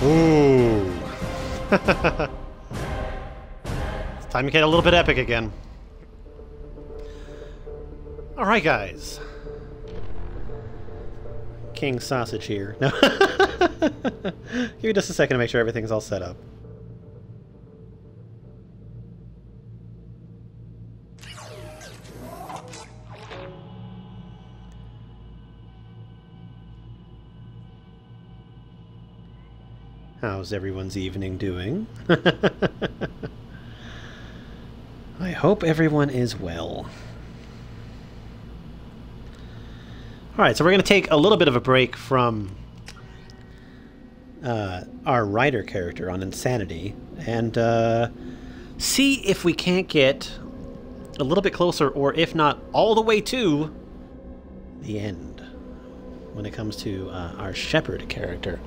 Ooh. It's time to get a little bit epic again. Alright, guys. King Sausage here. No. Give me just a second to make sure everything's all set up. How's everyone's evening doing? I hope everyone is well. Alright, so we're going to take a little bit of a break from our writer character on Insanity and see if we can't get a little bit closer, or if not, all the way to the end when it comes to our Shepard character.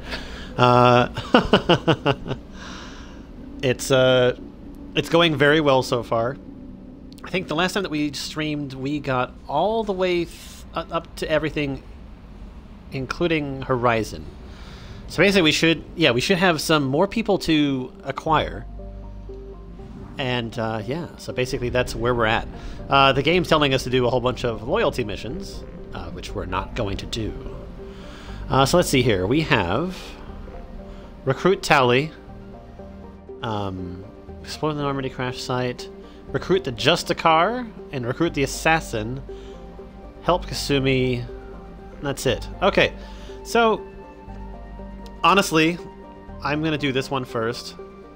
It's going very well so far. I think the last time that we streamed, we got all the way up to everything, including Horizon. So basically, we should have some more people to acquire. And yeah, so basically that's where we're at. The game's telling us to do a whole bunch of loyalty missions, which we're not going to do. So let's see here. We have recruit Tally, explore the Normandy crash site, recruit the Justicar, and recruit the Assassin. Help Kasumi. That's it. Okay, so honestly, I'm gonna do this one first.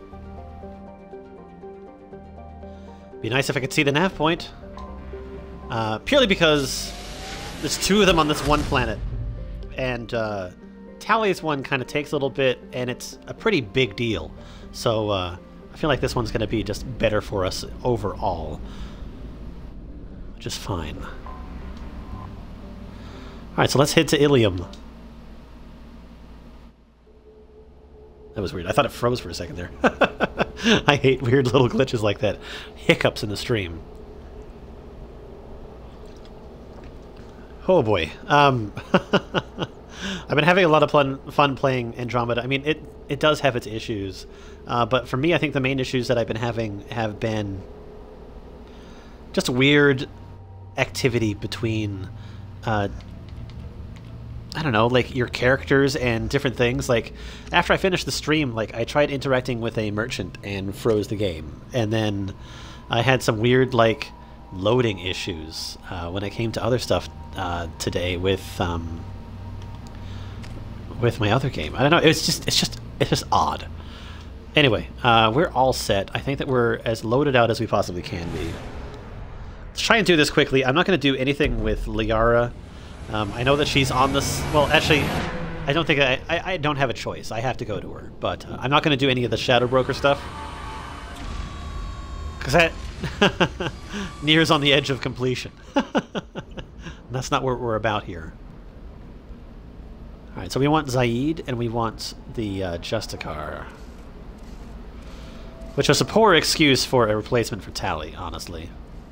Be nice if I could see the nav point. Purely because there's two of them on this one planet, and Tally's one kind of takes a little bit, and it's a pretty big deal. So I feel like this one's gonna be just better for us overall, which is fine. Alright, so let's head to Ilium. That was weird. I thought it froze for a second there. I hate weird little glitches like that. Hiccups in the stream. Oh boy. I've been having a lot of fun playing Andromeda. I mean, it does have its issues. But for me, I think the main issues that I've been having have been just weird activity between I don't know, like your characters and different things. Like after I finished the stream, like I tried interacting with a merchant and froze the game, and then I had some weird like loading issues when it came to other stuff today with my other game. I don't know. It's just odd. Anyway, we're all set. I think that we're as loaded out as we possibly can be. Let's try and do this quickly. I'm not going to do anything with Liara. I know that she's on this... Well, actually, I don't think I don't have a choice. I have to go to her. But I'm not going to do any of the Shadow Broker stuff. Because that... Nier's on the edge of completion. That's not what we're about here. Alright, so we want Zaid, and we want the Justicar. Which was a poor excuse for a replacement for Tally, honestly.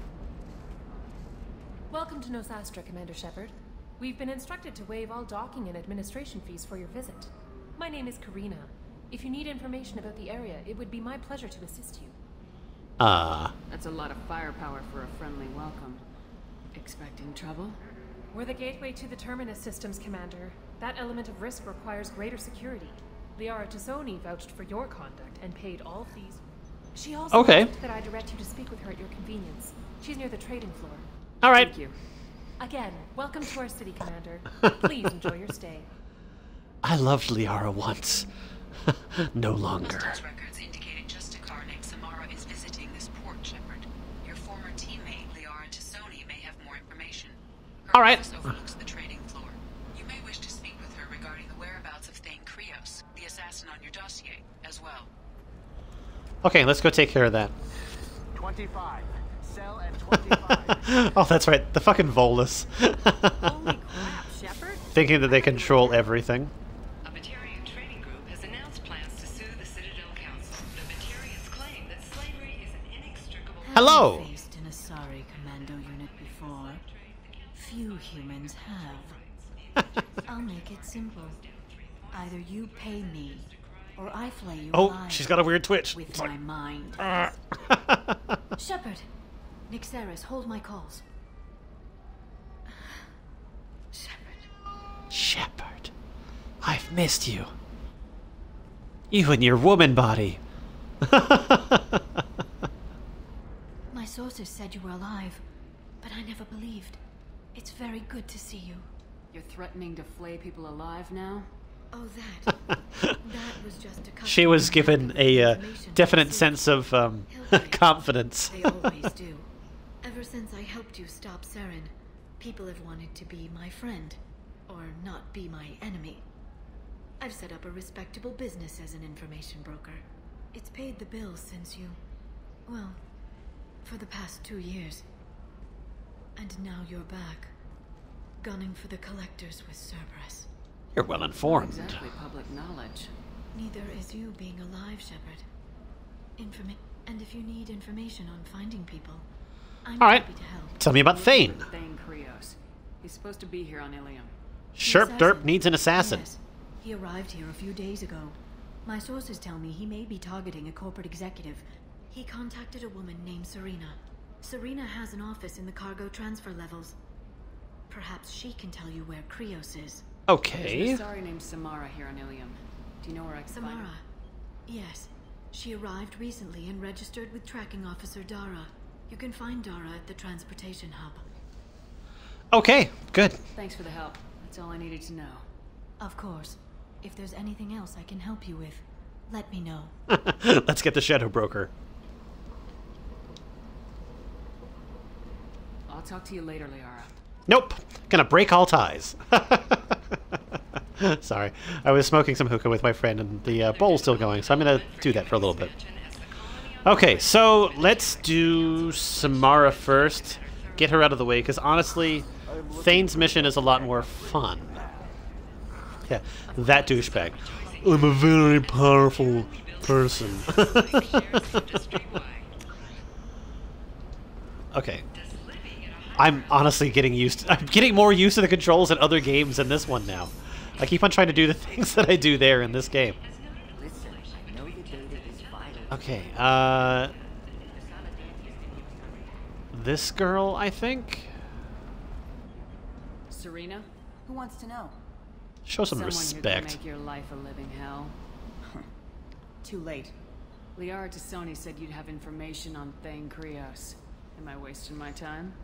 Welcome to Nosastra, Commander Shepard. We've been instructed to waive all docking and administration fees for your visit. My name is Karina. If you need information about the area, it would be my pleasure to assist you. That's a lot of firepower for a friendly welcome. Expecting trouble? We're the gateway to the Terminus systems, Commander. That element of risk requires greater security. Liara Tassoni vouched for your conduct and paid all fees. She also asked that I direct you to speak with her at your convenience. She's near the trading floor. All right. Thank you. Again, welcome to our city, Commander. Please enjoy your stay. I loved Liara once. No longer. Customs records indicated Justicar named Samara is visiting this port, Shepard. Your former teammate, Liara Tassoni, may have more information. Her office overlooks the trading floor. You may wish to speak with her regarding the whereabouts of Thane Krios, the assassin on your dossier, as well. Okay, let's go take care of that. 25. Sell at 25. Oh, that's right. The fucking Volus. Holy crap, Shepard! Thinking that they control everything. A Batarian trading group has announced plans to sue the Citadel Council. The Batarians claim that slavery is an inextricable... Hello! Haven't faced an Asari commando unit before. Few humans have. I'll make it simple. Either you pay me, or I flay you Oh, alive. she's got a weird twitch. With It's my like, mind. Shepard! Nixeris, hold my calls. Shepard. Shepard, I've missed you. You and your woman body. My sources said you were alive, but I never believed. It's very good to see you. You're threatening to flay people alive now? Oh, that. That was just a She was given a definite sense of confidence. They always do. Ever since I helped you stop Saren, people have wanted to be my friend, or not be my enemy. I've set up a respectable business as an information broker. It's paid the bills since you... well, for the past 2 years. And now you're back, gunning for the collectors with Cerberus. You're well informed. Not exactly public knowledge. Neither is you being alive, Shepard. And if you need information on finding people, I'm All right. happy to help. Tell me about Thane. Thane Krios. He's supposed to be here on Ilium. Sherp Derp needs an assassin. Yes. He arrived here a few days ago. My sources tell me he may be targeting a corporate executive. He contacted a woman named Serena. Serena has an office in the cargo transfer levels. Perhaps she can tell you where Krios is. Okay. There's a Asari named Samara here on Ilium. Do you know where I can find her? Samara. Yes. She arrived recently and registered with Tracking Officer Dara. You can find Dara at the transportation hub. Okay, good. Thanks for the help. That's all I needed to know. Of course. If there's anything else I can help you with, let me know. Let's get the Shadow Broker. I'll talk to you later, Liara. Nope. Gonna break all ties. Sorry. I was smoking some hookah with my friend and the bowl's still going, so I'm gonna do that for a little bit. Okay, so let's do Samara first. Get her out of the way, because honestly, Thane's mission is a lot more fun. Yeah, that douchebag. I'm a very powerful person. Okay. I'm honestly getting I'm getting more used to the controls in other games than this one now. I keep on trying to do the things that I do there in this game. Okay, this girl, I think? Serena? Who wants to know? Show some Someone who respect. can make your life a living hell. Too late. Liara Tassoni said you'd have information on Thane Krios. Am I wasting my time?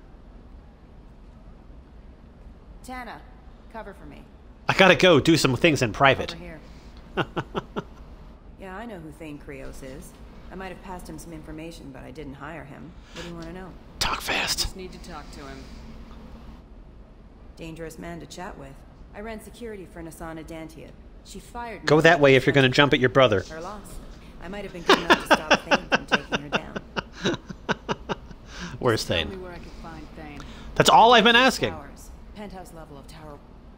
Tana, cover for me. I gotta go do some things in private. Over here. Yeah, I know who Thane Krios is. I might have passed him some information, but I didn't hire him. What do you want to know? Talk fast. Just need to talk to him. Dangerous man to chat with. I ran security for Nasana Dantia. She fired me. Go that way if you're gonna jump at your brother. Her loss. I might have been good enough to stop Thane from taking her down. Where's Tell me Thane? where I can find Thane. That's all I've been asking. Towers. Penthouse level of tower.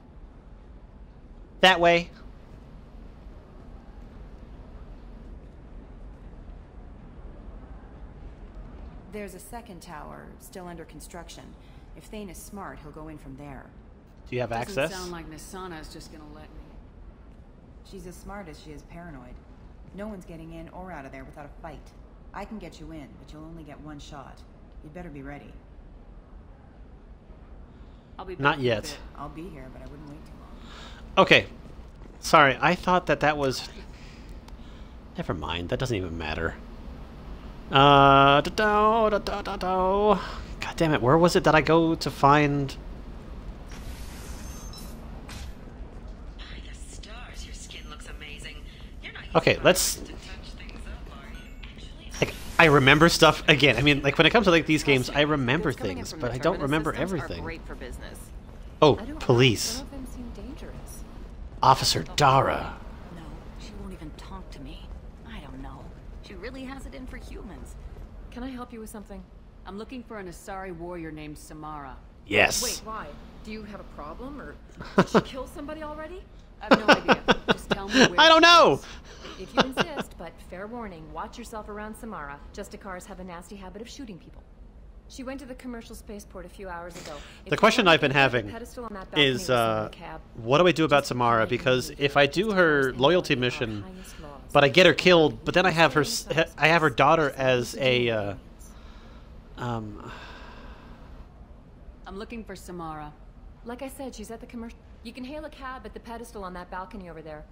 That way. There's a second tower, still under construction. If Thane is smart, he'll go in from there. Do you have Doesn't access? sound like Nasana is just gonna let me. She's as smart as she is paranoid. No one's getting in or out of there without a fight. I can get you in, but you'll only get one shot. You'd better be ready. I'll be back Not in a yet. bit. I'll be here, but I wouldn't wait too long. Okay. Sorry, I thought that was... Never mind, that doesn't even matter. God damn it, where was it that I go to find... By the stars, your skin looks amazing. You're not Okay, using let's... to touch things up, are you? Actually, Like, I remember stuff again. I mean, like, when it comes to, like, these games, I remember Goods coming in things, from but the I don't terminus remember systems are everything. Great for business. Oh, I don't know. police. Some of them seem dangerous. Officer Dara. No, she won't even talk to me. I don't know. She really has it in for humans. Can I help you with something? I'm looking for an Asari warrior named Samara. Yes. Wait, why? Do you have a problem, or did she kill somebody already? I have no idea. Just tell me where I don't she know! is. If you insist, but fair warning, watch yourself around Samara. Justicars have a nasty habit of shooting people. She went to the commercial spaceport a few hours ago. The question I've been having is, what do I do about Samara? Because if I do her loyalty mission, but I get her killed, but then I have her daughter as a, I'm looking for Samara. Like I said, she's at the commercial. You can hail a cab at the pedestal on that balcony over there.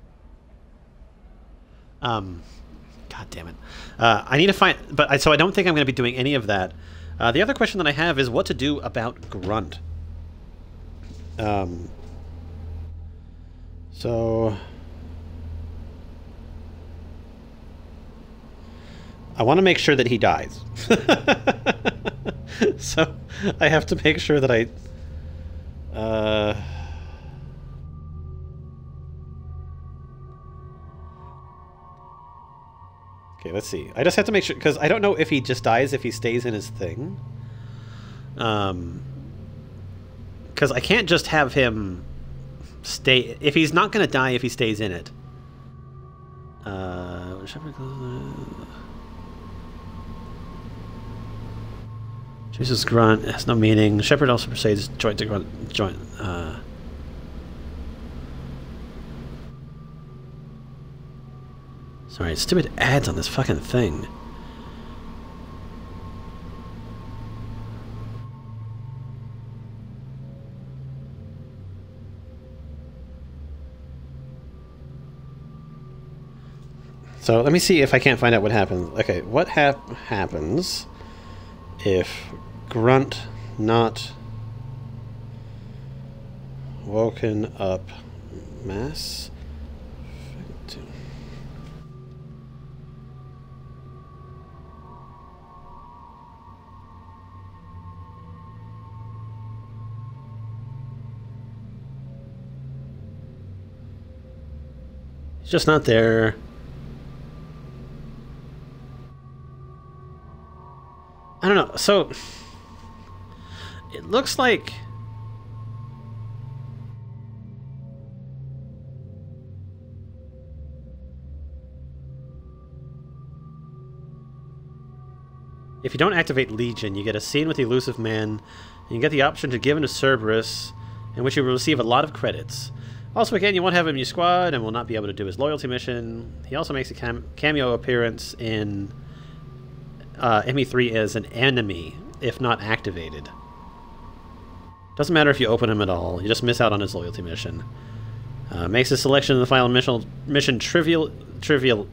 God damn it. I need to find... so I don't think I'm going to be doing any of that. The other question that I have is what to do about Grunt. So... I want to make sure that he dies. So I have to make sure that I... Okay, let's see. I just have to make sure, because I don't know if he just dies if he stays in his thing. Because I can't just have him stay... If he's not going to die if he stays in it. Jesus Grunt has no meaning. Shepard also persuades joint to Grunt. Joint. Sorry, stupid ads on this fucking thing. So let me see if I can't find out what happens. Okay, what happens if Grunt not woken up mass? He's just not there. I don't know. So it looks like if you don't activate Legion, you get a scene with the elusive man, and you get the option to give him to Cerberus, in which you will receive a lot of credits. Also, again, you won't have him in your squad and will not be able to do his loyalty mission. He also makes a cameo appearance in ME3 as an enemy, if not activated. Doesn't matter if you open him at all, you just miss out on his loyalty mission. Makes his selection in the final mission trivially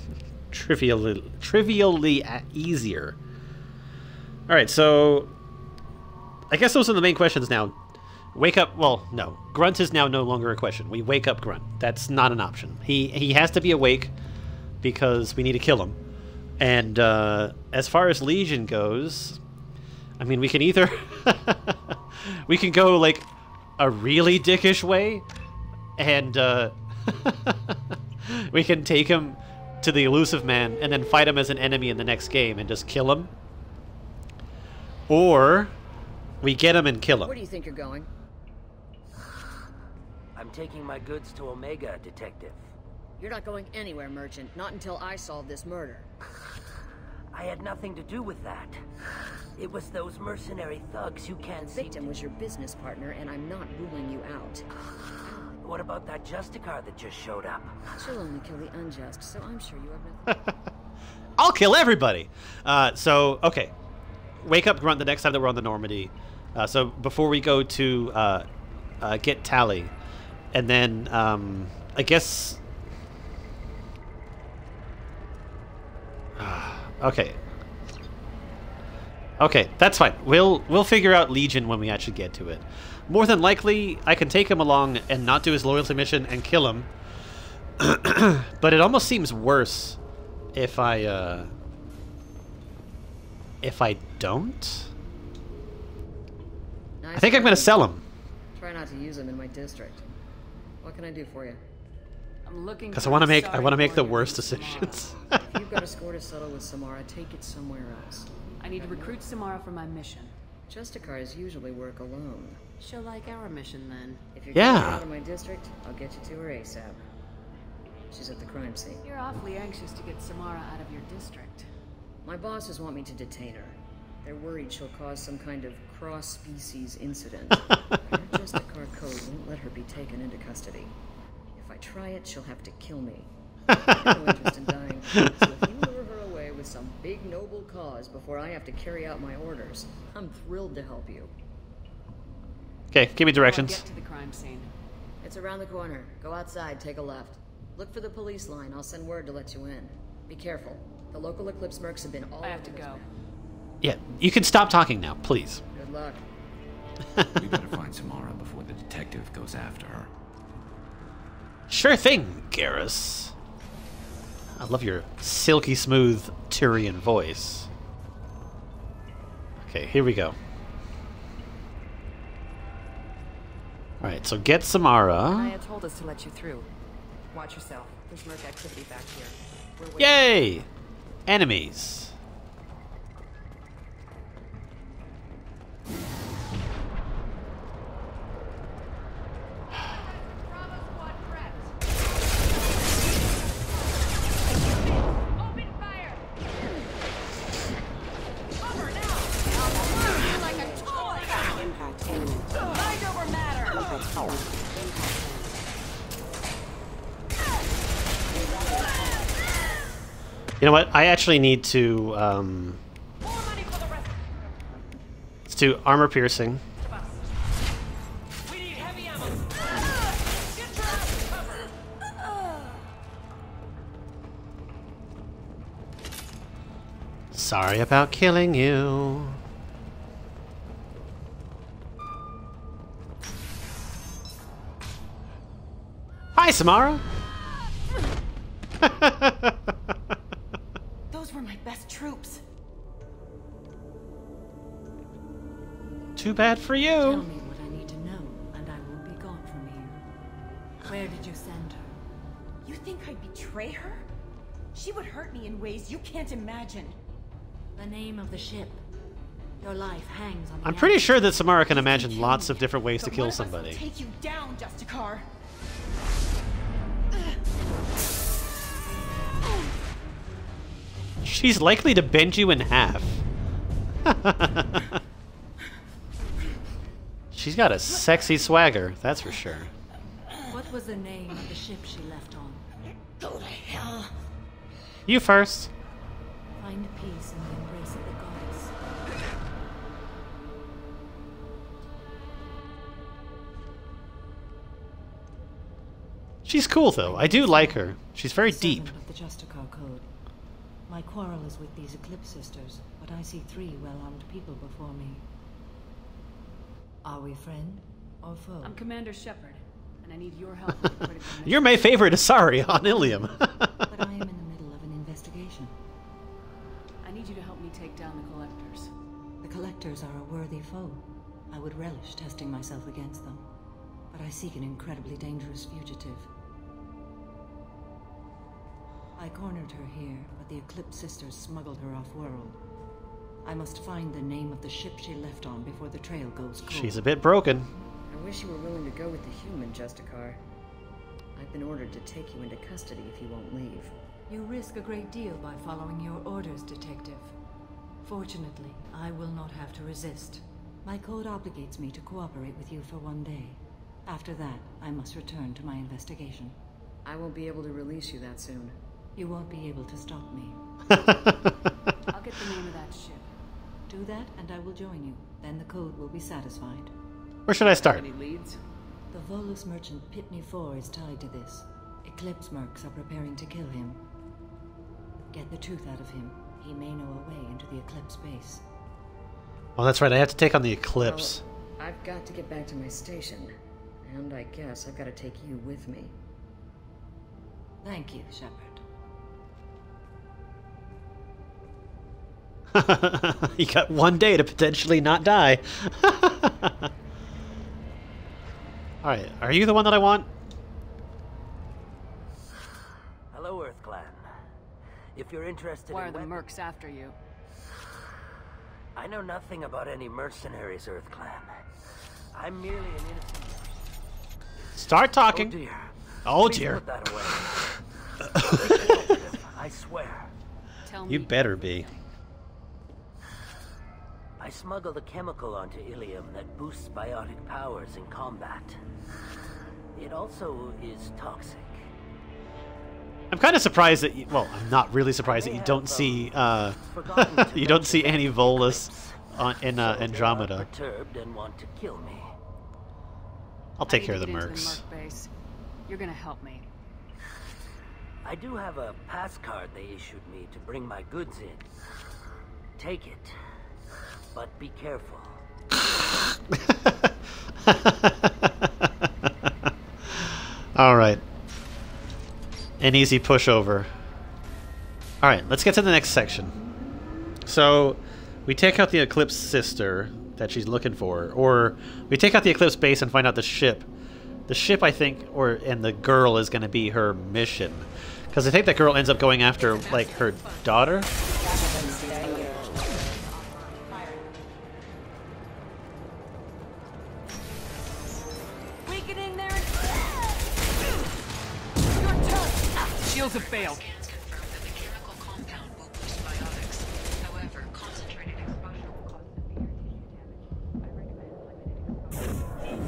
easier. Alright, so I guess those are the main questions now. Wake up, well, no. Grunt is now no longer a question. We wake up Grunt. That's not an option. He has to be awake because we need to kill him. And as far as Legion goes, I mean, we can either... we can go, like, a really dickish way, and we can take him to the elusive man and then fight him as an enemy in the next game and just kill him. Or we get him and kill him. Where do you think you're going? I'm taking my goods to Omega, Detective. You're not going anywhere, Merchant. Not until I solve this murder. I had nothing to do with that. It was those mercenary thugs who can't see... The victim was your business partner, and I'm not ruling you out. What about that Justicar that just showed up? She'll only kill the unjust, so I'm sure you have nothing... I'll kill everybody! So, okay. Wake up Grunt the next time that we're on the Normandy. So before we go to get Tally. And then, I guess... Okay. Okay, that's fine. We'll figure out Legion when we actually get to it. More than likely, I can take him along and not do his loyalty mission and kill him. But it almost seems worse if I don't. Nice. I think I'm gonna sell him. Try not to use them in my district. What can I do for you? I'm looking because I want to make the worst decisions. If you've got a score to settle with Samara, take it somewhere else. I need to recruit Samara for my mission. Justicars usually work alone. She'll like our mission then. If you're getting her out of my district, I'll get you to her ASAP. She's at the crime scene. You're awfully anxious to get Samara out of your district. My bosses want me to detain her. They're worried she'll cause some kind of cross-species incident. Her Justicar code won't let her be taken into custody. If I try it, she'll have to kill me. I have no interest in dying. So if you lure her away with some big noble cause before I have to carry out my orders, I'm thrilled to help you. Okay, give me directions. Get to the crime scene. It's around the corner. Go outside, take a left. Look for the police line. I'll send word to let you in. Be careful. The local Eclipse mercs have been all I have over to this go. map. Yeah, you can stop talking now, please. Good luck. We better find Samara before the detective goes after her. Sure thing, Garrus. I love your silky smooth Tyrian voice. Okay, here we go. Alright, so get Samara. Naya told us to let you through. Watch yourself. There's merc activity back here. We're waiting. Yay! Enemies. You know what? I actually need to, let's do armor piercing. Sorry about killing you. Hi, Samara. Those were my best troops. Too bad for you. Tell me what I need to know, and I will be gone from here. Where did you send her? You think I'd betray her? She would hurt me in ways you can't imagine. The name of the ship. Your life hangs on the I'm pretty sure that Samara can imagine lots of different ways to kill somebody. Take you down, Justicar. She's likely to bend you in half. She's got a sexy swagger, that's for sure. What was the name of the ship she left on? Go to hell. You first. Find peace in the embrace of the goddess. She's cool, though. I do like her. She's very deep. Of the Justicar code. My quarrel is with these Eclipse sisters, but I see 3 well-armed people before me. Are we friend or foe? I'm Commander Shepard, and I need your help with a critical mission. You're my favorite Asari on Ilium. But I am in the middle of an investigation. I need you to help me take down the Collectors. The Collectors are a worthy foe. I would relish testing myself against them. But I seek an incredibly dangerous fugitive. I cornered her here, but the Eclipse sisters smuggled her off-world. I must find the name of the ship she left on before the trail goes cold. She's a bit broken. I wish you were willing to go with the human Justicar. I've been ordered to take you into custody if you won't leave. You risk a great deal by following your orders, Detective. Fortunately, I will not have to resist. My code obligates me to cooperate with you for 1 day. After that, I must return to my investigation. I won't be able to release you that soon. You won't be able to stop me. I'll get the name of that ship. Do that, and I will join you. Then the code will be satisfied. Where should I start? Any leads? The Volus merchant Pitney 4 is tied to this. Eclipse mercs are preparing to kill him. Get the truth out of him. He may know a way into the Eclipse base. Oh, that's right. I have to take on the Eclipse. Well, I've got to get back to my station. And I guess I've got to take you with me. Thank you, Shepard. You got 1 day to potentially not die. Alright, are you the one that I want? Hello, Earth Clan. If you're interested Why in are the mercs after you? I know nothing about any mercenaries, Earth Clan. I'm merely an innocent... Start talking. Oh dear. Oh Please dear. Put that away. I swear. Tell me. You better be. I smuggled a chemical onto Ilium that boosts biotic powers in combat. It also is toxic. I'm kind of surprised that well, I'm not really surprised that you don't see you don't see any Volus in Andromeda. Perturbed and want to kill me. I'll take care of the I need to get into mercs. Merc base. You're gonna help me. I do have a pass card they issued me to bring my goods in. Take it, but be careful. All right. An easy pushover. All right, let's get to the next section. So, we take out the Eclipse sister that she's looking for, or we take out the Eclipse base and find out the ship. The ship, I think, and the girl is going to be her mission, because I think that girl ends up going after like her daughter. Shields have failed. Scans confirm that the chemical compound will boost biotics. However, concentrated exposure will cause severe tissue damage. I recommend limited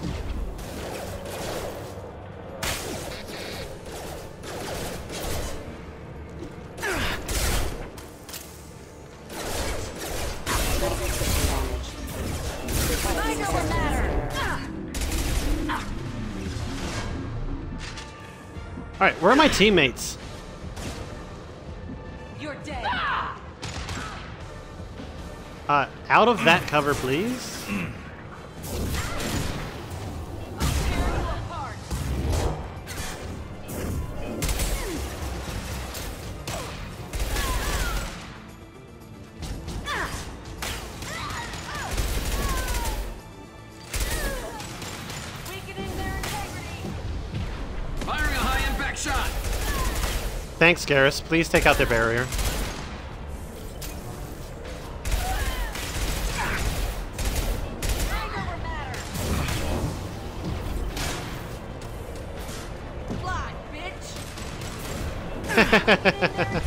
All right, where are my teammates? You're dead. Out of that cover, please. Firing a high-impact shot! Thanks, Garrus. Please take out their barrier. Fly, bitch.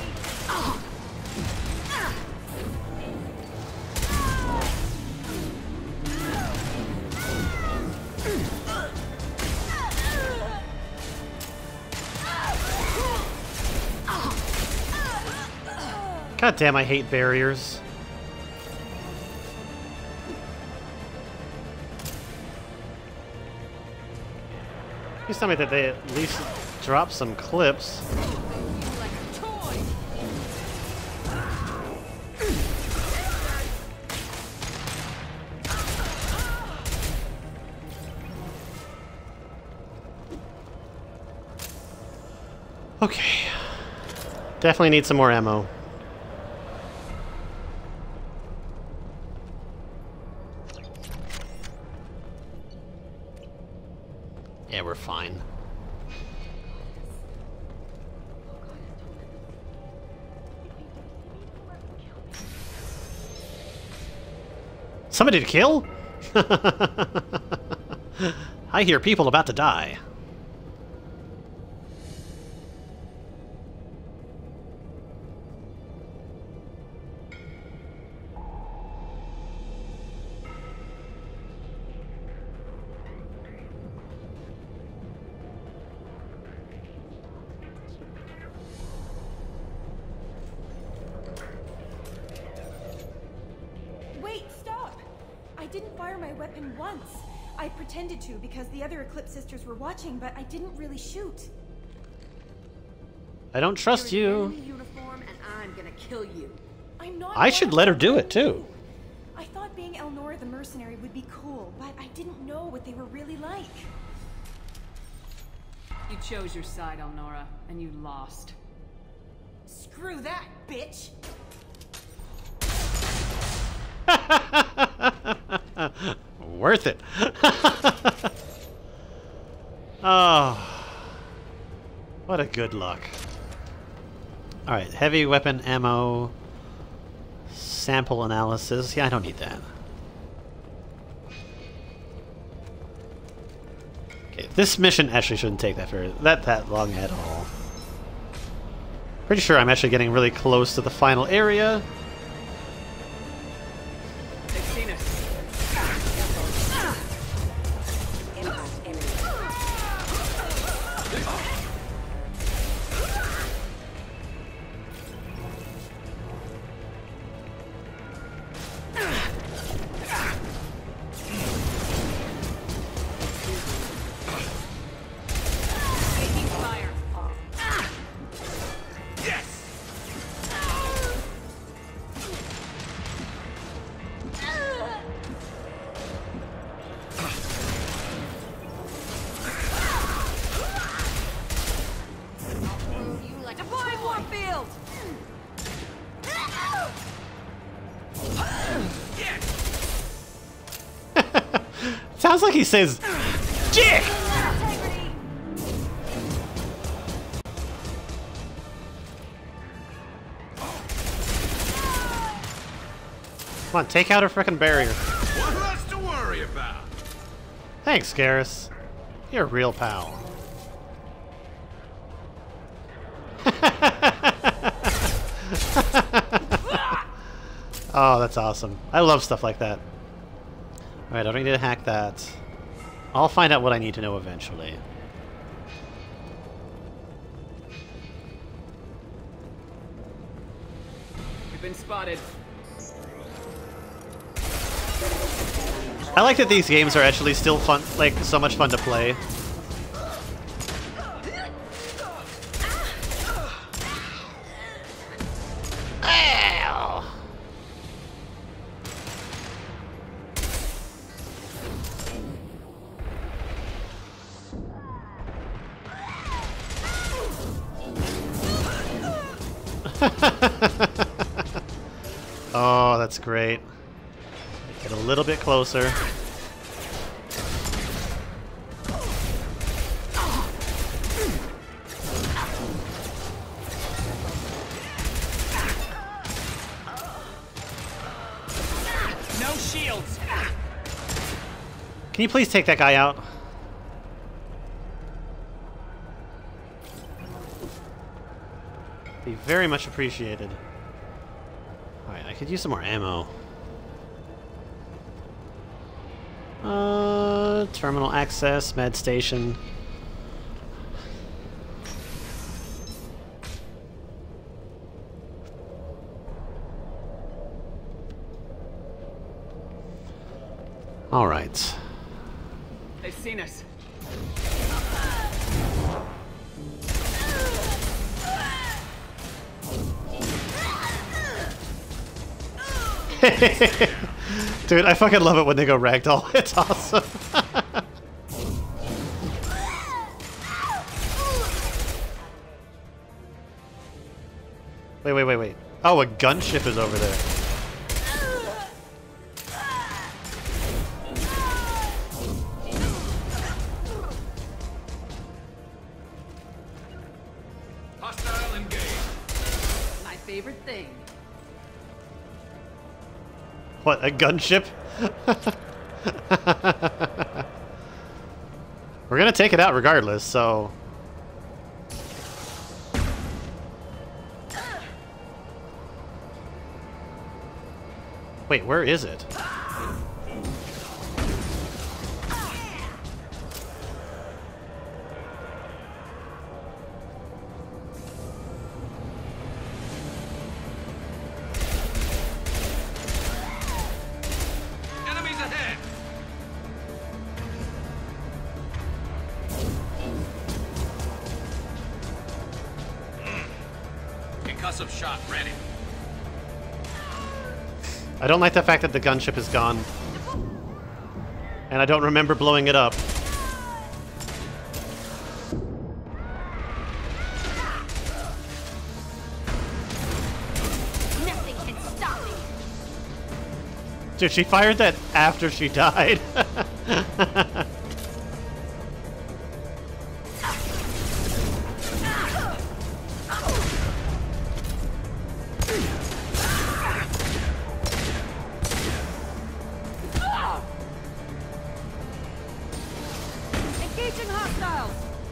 God damn, I hate barriers. Please tell me that they at least drop some clips. Okay. Definitely need some more ammo. Yeah, we're fine. Somebody to kill? I hear people about to die. Wait, stop! I didn't fire my weapon once. I pretended to because the other Eclipse sisters were watching, but I didn't really shoot. I don't trust You're in you. the uniform, and I'm gonna kill you. I'm not. I should let her do it too. I thought being Elnora the mercenary would be cool, but I didn't know what they were really like. You chose your side, Elnora, and you lost. Screw that, bitch! Worth it. Oh, what a good luck. All right, heavy weapon ammo, sample analysis. Yeah, I don't need that. Okay, this mission actually shouldn't take that long at all. Pretty sure I'm actually getting really close to the final area. Sounds like he says, "Dick." Come on, take out her frickin' barrier. What less to worry about? Thanks, Garrus. You're a real pal. Oh, that's awesome. I love stuff like that. Alright, I don't need to hack that. I'll find out what I need to know eventually. You've been spotted. I like that these games are actually still fun, like, so much fun to play. Oh, that's great. Get a little bit closer. No shields. Can you please take that guy out? Be very much appreciated. Alright, I could use some more ammo. Terminal access, med station. Alright. They've seen us. Dude, I fucking love it when they go ragdoll. It's awesome. Wait. Oh, a gunship is over there. Hostile engaged. My favorite thing. What, a gunship? We're gonna take it out regardless, so... Wait, where is it? Enemies ahead. Concussive shot ready. I don't like the fact that the gunship is gone. And I don't remember blowing it up. Nothing can stop me. Dude, she fired that after she died. Engaging hostiles.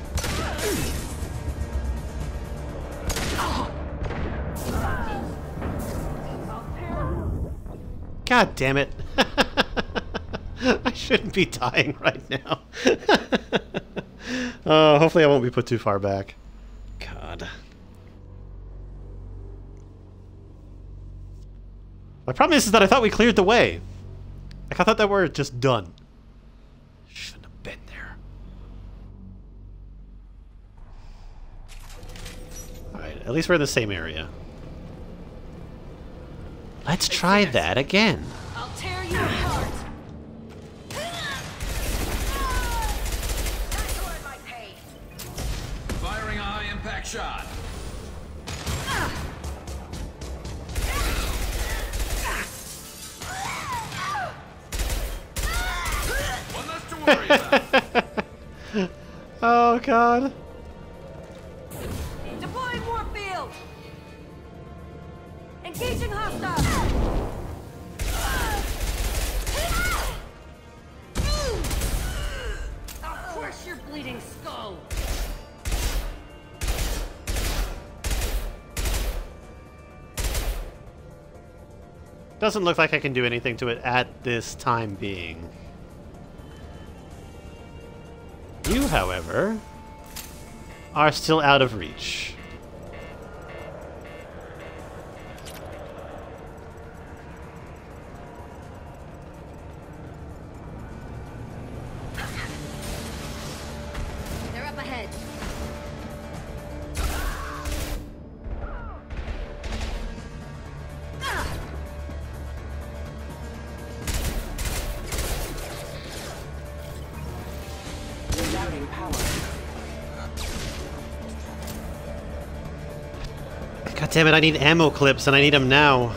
God damn it. I shouldn't be dying right now. Hopefully I won't be put too far back. God. My problem is that I thought we cleared the way. Like, I thought that we're just done. Shouldn't have been there. Alright, at least we're in the same area. Let's try that again. I'll tear you apart. Firing a high impact shot. One less Oh god. Deploying warfield. Engaging hostile. I'll crush your bleeding skull. Doesn't look like I can do anything to it at this time being. You, however, are still out of reach. They're up ahead. God damn it, I need ammo clips and I need them now.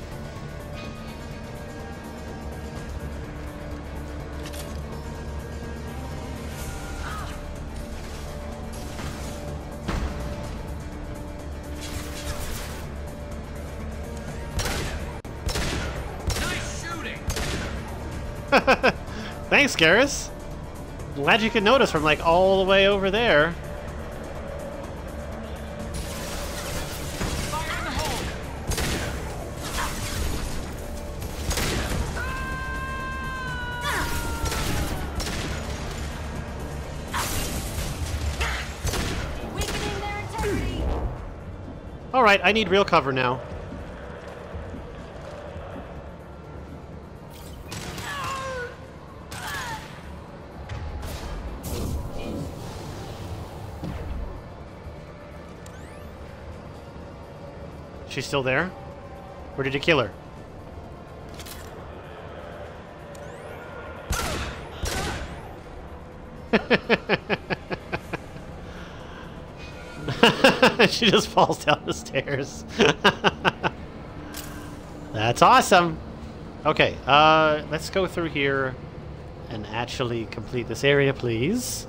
Nice shooting. Thanks, Garrus. Glad you could notice from like all the way over there. Alright, I need real cover now. She's still there? Or did you kill her? She just falls down the stairs. That's awesome. Okay, let's go through here and actually complete this area, please.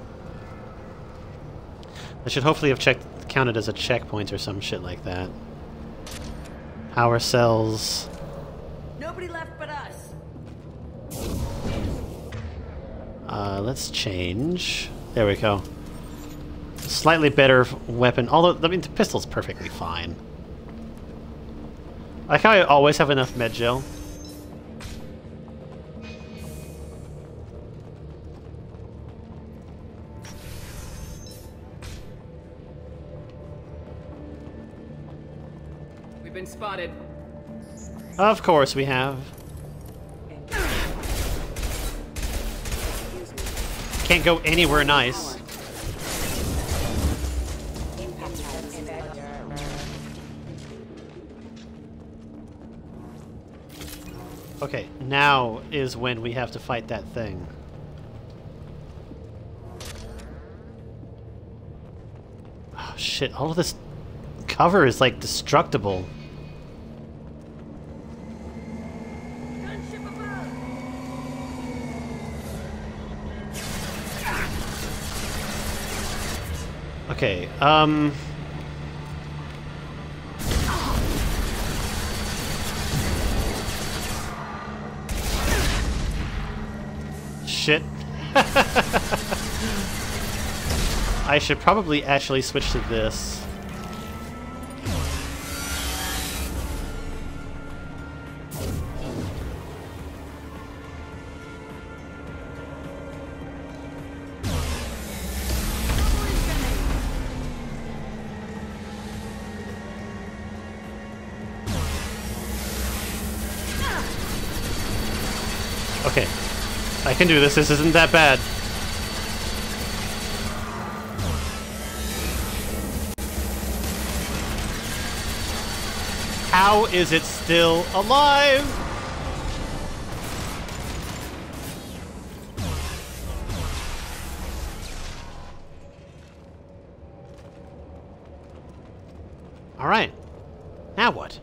I should hopefully have counted as a checkpoint or some shit like that. Power cells. Nobody left but us. Let's change. There we go. Slightly better weapon, although I mean the pistol's perfectly fine. I like how I always have enough med gel. We've been spotted. Of course we have. Can't go anywhere nice. Okay, now is when we have to fight that thing. Oh shit, all of this cover is like destructible. Okay, shit. I should probably actually switch to this. Okay, I can do this. This isn't that bad. How is it still alive? All right. Now what?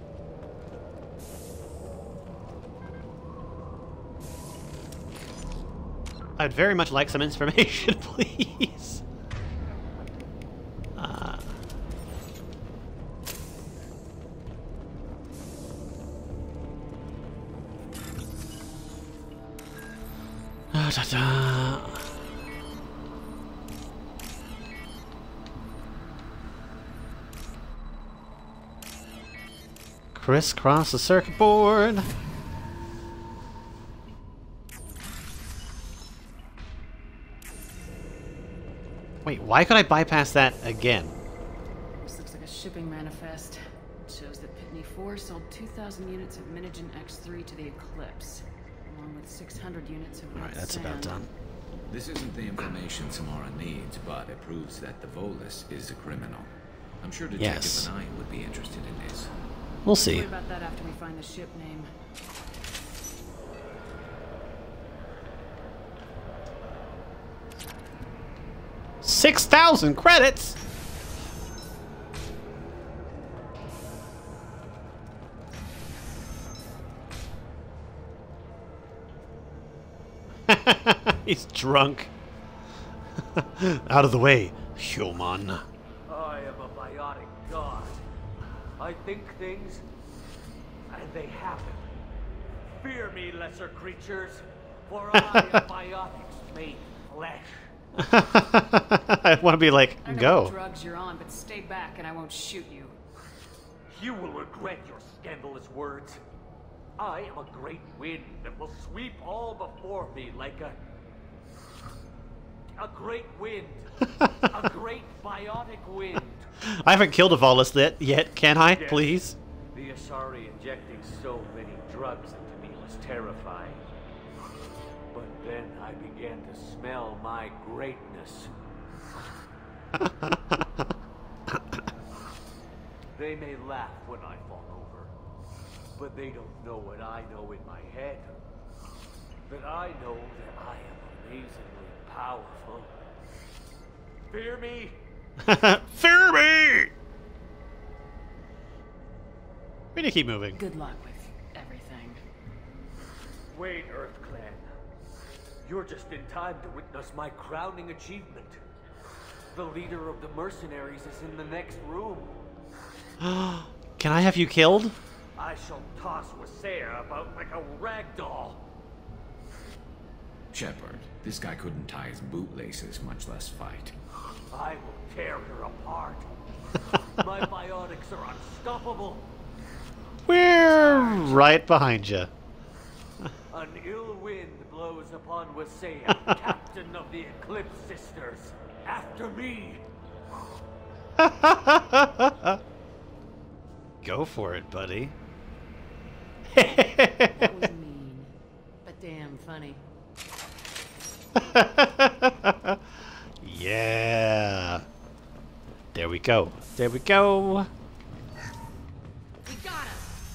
I'd very much like some information, please. Da-da. Crisscross the circuit board. Wait, why could I bypass that again? This looks like a shipping manifest. It shows that Pitney 4 sold 2,000 units of Minigen X3 to the Eclipse, along with 600 units of Alright, that's about done. This isn't the information Samara needs, but it proves that the Volus is a criminal. I'm sure Detective and I would be interested in this. We'll see. We'll worry about that after we find the ship name. 6,000 credits? He's drunk. Out of the way, human. I am a biotic god. I think things, and they happen. Fear me, lesser creatures, for I am biotics made flesh. I want to be like, I know go. what drugs you're on, but stay back and I won't shoot you. You will regret your scandalous words. I am a great wind that will sweep all before me like a great wind. A great biotic wind. I haven't killed a Volus yet, can I? Yes. Please? The Asari injecting so many drugs into me was terrifying. But then I began to smell my greatness. They may laugh when I fall over, but they don't know what I know in my head. That I know that I am amazingly powerful. Fear me? Fear me! We need to keep moving. Good luck with everything. Wait, Earth Clan. You're just in time to witness my crowning achievement. The leader of the mercenaries is in the next room. Can I have you killed? I shall toss Wasea about like a rag doll. Shepard, this guy couldn't tie his bootlaces, much less fight. I will tear her apart. My biotics are unstoppable. We're right behind you. An ill wind blows upon Wasea, captain of the Eclipse Sisters. After me. Go for it, buddy. That was mean, but damn funny. Yeah. There we go. There we go. We got him.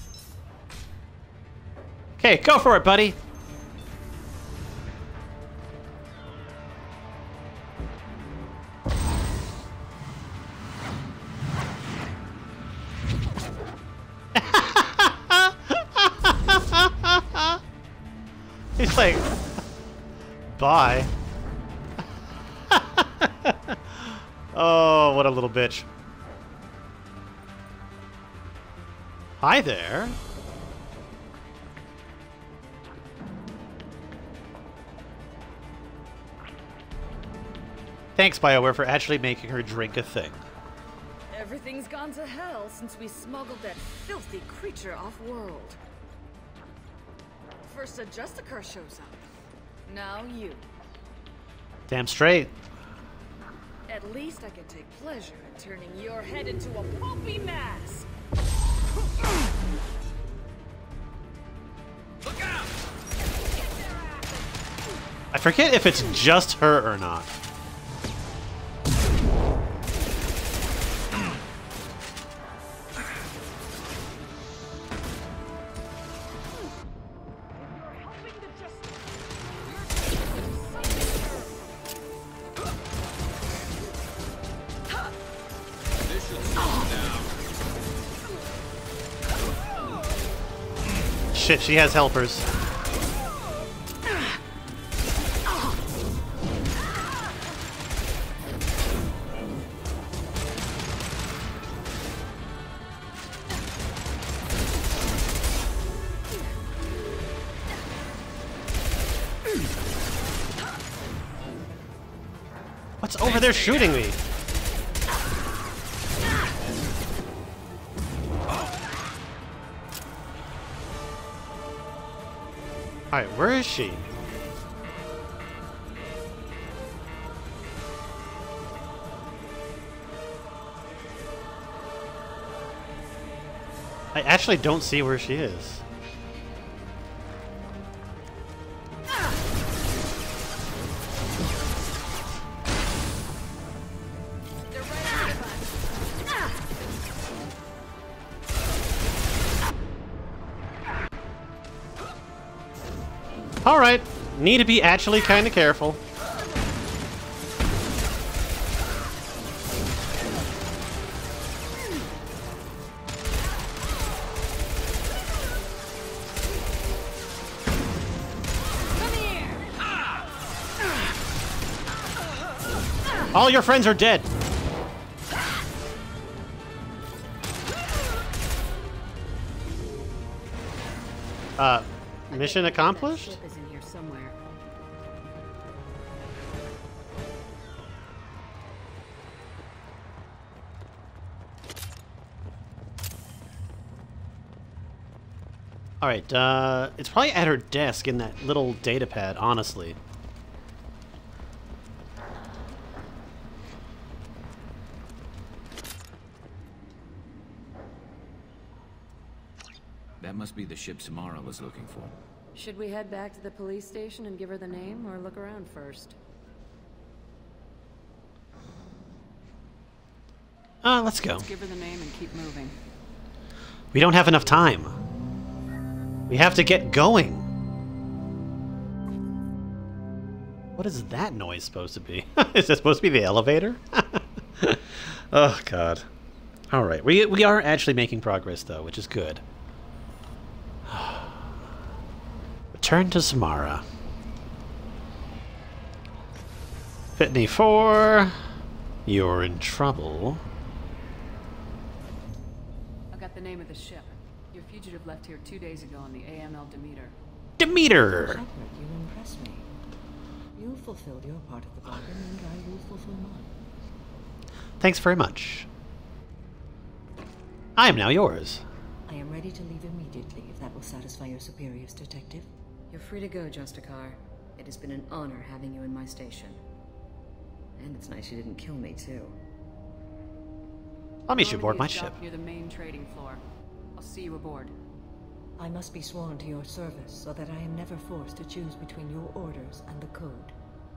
Okay, go for it, buddy. He's like, bye. Oh, what a little bitch. Hi there. Thanks, BioWare, for actually making her drink a thing. Everything's gone to hell since we smuggled that filthy creature off-world. First a Justicar shows up. Now you. Damn straight. At least I can take pleasure in turning your head into a pulpy mass. Look out! I forget if it's just her or not. Shit, she has helpers. What's over there shooting me? Alright, where is she? I actually don't see where she is. Alright, need to be actually kind of careful. All your friends are dead. Mission accomplished? Ship is in here somewhere. All right, it's probably at her desk in that little data pad, honestly. That must be the ship Samara was looking for. Should we head back to the police station and give her the name, or look around first? Let's go. Let's give her the name and keep moving. We don't have enough time. We have to get going. What is that noise supposed to be? Is it supposed to be the elevator? Oh, God. All right. We are actually making progress, though, which is good. Return to Samara. Pitney 4, you're in trouble. I got the name of the ship. Your fugitive left here 2 days ago on the AML Demeter. Demeter! Shepard, you impress me. You fulfilled your part of the bargain, and I will fulfill mine. Thanks very much. I am now yours. I am ready to leave immediately, if that will satisfy your superiors, Detective. You're free to go, Justicar. It has been an honor having you in my station. And it's nice you didn't kill me, too. I'll meet you aboard my ship. Near the main trading floor. I'll see you aboard. I must be sworn to your service, so that I am never forced to choose between your orders and the code.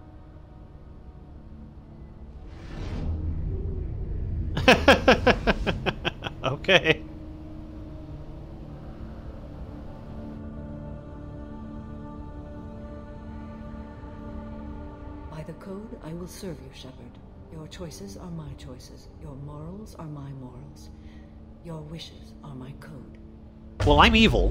Okay. By the code, I will serve you, Shepard. Your choices are my choices. Your morals are my morals. Your wishes are my code. Well, I'm evil.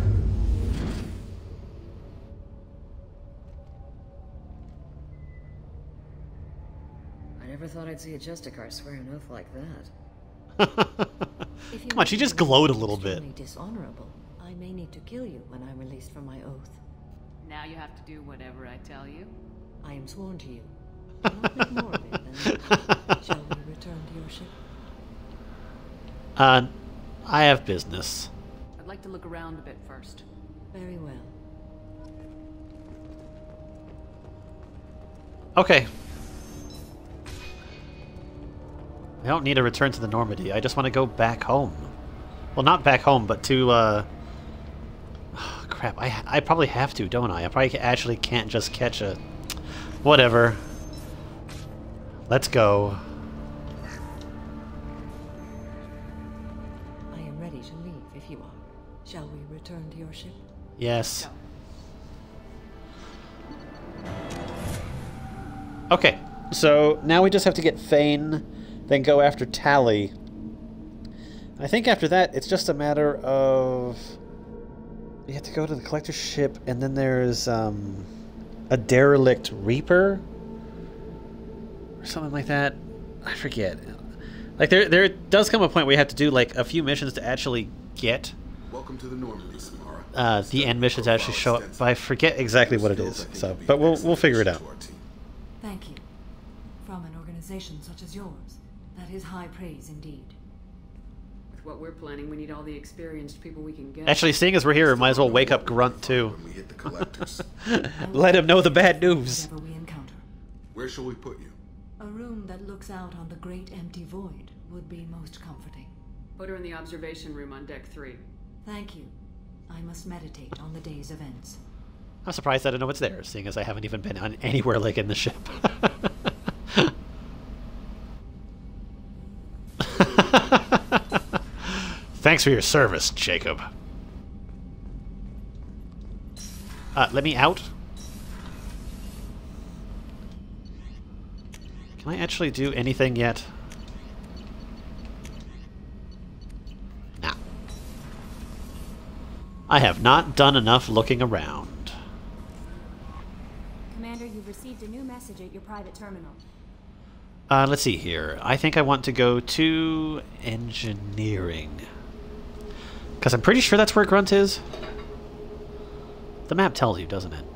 I never thought I'd see a Justicar swear an oath like that. Come on, she just glowed a little bit. Dishonorable. I may need to kill you when I'm released from my oath. Now you have to do whatever I tell you. I am sworn to you. Do not make more of it than that. Shall we return to your ship? I have business. I'd like to look around a bit first. Very well. Okay. I don't need to return to the Normandy. I just want to go back home. Well, not back home, but to, oh, crap. I probably have to, don't I? I probably actually can't just catch a... Whatever. Let's go. I am ready to leave if you are. Shall we return to your ship? Yes. Okay, so now we just have to get Fane, then go after Tally. I think after that, it's just a matter of... You have to go to the collector's ship, and then there's a derelict Reaper? Or something like that. I forget. Like, there does come a point where you have to do, like, a few missions to actually get... Welcome to the Normandy, Samara. The end missions actually show up, but I forget exactly what it is. So, but we'll figure it out. Thank you. From an organization such as yours. That is high praise indeed. With what we're planning, we need all the experienced people we can get. Actually, seeing as we're here, we might as well wake up Grunt too. When we hit the collectors. Let him know the bad news. Whatever we encounter. Where shall we put you? A room that looks out on the great empty void would be most comforting. Put her in the observation room on deck 3. Thank you. I must meditate on the day's events. I'm surprised I don't know what's there, seeing as I haven't even been on anywhere like in the ship. Thanks for your service, Jacob. Let me out. Can I actually do anything yet? Nah. I have not done enough looking around. Commander, you've received a new message at your private terminal. Let's see here. I think I want to go to engineering. Because I'm pretty sure that's where Grunt is. The map tells you, doesn't it?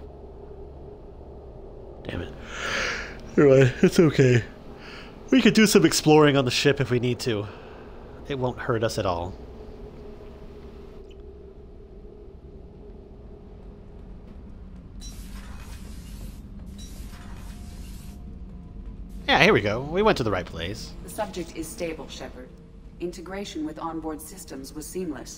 Damn it. Alright, it's okay. We could do some exploring on the ship if we need to. It won't hurt us at all. Yeah, here we go. We went to the right place. The subject is stable, Shepard. Integration with onboard systems was seamless.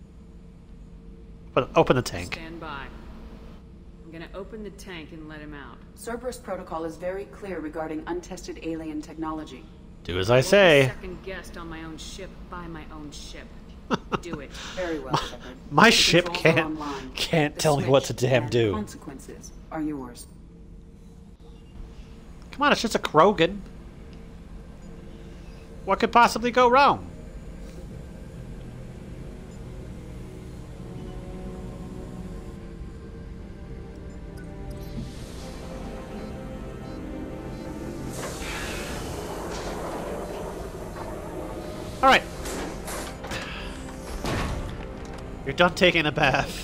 But open the tank. Stand by. I'm gonna open the tank and let him out. Cerberus protocol is very clear regarding untested alien technology. Do as I say. Second guest on my own ship by my own ship. Do it. Very well, Shepard. My ship can't tell me what to damn do. Consequences are yours. Come on, it's just a Krogan. What could possibly go wrong? Alright. You're done taking a bath.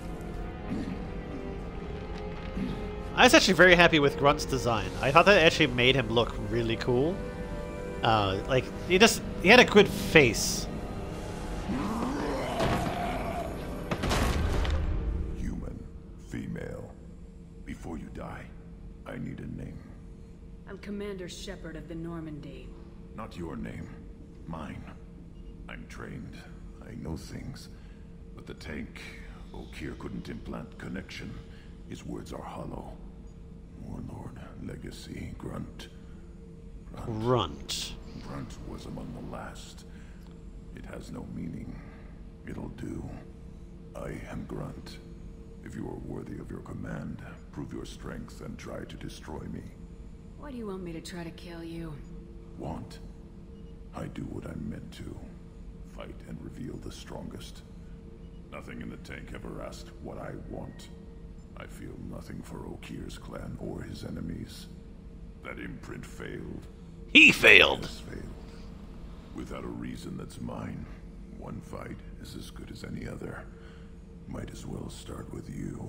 I was actually very happy with Grunt's design. I thought that actually made him look really cool. Like, he had a good face. Human, female. Before you die, I need a name. I'm Commander Shepard of the Normandy. Not your name. Mine. I'm trained. I know things. But the tank, Okeer couldn't implant connection. His words are hollow. Warlord, legacy, Grunt. Grunt. Grunt was among the last. It has no meaning. It'll do. I am Grunt. If you are worthy of your command, prove your strength and try to destroy me. Why do you want me to try to kill you? Want? I do what I'm meant to. Fight and reveal the strongest. Nothing in the tank ever asked what I want. I feel nothing for Okeer's clan or his enemies. That imprint failed. He failed! Has failed. Without a reason that's mine. One fight is as good as any other. Might as well start with you.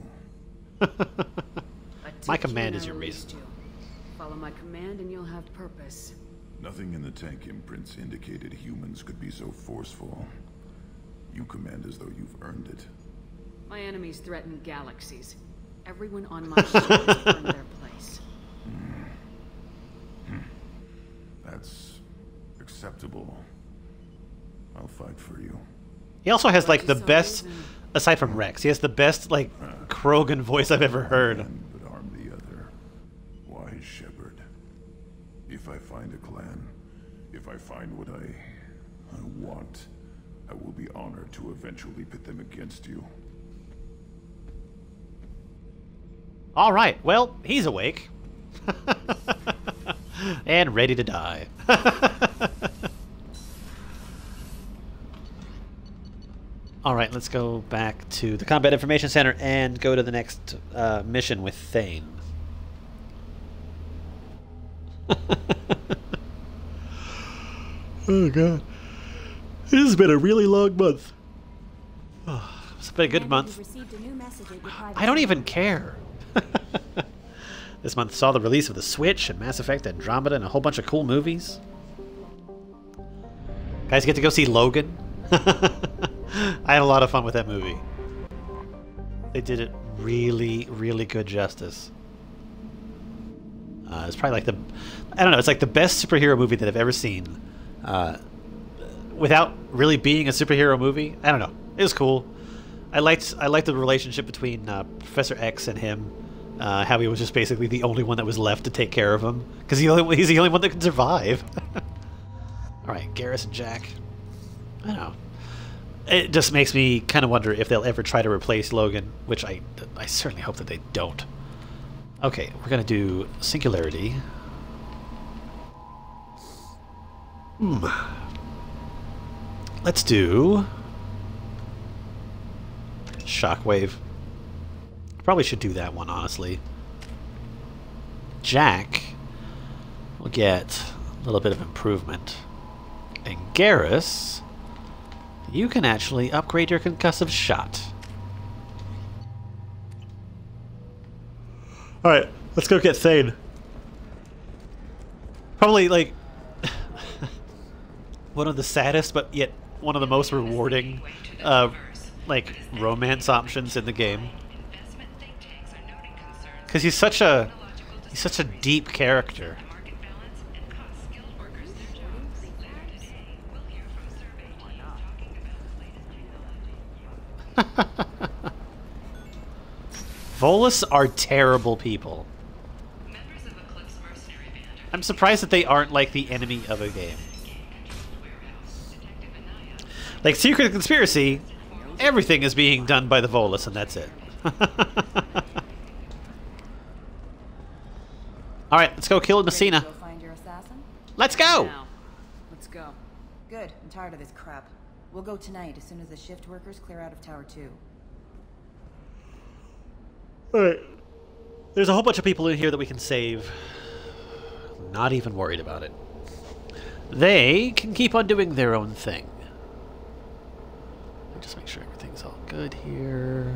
My command is your reason. Follow my command and you'll have purpose. Nothing in the tank imprints indicated humans could be so forceful. You command as though you've earned it. My enemies threaten galaxies. Everyone on my ship has earned their place. That's acceptable. I'll fight for you. He also has like the best, aside from Rex, he has the best like Krogan voice I've ever heard. But arm the other. Why, Shepard? If I find a clan, if I find what I want, I will be honored to eventually pit them against you. All right, well, he's awake. And ready to die. All right, let's go back to the Combat Information Center and go to the next mission with Thane. Oh, God. This has been a really long month. Oh, it's been a good month. I don't even care. This month saw the release of The Switch and Mass Effect Andromeda and a whole bunch of cool movies. Guys, get to go see Logan. I had a lot of fun with that movie. They did it really, really good justice. It's probably like I don't know, it's like the best superhero movie that I've ever seen. Without really being a superhero movie. I don't know. It was cool. I liked the relationship between Professor X and him. How he was just basically the only one that was left to take care of him. Because he's the only one that can survive. Alright, Garrus and Jack. I don't know. It just makes me kind of wonder if they'll ever try to replace Logan, which I certainly hope that they don't. Okay, we're going to do Singularity. Let's do Shockwave. Probably should do that one, honestly. Jack will get a little bit of improvement. And Garrus, you can actually upgrade your concussive shot. Alright, let's go get Thane. Probably, like, one of the saddest, but yet one of the most rewarding, like, romance options in the game. Because he's such a deep character. Volus are terrible people. I'm surprised that they aren't like the enemy of a game. Like Secret Conspiracy, everything is being done by the Volus, and that's it. All right, let's go kill Messina. Go find your assassin? Let's go. Let's go. Good. I'm tired of this crap. We'll go tonight as soon as the shift workers clear out of Tower 2. Alright. There's a whole bunch of people in here that we can save. Not even worried about it. They can keep on doing their own thing. Let me just make sure everything's all good here.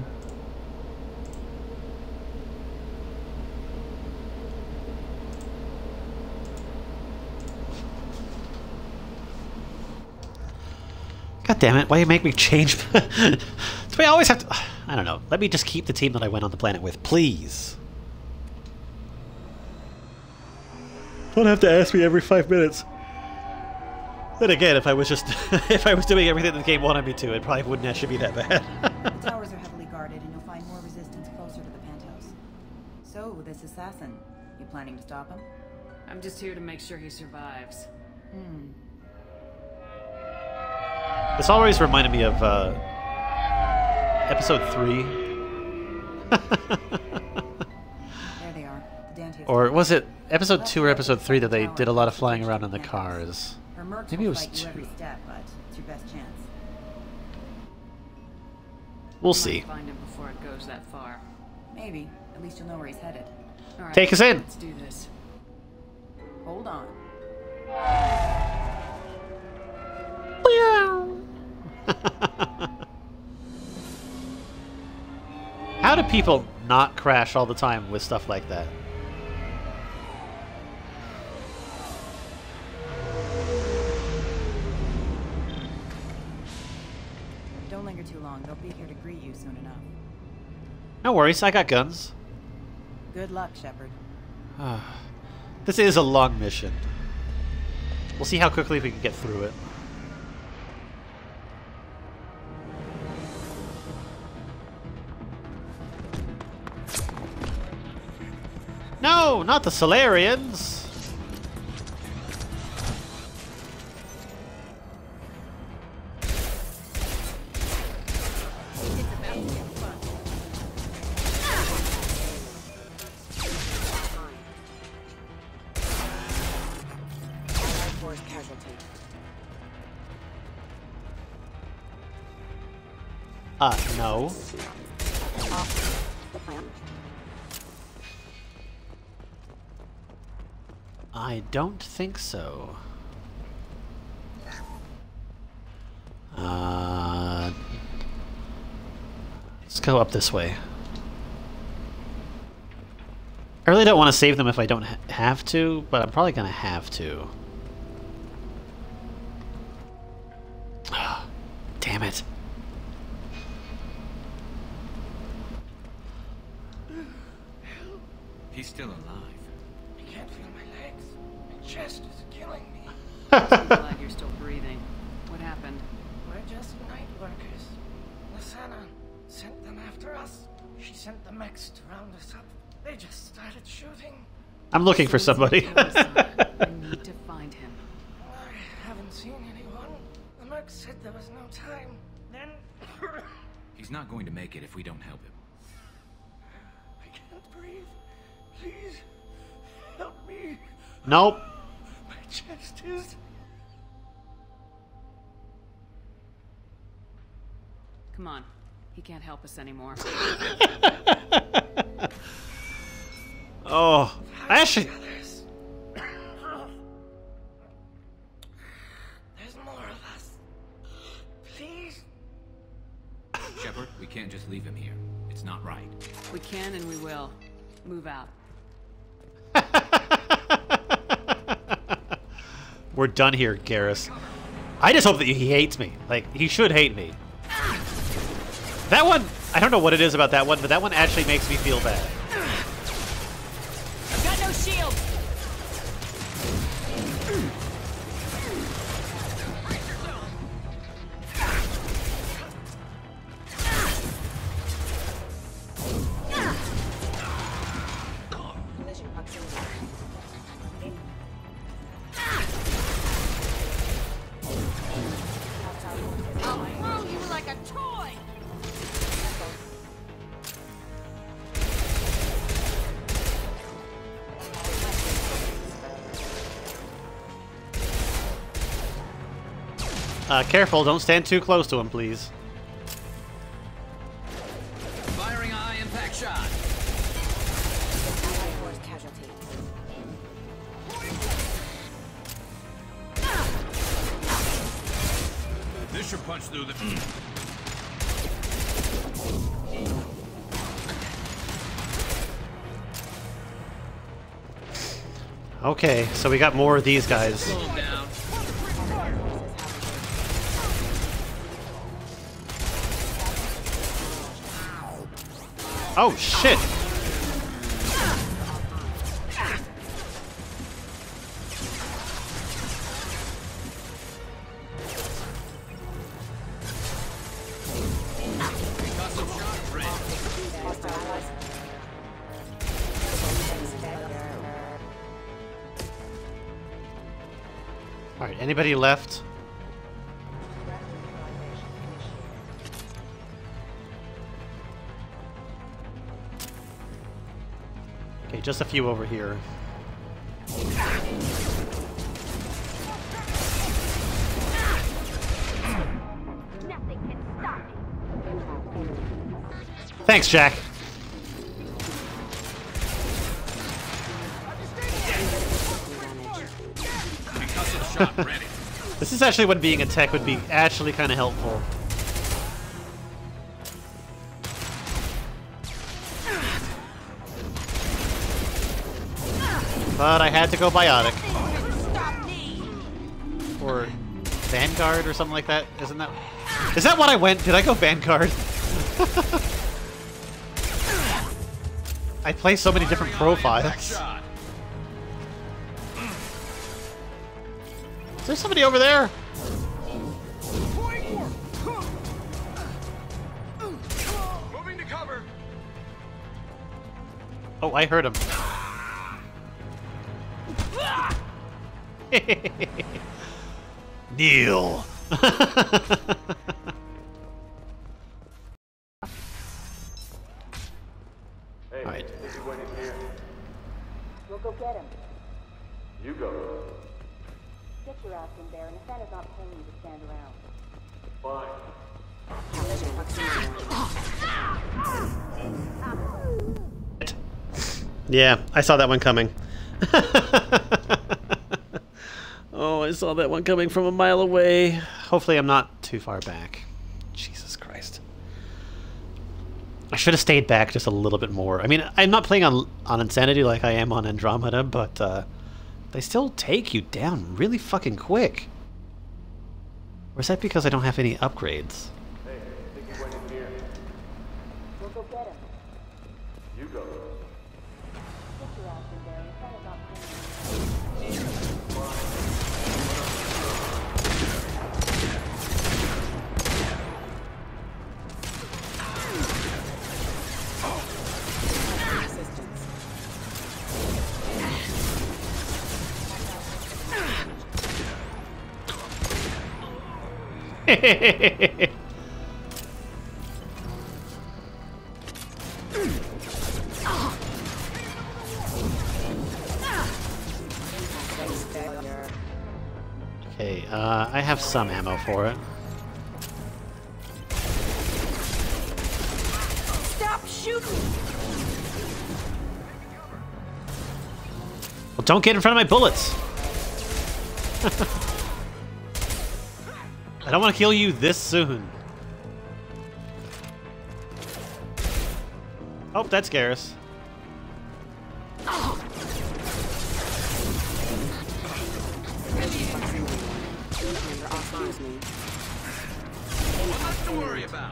God damn it, why do you make me change? Do I always have to... I don't know. Let me just keep the team that I went on the planet with, please. Don't have to ask me every 5 minutes. Then again, if I was just... if I was doing everything the game wanted me to, it probably wouldn't actually be that bad. The towers are heavily guarded and you'll find more resistance closer to the penthouse. So, this assassin, you planning to stop him? I'm just here to make sure he survives. This always reminded me of episode 3. There they are. The Dante. Or was it episode 2 or episode 3 that they did a lot of flying around in the cars? Her mercs Maybe it will was fight you 2. every step, but it's your best chance. We'll see. Find him before it goes that far. Maybe. At least you'll know where he's headed. All right, Take us in. Let's do this. Hold on. How do people not crash all the time with stuff like that? Don't linger too long. They'll be here to greet you soon enough. No worries, I got guns. Good luck, Shepard. This is a long mission. We'll see how quickly we can get through it. No, not the Solarians! No. I don't think so. Let's go up this way. I really don't want to save them if I don't have to, but I'm probably gonna have to. Damn it. He's still alive. I can't feel my legs. My chest is killing me. I'm glad you're still breathing. What happened? We're just night workers. Lasana sent them after us. She sent the mechs to round us up. They just started shooting. I'm looking for somebody. I need to find him. I haven't seen anyone. The merc said there was no time. Then... He's not going to make it if we don't help him. I can't breathe. Please, help me. Nope. My chest is... Come on. He can't help us anymore. Oh, actually... There's more of us. Please. Shepard, we can't just leave him here. It's not right. We can and we will. Move out. We're done here, Garrus. I just hope that he hates me. Like, he should hate me. That one, I don't know what it is about that one, but that one actually makes me feel bad. I've got no shield. I'll throw you like a toy. Careful, don't stand too close to him, please. Firing a high impact shot. This should punch through the... Okay, so we got more of these guys. Slow him down. Oh, shit! Alright, anybody left? Okay, just a few over here. Thanks, Jack. This is actually when being a tech would be actually kind of helpful. But I had to go biotic. Or Vanguard or something like that. Isn't that... Is that what I went? Did I go Vanguard? I play so many different profiles. Is there somebody over there? Moving to cover. Oh, I heard him. Kneel. Hey, All right. is he waiting here? We'll go get him. You go. Get your ass in there, and if Santa's not paying you to stand around. Fine. Yeah, I saw that one coming. Oh, I saw that one coming from a mile away. Hopefully I'm not too far back. Jesus Christ. I should have stayed back just a little bit more. I mean, I'm not playing on Insanity like I am on Andromeda, but they still take you down really fucking quick. Or is that because I don't have any upgrades? Hey, I think he went in here. We'll go get him. You go. Get your ass in there. Instead of not Okay, I have some ammo for it. Stop shooting! Well, don't get in front of my bullets! I don't want to kill you this soon. Oh, that's Garrus. Nothing to worry about.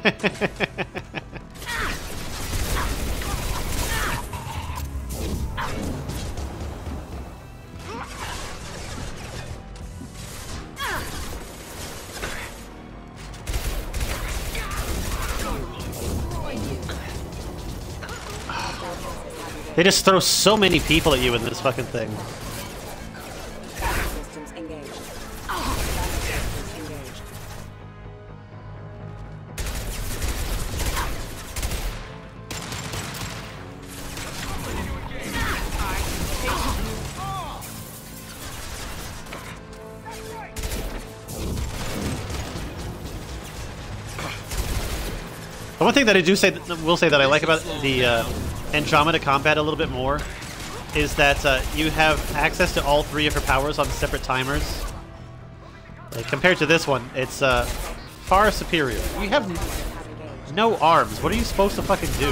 They just throw so many people at you in this fucking thing. Systems engaged. Engaged. The one thing that I will say that I like about the Andromeda combat a little bit more is that you have access to all three of her powers on separate timers. Like, compared to this one, it's far superior. You have no arms. What are you supposed to fucking do?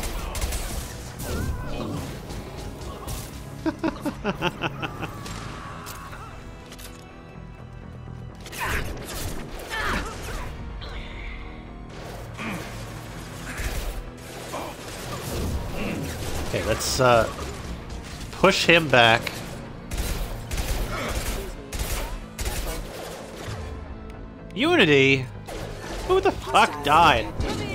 Okay, let's push him back. Unity? Who the fuck died?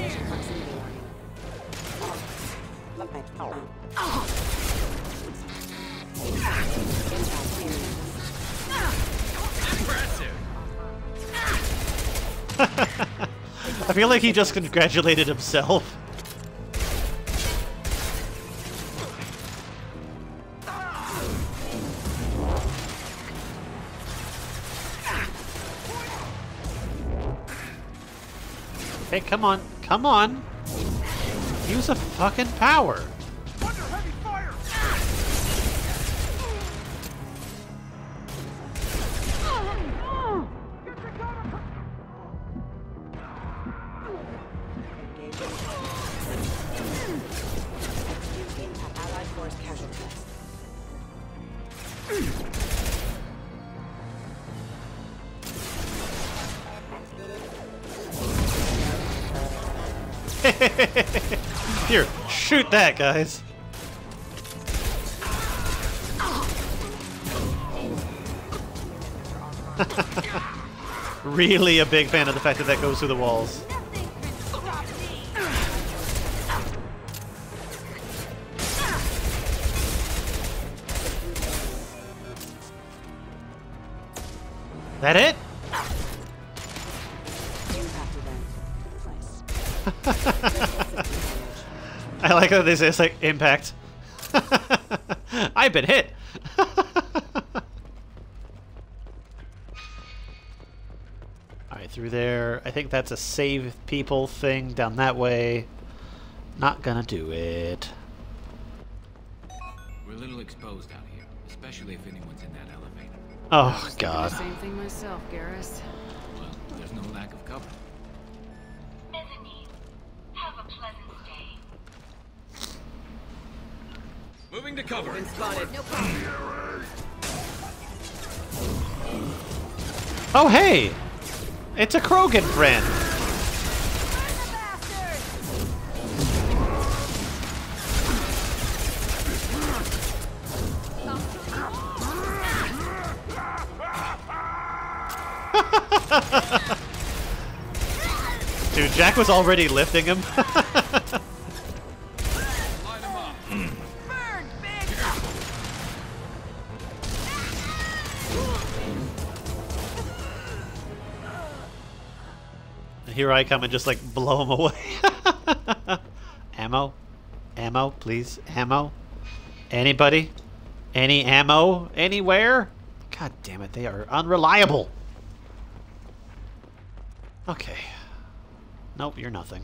I feel like he just congratulated himself. Hey, come on. Come on. Use a fucking power. Under heavy fire! Allied force casualties. Here, shoot that, guys. Really a big fan of the fact that that goes through the walls. That it? I like how they say it's like impact. I've been hit. Alright, through there. I think that's a save people thing down that way. Not gonna do it. We're a little exposed out here, especially if anyone's in that elevator. Oh, God. Same thing myself, Garrus. Well, there's no lack of cover. Have a pleasant stay. Moving to cover. Been spotted. No problem. Oh, hey! It's a Krogan friend. Dude, Jack was already lifting him. And here I come and just like blow him away. Ammo? Ammo, please. Ammo? Anybody? Any ammo? Anywhere? God damn it, they are unreliable. Okay. Nope, you're nothing.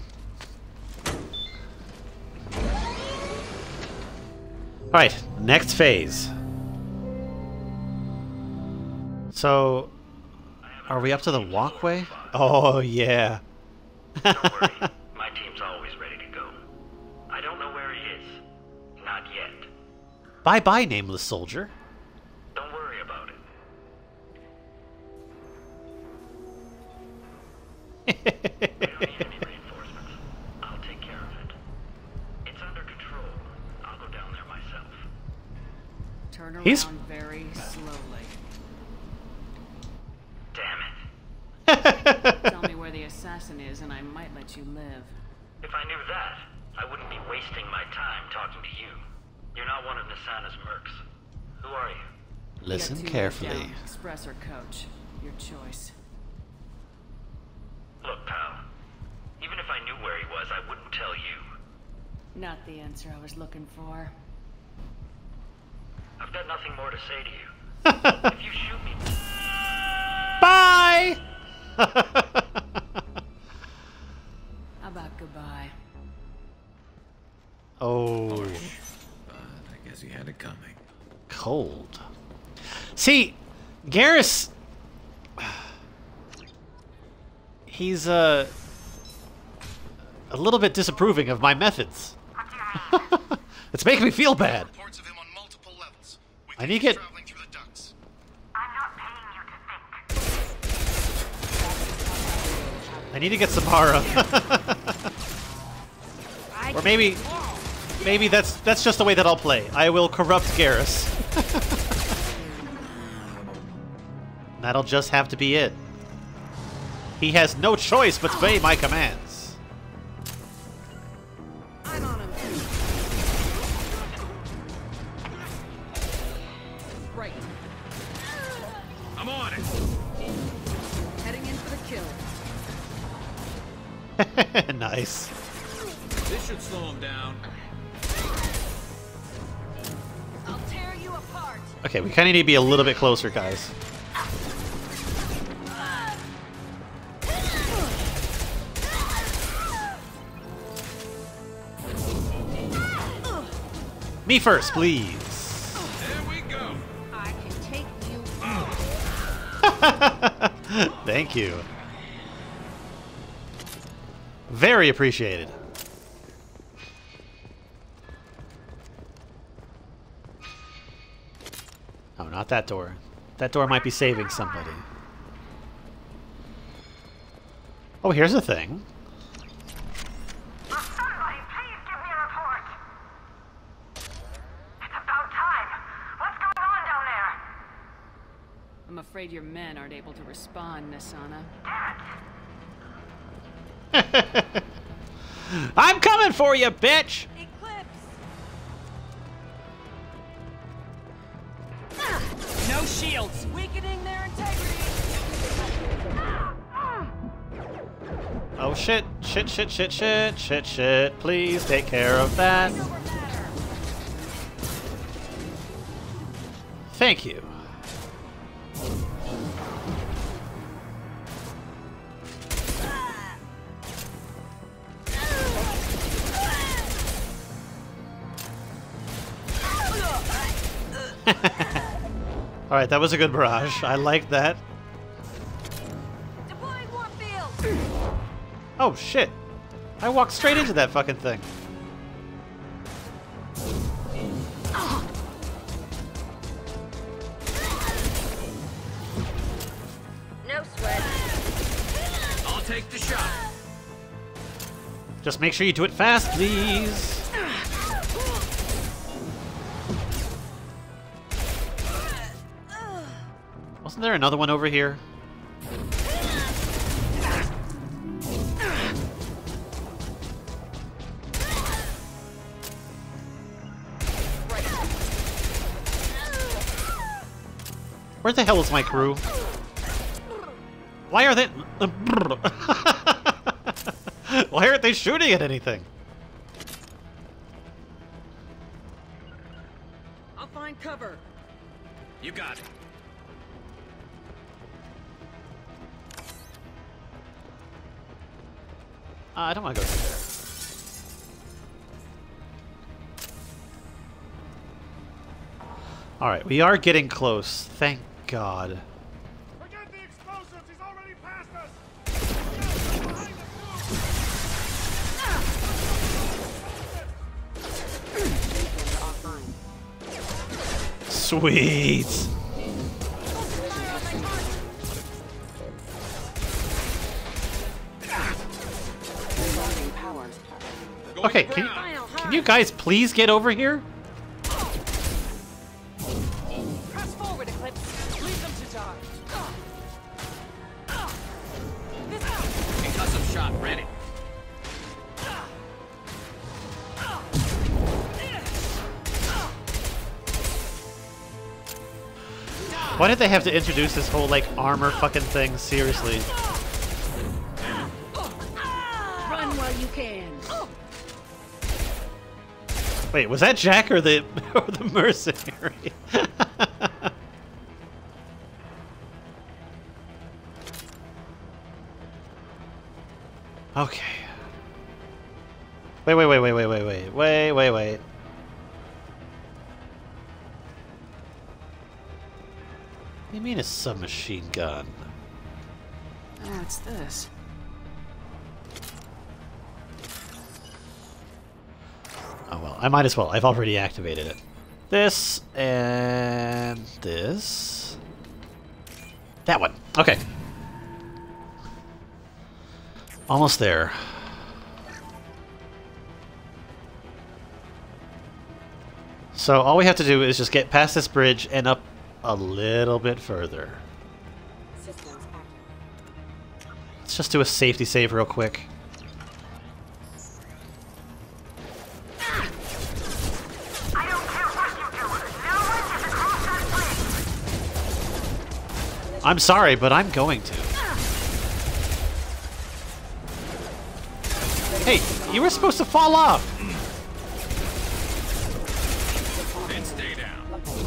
Alright, next phase. So, are we up to the walkway? Oh, yeah. Don't worry, my team's always ready to go. I don't know where he is. Not yet. Bye-bye, nameless soldier. Don't worry about it. We don't need any reinforcements. I'll take care of it. It's under control. I'll go down there myself. Turn around He's... very slowly. Damn it. Tell me where the assassin is and I might let you live. If I knew that, I wouldn't be wasting my time talking to you. You're not one of Nisana's mercs. Who are you? Listen You got 2 carefully. down, Express or coach. Your choice. Look, pal. Even if I knew where he was, I wouldn't tell you. Not the answer I was looking for. I've got nothing more to say to you. If you shoot me... Bye! How about goodbye? Oh. But I guess he had it coming. Cold. See, Garrus... He's, a little bit disapproving of my methods. It's making me feel bad. I need to get... I need to get Samara. Or maybe that's just the way that I'll play. I will corrupt Garrus. That'll just have to be it. He has no choice but to obey my commands. I'm on him. Right. I'm on it. Heading in for the kill. Nice. This should slow him down. I'll tear you apart. Okay, we kind of need to be a little bit closer, guys. Me first, please. There we go. I can take you. Thank you. Very appreciated. Oh, not that door. That door might be saving somebody. Oh, here's a thing. Somebody, please give me a report. It's about time. What's going on down there? I'm afraid your men aren't able to respond, Nisana. I'm coming for you, bitch! No shields. Weakening their integrity. Oh shit, shit, shit, shit, shit, shit, shit. Please take care of that. Thank you. Alright, that was a good barrage. I like that. Deploying warp field. Oh shit. I walked straight into that fucking thing. take the shot. Just make sure you do it fast, please. Wasn't there another one over here? Where the hell is my crew? Why are they... Why aren't they shooting at anything? I'll find cover. You got it. I don't want to go through there. Alright, we are getting close. Thank God. Forget the explosives! He's already past us! Sweet. Okay, can you guys please get over here? Press forward, Eclipse. Lead them to die. Concussive shot ready. Why did they have to introduce this whole, like, armor fucking thing? Seriously. Run while you can. Wait, was that Jack or the mercenary? Okay. Wait. What do you mean a submachine gun? What's this? Oh well, I might as well. I've already activated it. This and this. That one. Okay. Almost there. So all we have to do is just get past this bridge and up a little bit further. Let's just do a safety save real quick. I'm sorry, but I'm going to. Hey, you were supposed to fall off! And stay down.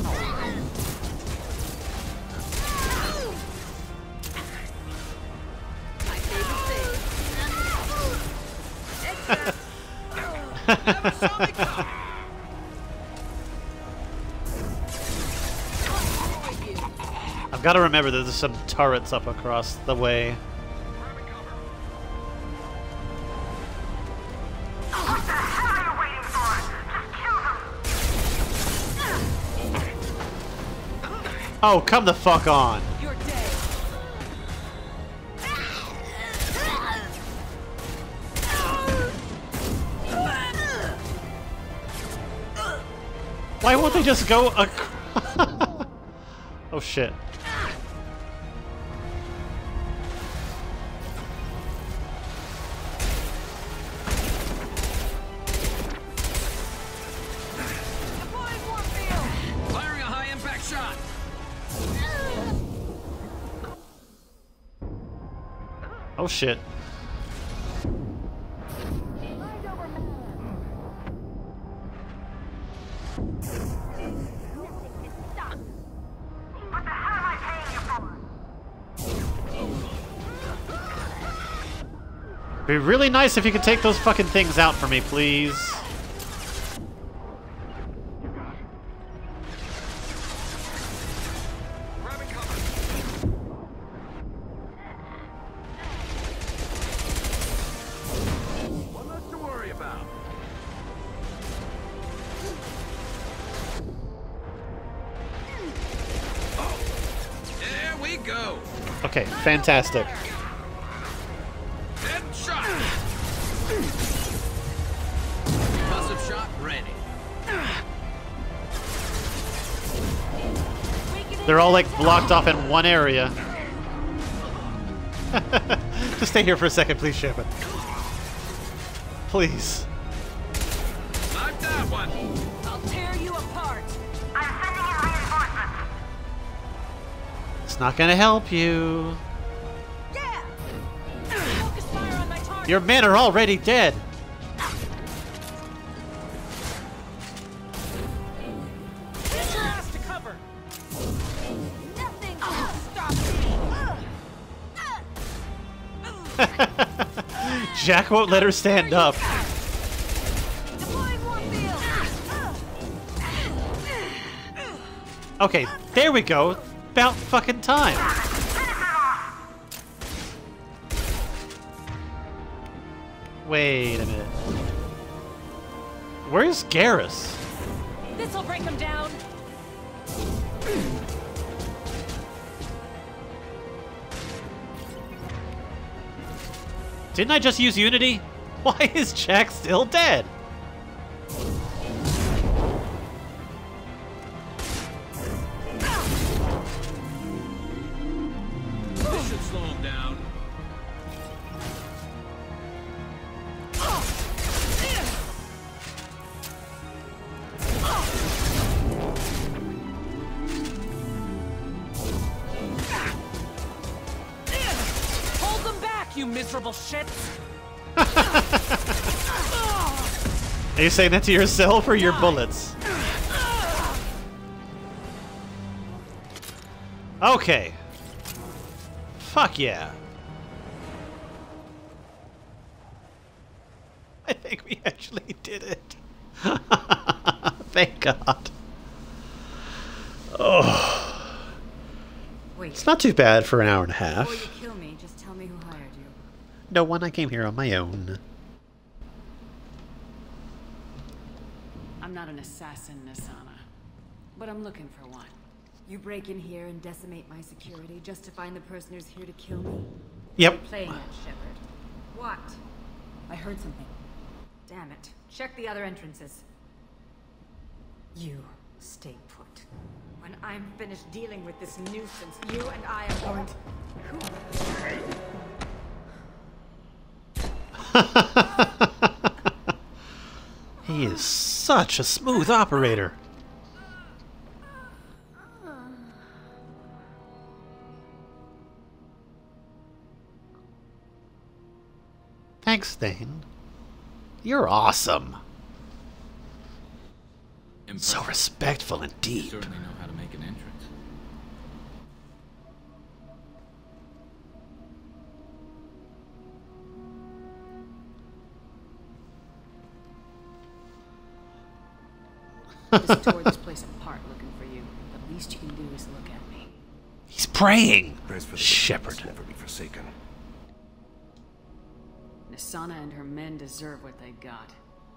Never saw me coming. I've got to remember that there's some turrets up across the way. What the hell are you waiting for? Just kill them! Oh, come the fuck on! You're dead. Why won't they just go across? Oh shit. Firing a high impact shot. Oh shit. What the hell am I paying you for? Be really nice if you could take those fucking things out for me, please. One less to worry about. Oh, there we go. Okay, fantastic. ready. They're all like blocked off in one area. Just stay here for a second, please, Shepard. Please. Knock that one. I'll tear you apart. I'm sending in reinforcements. It's not gonna help you. Yeah. Focus fire on my target. Your men are already dead. Get your ass to cover. Nothing can stop me. Jack won't let her stand up. Deploying warfield. Okay, there we go. About fucking time. Wait a minute. Where's Garrus? This'll break him down. Didn't I just use Unity? Why is Jack still dead? This should slow him down. Hold them back, you miserable shits. Are you saying that to yourself or your bullets? Okay. Fuck yeah. I think we actually did it. Thank God. Oh. Wait. It's not too bad for an hour and a half. Before you kill me, just tell me who hired you. No one, I came here on my own. I'm not an assassin, Nasana, but I'm looking for one. You break in here and decimate my security just to find the person who's here to kill me? Yep. You're playing that, Shepard. What? I heard something. Damn it. Check the other entrances. You stay put. When I'm finished dealing with this nuisance, you and I are going to... He is such a smooth operator. Thanks, Thane. You're awesome. So respectful and deep. You certainly know how to make an entrance. I just tore this place apart looking for you. The least you can do is look at me. He's praying. Shepard. Shepard. Never be forsaken. Nasana and her men deserve what they got.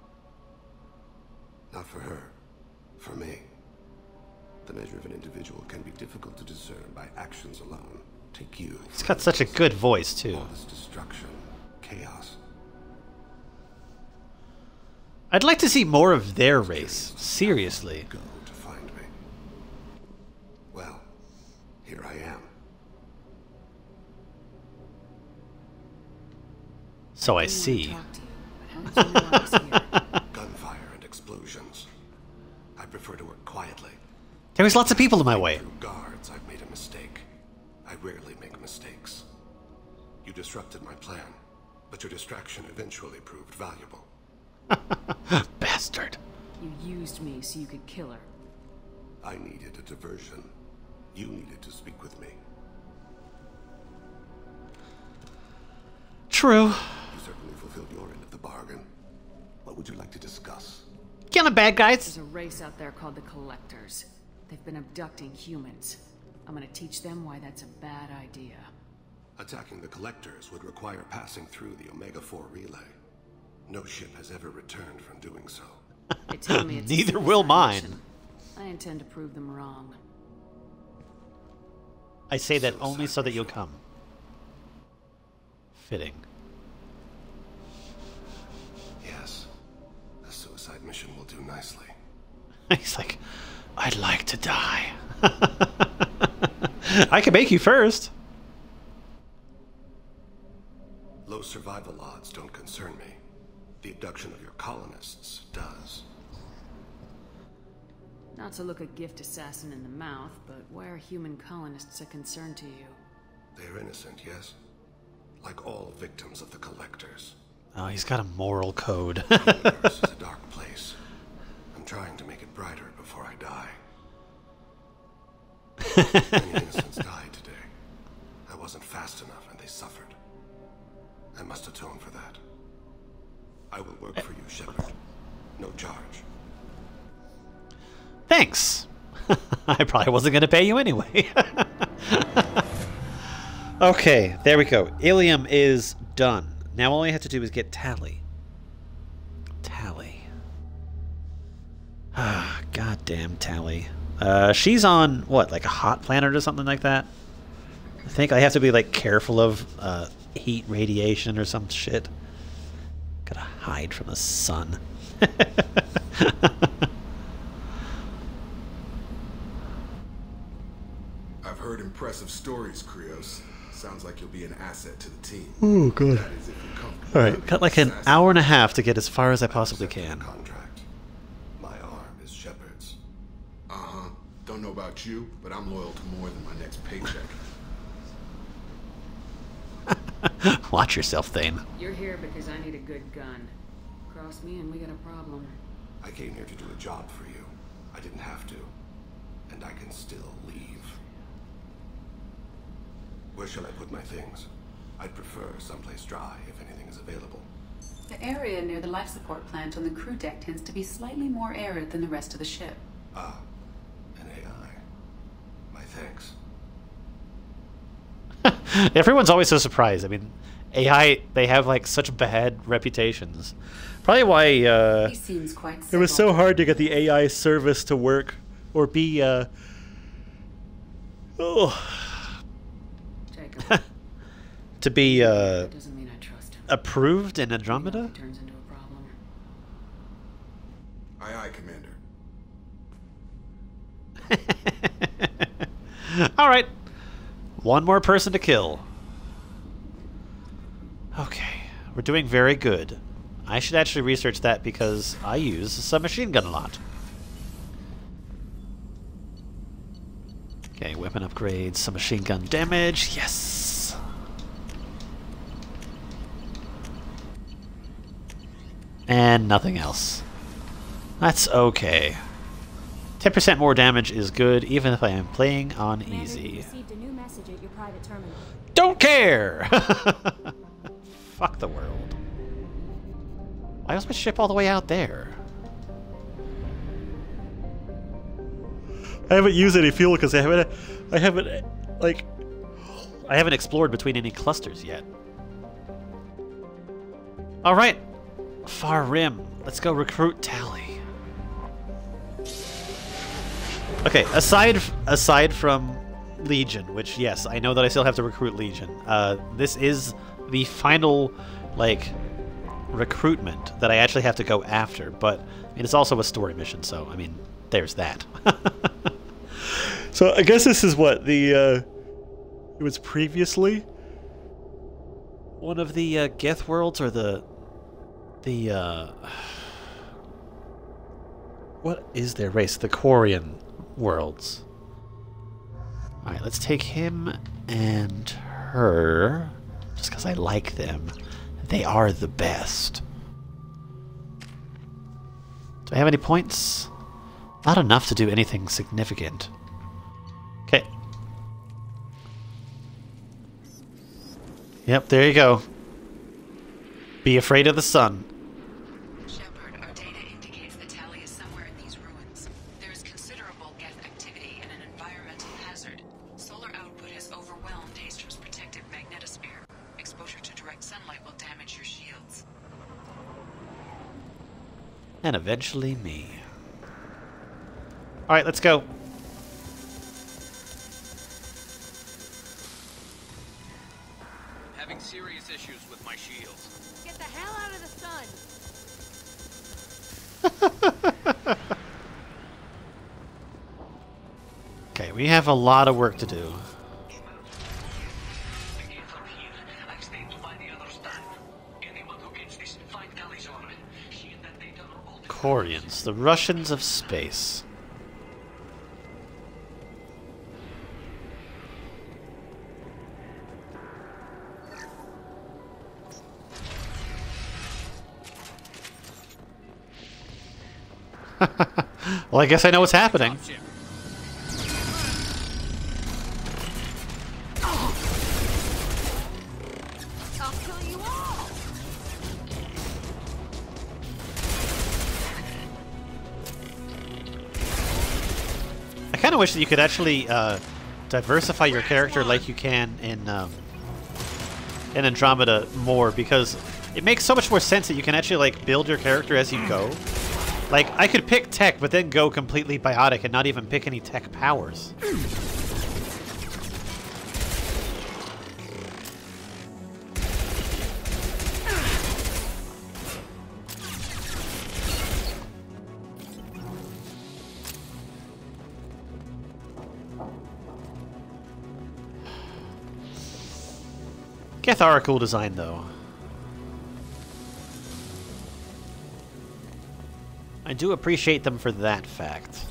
Not for her. For me. The measure of an individual can be difficult to discern by actions alone. Take you. He's got such a good voice, too. All this destruction, chaos. I'd like to see more of their race. Seriously. Go to find me. Well, here I am. So I see. Gunfire and explosions. I prefer to work quietly. There was lots of people in my way. Through guards, I've made a mistake. I rarely make mistakes. You disrupted my plan, but your distraction eventually proved valuable. Bastard. You used me so you could kill her. I needed a diversion. You needed to speak with me. True. You certainly fulfilled your end of the bargain. What would you like to discuss? Killing bad guys. There's a race out there called the Collectors. They've been abducting humans. I'm gonna teach them why that's a bad idea. Attacking the Collectors would require passing through the Omega-4 relay. No ship has ever returned from doing so. They tell me it's a Neither will suicide mine. mission. I intend to prove them wrong. I say that only so that you'll come. Fitting. Yes. A suicide mission will do He's like, I'd like to die. I can make you first. Low survival odds don't concern me. The abduction of your colonists does. Not to look a gift assassin in the mouth, but why are human colonists a concern to you? They're innocent, yes? Like all victims of the Collectors. Oh, he's got a moral code. The universe is a dark place. I'm trying to make it brighter before I die. Many innocents died today. I wasn't fast enough and they suffered. I must atone for that. I will work for you, Shepard. No charge. Thanks. I probably wasn't going to pay you anyway. Okay, there we go. Ilium is done. Now all I have to do is get Tally. Tally. Ah, goddamn Tally. She's on, what, like a hot planet or something like that? I think I have to be, like, careful of heat radiation or some shit. Gotta hide from the sun. I've heard impressive stories, Krios. Sounds like you'll be an asset to the team. Oh, good. That is if you're comfortable. Alright, got like an hour and a half to get as far as I possibly can. Contract. My arm is Shepard's. Uh-huh. Don't know about you, but I'm loyal to more than my next paycheck. Watch yourself, Thane. You're here because I need a good gun. Cross me and we got a problem. I came here to do a job for you. I didn't have to. And I can still leave. Where shall I put my things? I'd prefer someplace dry if anything is available. The area near the life support plant on the crew deck tends to be slightly more arid than the rest of the ship. Ah, an AI. My thanks. Everyone's always so surprised. I mean, AI, they have like such bad reputations. Probably why He seems quite it was so hard to get the AI service to work or be to be Doesn't mean I trust him. approved in Andromeda. Turns into a problem. Aye, aye, Commander. All right, one more person to kill. Okay, we're doing very good. I should actually research that because I use a submachine gun a lot. Okay, weapon upgrades, submachine gun damage, yes! And nothing else. That's okay. 10% more damage is good, even if I am playing on easy. Received a new message at your private terminal. Don't care! Fuck the world. Why was my ship all the way out there? I haven't used any fuel because I haven't explored between any clusters yet. All right, Far Rim. Let's go recruit Tally. Okay, aside from Legion, which yes, I know that I still have to recruit Legion. This is the final like recruitment that I actually have to go after, but I mean, it's also a story mission, so I mean, there's that. So I guess this is what the it was previously one of the Geth worlds, or the what is their race? The Quarian worlds. All right, let's take him and her, just because I like them. They are the best. Do I have any points? Not enough to do anything significant. Okay. Yep, there you go. Be afraid of the sun. Shepard, our data indicates that Tally is somewhere in these ruins. There is considerable Geth activity and an environmental hazard. Solar output has overwhelmed Haster's protective magnetosphere. Exposure to direct sunlight will damage your shields. And eventually me. Alright, let's go. Having serious issues with my shields. Get the hell out of the sun! Okay, we have a lot of work to do. Koreans, the Russians of space. Well, I guess I know what's happening. I kind of wish that you could actually diversify your character like you can in Andromeda more, because it makes so much more sense that you can actually like build your character as you go. Like, I could pick tech, but then go completely biotic and not even pick any tech powers. Geth are a cool design, though. I do appreciate them for that fact.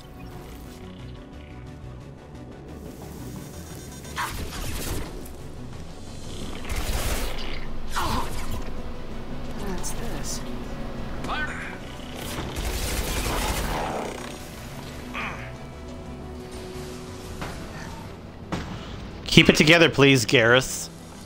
What's this? Keep it together, please, Garrus.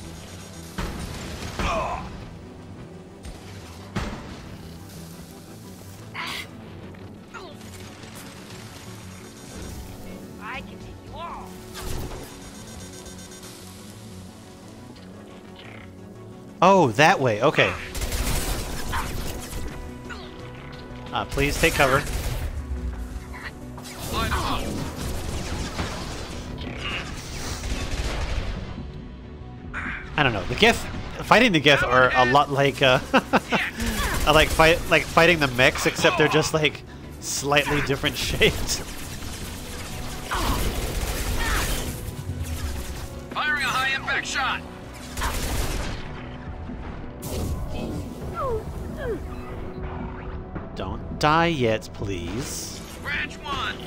Oh, that way. Okay. Please take cover. I don't know. The Geth, fighting the Geth are a lot like like fighting the mechs, except they're just like slightly different shaped. Firing a high impact shot. Don't die yet, please. Branch one.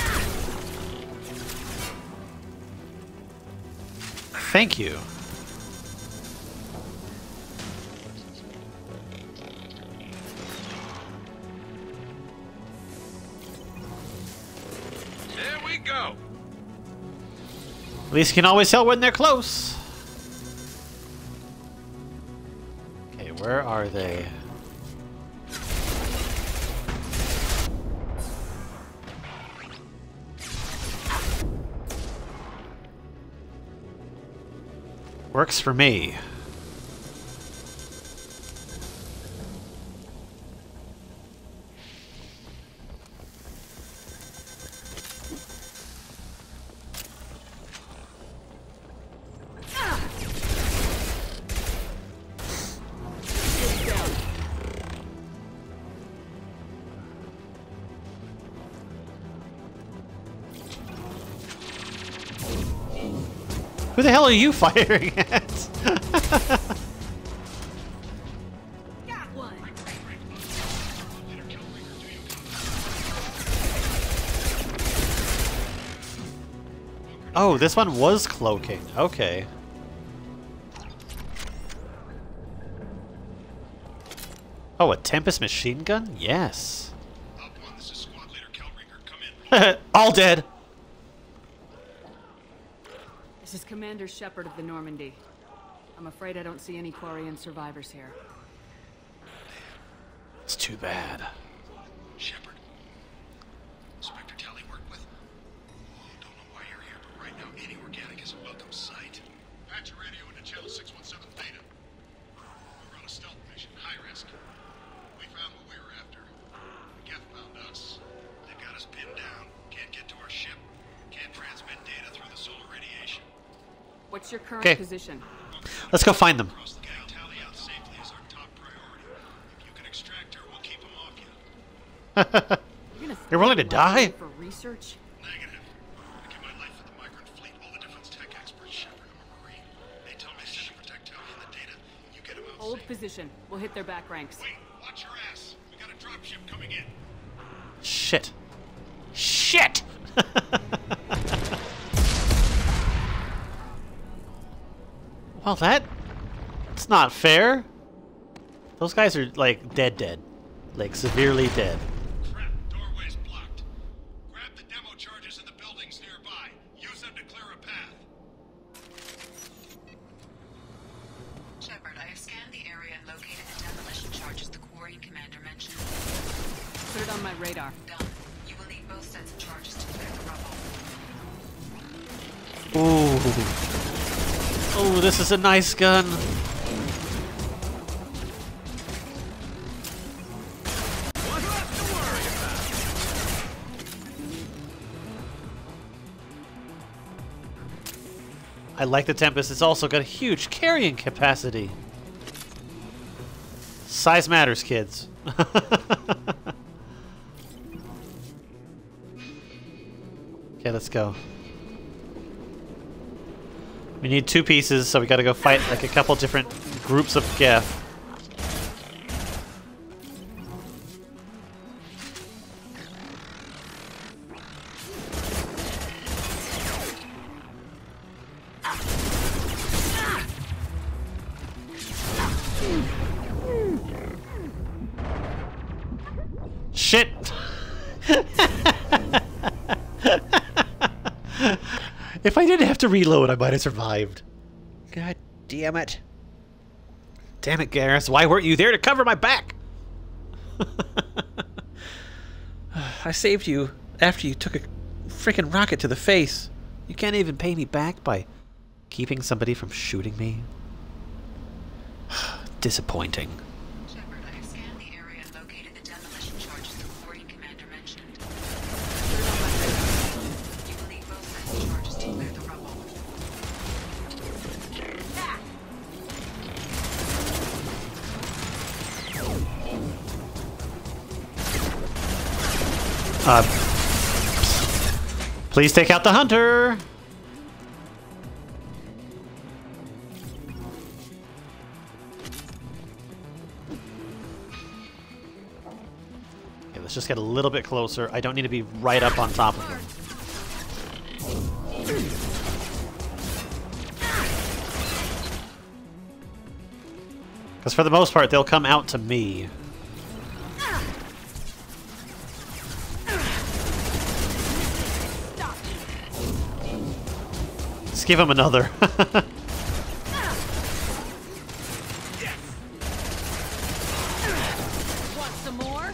Thank you. There we go. At least you can always tell when they're close. Okay, where are they? Works for me. Who the hell are you firing at? Oh, this one was cloaking. Okay. Oh, a Tempest machine gun? Yes. All dead. This is Commander Shepard of the Normandy. I'm afraid I don't see any Quarian survivors here. It's too bad. Shepard. Inspector Tally worked with? Oh, don't know why you're here, but right now any organic is a welcome sight. Patch your radio into channel 617 Theta. We're on a stealth mission, high risk. We found what we were after. The Geth found us. They've got us pinned down. Can't get to our ship. Can't transmit data through the solar radiation. What's your current position? Let's go find them. You're willing to die? For research? Negative. I give my life Take position. We'll hit their back ranks. Wait, watch your ass. We got a dropship coming in. Shit. Shit! Well, that's not fair. Those guys are, like, dead. Like, severely dead. Crap, doorway's blocked. Grab the demo charges in the buildings nearby. Use them to clear a path. Shepard, I have scanned the area and located the demolition charges the quarry commander mentioned. Put it on my radar. Done. You will need both sets of charges to clear the rubble. Ooh. Oh, this is a nice gun. I like the Tempest. It's also got a huge carrying capacity. Size matters, kids. Okay, let's go. We need 2 pieces, so we gotta go fight like a couple different groups of Geth. Shit! If I didn't have to reload, I might have survived. God damn it. Damn it, Garrus. Why weren't you there to cover my back? I saved you after you took a freaking rocket to the face. You can't even pay me back by keeping somebody from shooting me. Disappointing. Shepard, I have scanned the area and located the demolition charges the quarry commander mentioned. You will need both sets of charges to clear the rubble. Please take out the hunter. Okay, let's just get a little bit closer. I don't need to be right up on top of him. Because for the most part, they'll come out to me. Let's give him another. Want some more?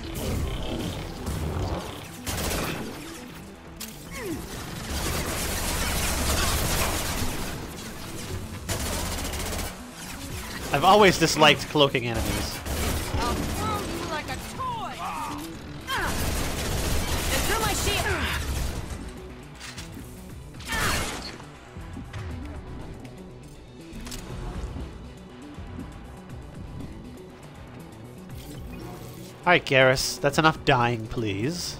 I've always disliked cloaking enemies. I'll throw you like a toy. And through my shield. Alright, Garrus, that's enough dying, please.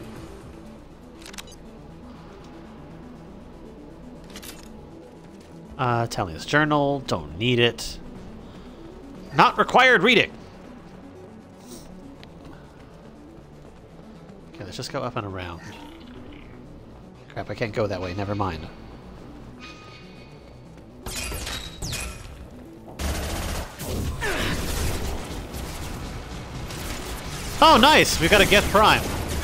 Talia's journal, don't need it. Not required reading! Okay, let's just go up and around. Crap, I can't go that way, never mind. Oh, nice! We've got a Geth Prime.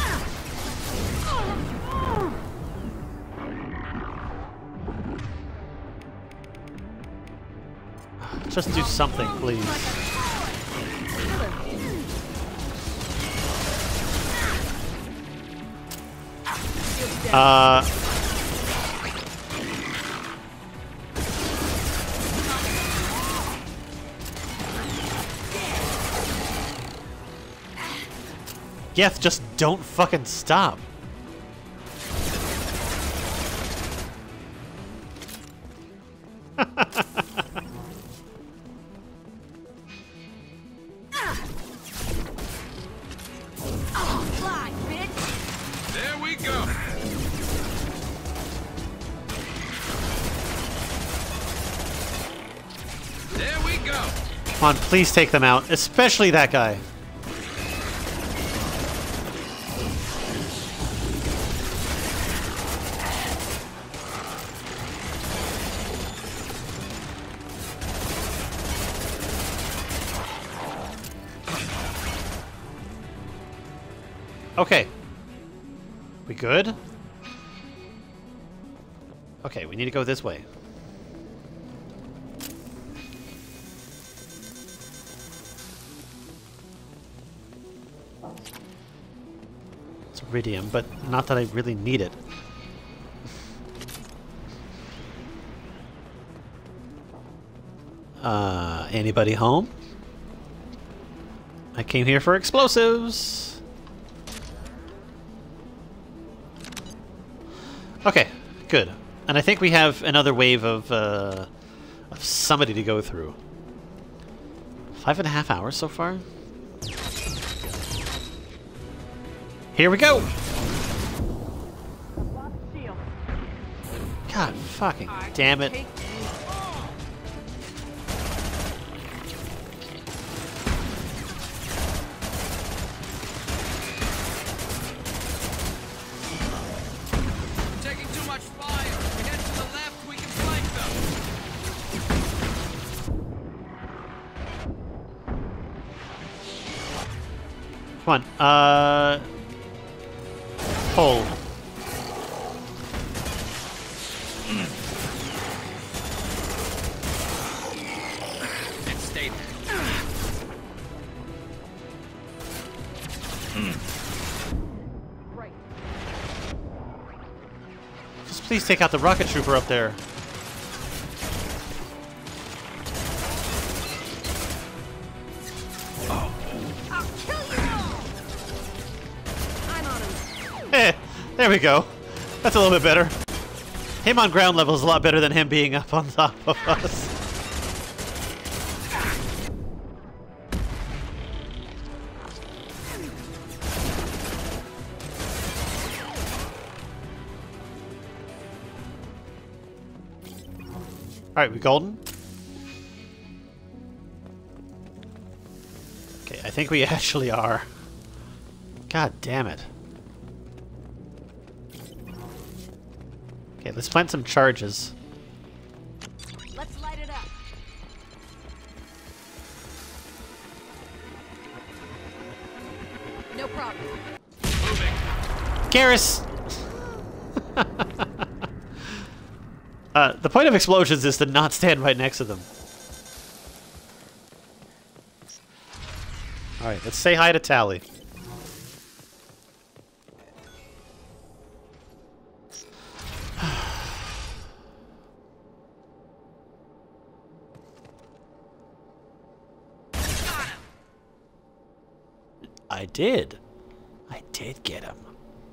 Just do something, please. Geth, just don't fucking stop. There we go. There we go. Come on, please take them out, especially that guy. Okay. We good? Okay, we need to go this way. It's iridium, but not that I really need it. Anybody home? I came here for explosives. Okay, good. And I think we have another wave of somebody to go through. 5.5 hours so far? Here we go! God fucking damn it. Come on, hold. Stay there. Right. Just please take out the rocket trooper up there. There we go. That's a little bit better. Him on ground level is a lot better than him being up on top of us. Alright, we golden? Okay, I think we actually are. God damn it. Okay, let's plant some charges. Let's light it up. No problem. Moving. Garrus! The point of explosions is to not stand right next to them. Alright, let's say hi to Tally. I did. I did get him.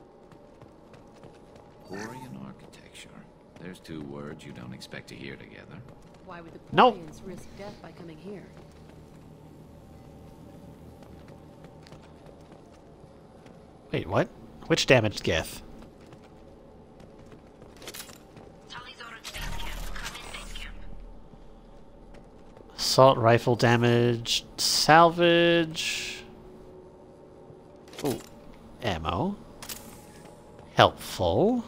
Quarian architecture. There's two words you don't expect to hear together. Why would the Nope. Quarians risk death by coming here? Wait, what? Which damaged Geth? Assault rifle damage, salvage. Ooh, ammo. Helpful.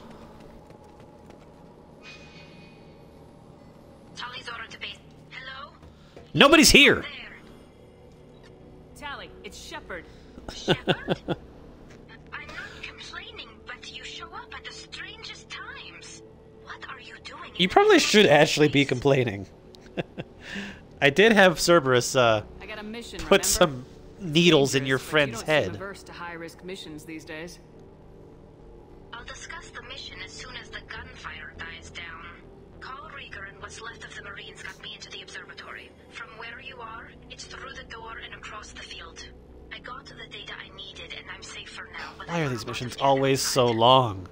Hello? Nobody's here. Tally, it's Shepard. Shepard? I'm not complaining, but you show up at the strangest times. What are you doing? You probably should actually be complaining. I did have Cerberus I got a mission, put remember? some needles in your Dangerous, but friend's you don't seem head. averse to high-risk missions these days. I'll discuss the mission as soon as the gunfire dies down. Call Rieger and what's left of the Marines got me into the observatory. From where you are, it's through the door and across the field. I got to the data I needed and I'm safe for now. But Why are these missions always so long?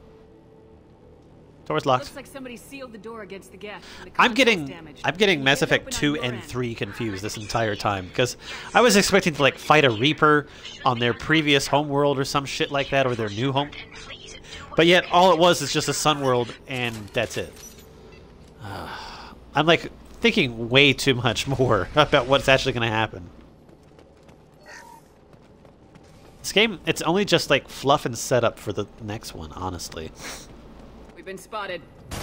Door's locked. Looks like somebody sealed the door against the Geth. and the I'm console's damaged. getting Mass Get it Effect open on 2 your and end. 3 confused this entire time because I was expecting to like fight a Reaper on their previous homeworld or some shit like that, or their new home. But yet all it was is just a sun world and that's it. I'm like thinking way too much more about what's actually going to happen. This game, it's only just like fluff and setup for the next one, honestly. We've been spotted.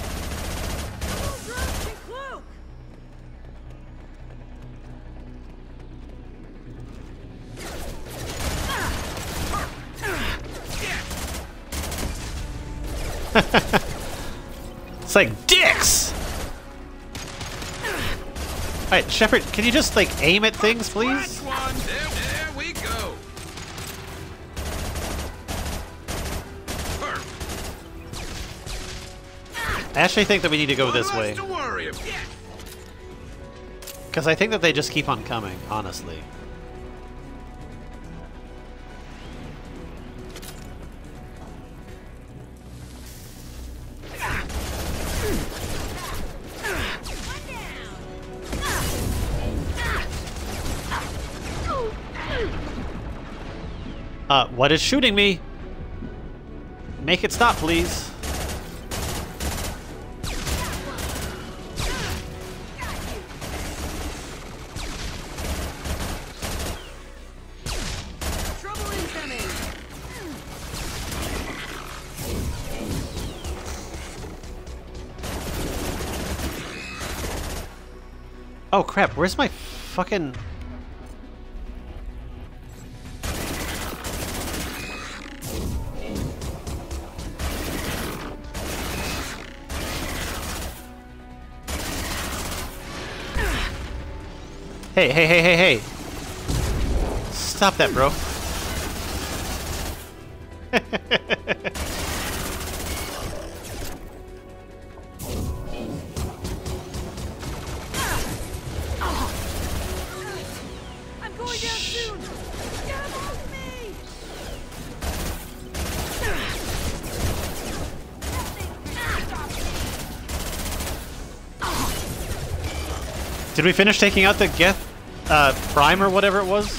It's like dicks! Alright, Shepard, can you just like aim at things, please? There we go. I actually think that we need to go this way. Because I think that they just keep on coming, honestly. What is shooting me? Make it stop, please. Trouble incoming. Oh crap, where's my fucking... Hey. Stop that, bro. I'm going down soon. Get him off me. Did we finish taking out the Geth Prime or whatever it was?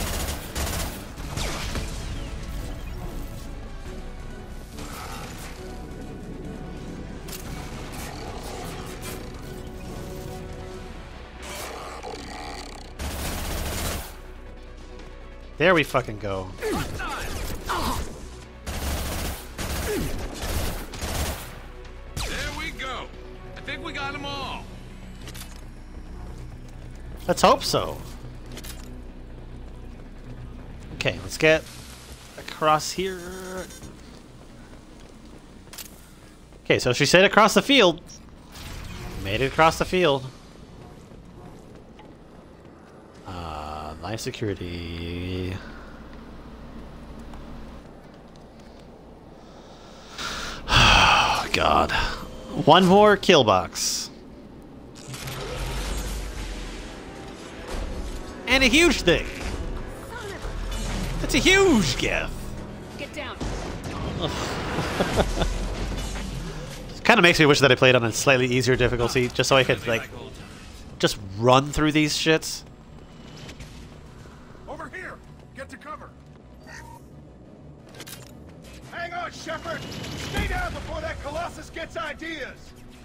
There we fucking go. There we go. I think we got them all. Let's hope so. Okay, let's get across here. Okay, so she said across the field. Made it across the field. Life security. Oh, God. One more kill box. And a huge thing. That's a huge Geth. Get down. Kind of makes me wish that I played on a slightly easier difficulty, just so I could like just run through these shits. Over here! Get to cover! Hang on, Shepard! Stay down before that Colossus gets ideas!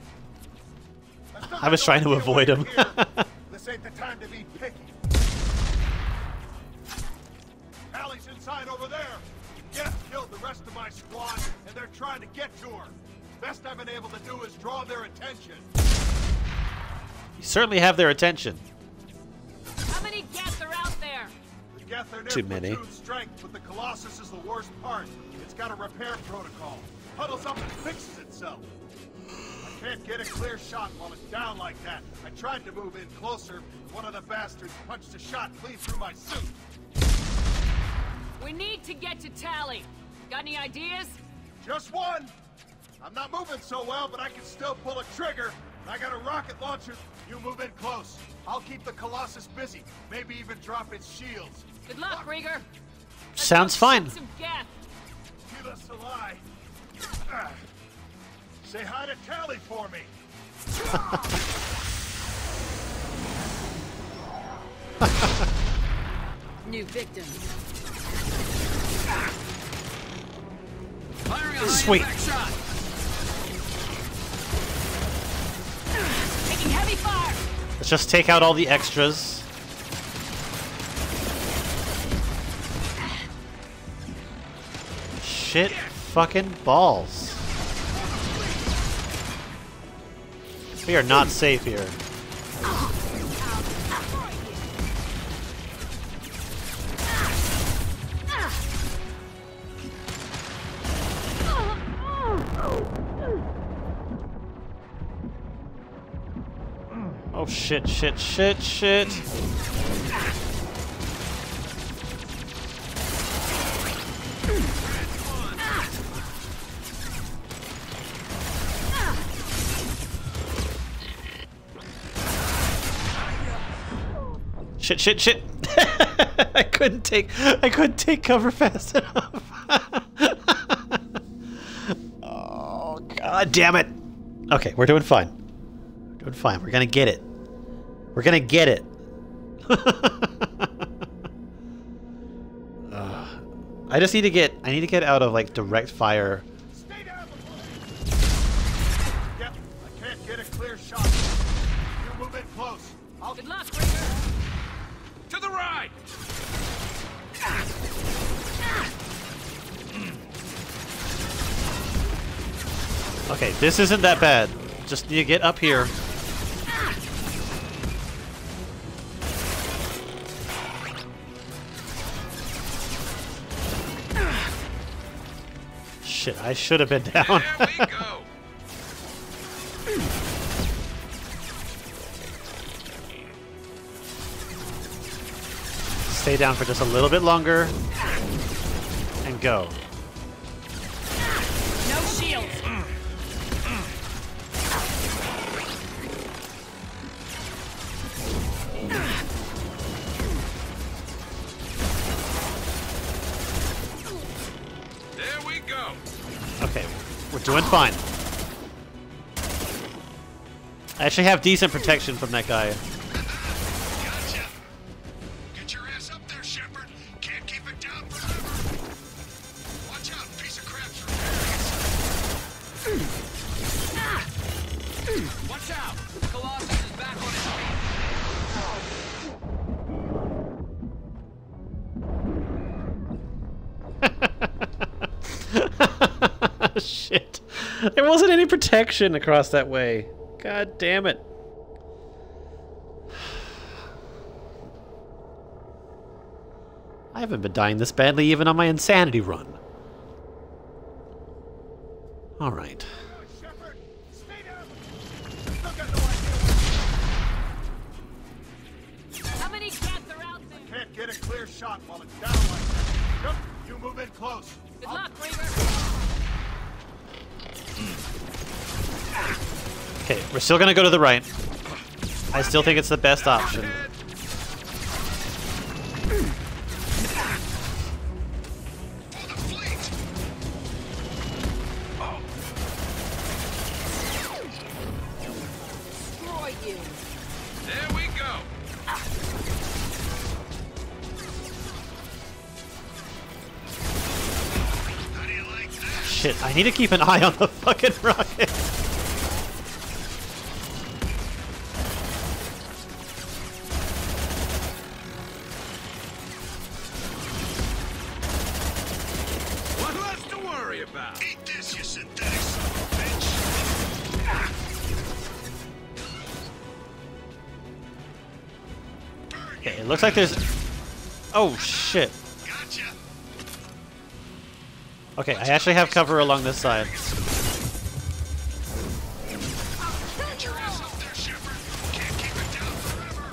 I was trying to avoid him. This ain't the time to be picky. Allie's inside over there! Geth killed the rest of my squad, and they're trying to get to her. Best I've been able to do is draw their attention. You certainly have their attention. How many Geth are out there? The Geth are near Too many. platoon strength, but the Colossus is the worst part. It's got a repair protocol. Huddles up and fixes itself. I can't get a clear shot while it's down like that. I tried to move in closer. One of the bastards punched a shot clean through my suit. We need to get to Tally. Got any ideas? Just one. I'm not moving so well, but I can still pull a trigger. I got a rocket launcher. You move in close. I'll keep the Colossus busy. Maybe even drop its shields. Good luck, Rieger. Sounds fine. Some Geth. Give us a lie. Say hi to Tally for me. New victims. Firing a Sweet. high-impact shot. Taking heavy fire. Let's just take out all the extras. Shit fucking balls. We are not safe here. Oh shit, shit, shit, shit. Shit, shit, shit. I couldn't take cover fast enough. Oh god damn it. Okay, we're doing fine. We're doing fine. We're gonna get it. We're gonna get it. I just need to get out of like direct fire. Stay down before. Yep, I can't get a clear shot. You move in close. Good luck, Raider. To the right! Okay, this isn't that bad. Just need to get up here. Shit, I should have been down. There we go. Stay down for just a little bit longer. And go. No shields. There we go. Okay, we're doing fine. I actually have decent protection from that guy. Gotcha. Get your ass up there, Shepard. Can't keep it down forever. Watch out, piece of crap's repairing. Watch out! Colossus is back on his feet. Shit. There wasn't any protection across that way. God damn it. I haven't been dying this badly even on my insanity run. Alright. Shepard, stay down. Still got no idea. How many cats are out there? Can't get a clear shot while it's down like that. Yep, you move in close. Good luck, Raider. Okay, we're still gonna go to the right. I still think it's the best option. Destroy you. There we go. How do you like that? Shit, I need to keep an eye on the fucking rocket. What less to worry about? Eat this, you synthetic son of a bitch. Okay, it looks like there's... Oh, shit. Gotcha. Okay, I actually have cover along this side. Get your ass up there, Shepard. Can't keep it down forever.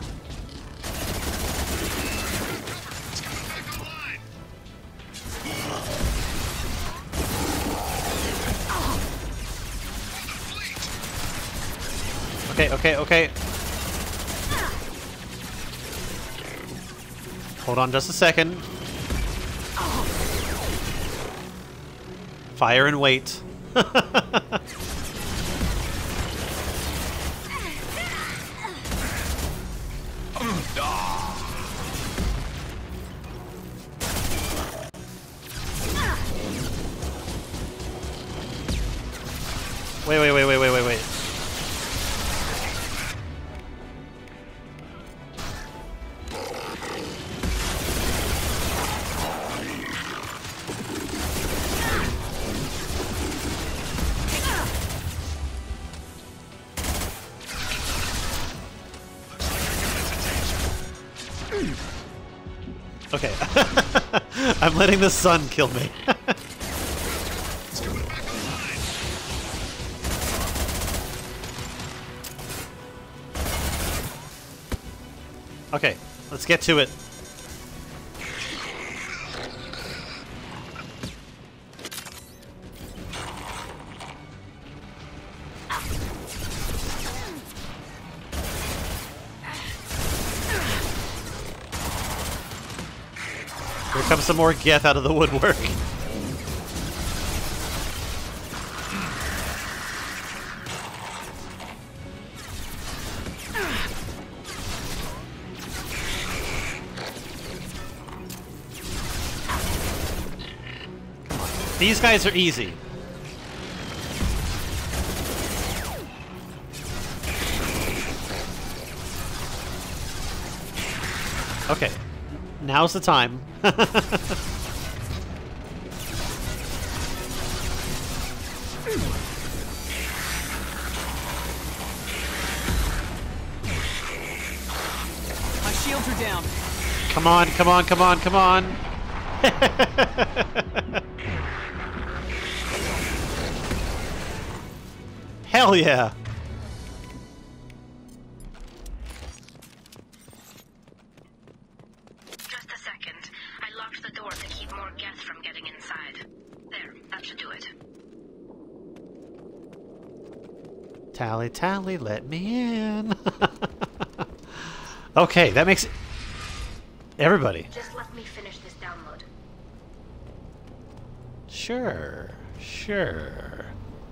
Cover, it's coming back online. Okay, okay, okay. Hold on just a second. Fire and wait. Wait. Okay. I'm letting the sun kill me. Okay, let's get to it. Here comes some more Geth out of the woodwork. These guys are easy. Okay, now's the time. My shields are down. Come on, come on, come on, come on. Hell yeah. Just a second. I locked the door to keep more Geth from getting inside. There, that should do it. Tally, tally, let me in. Okay, that makes everybody. Just let me finish this download. Sure, sure.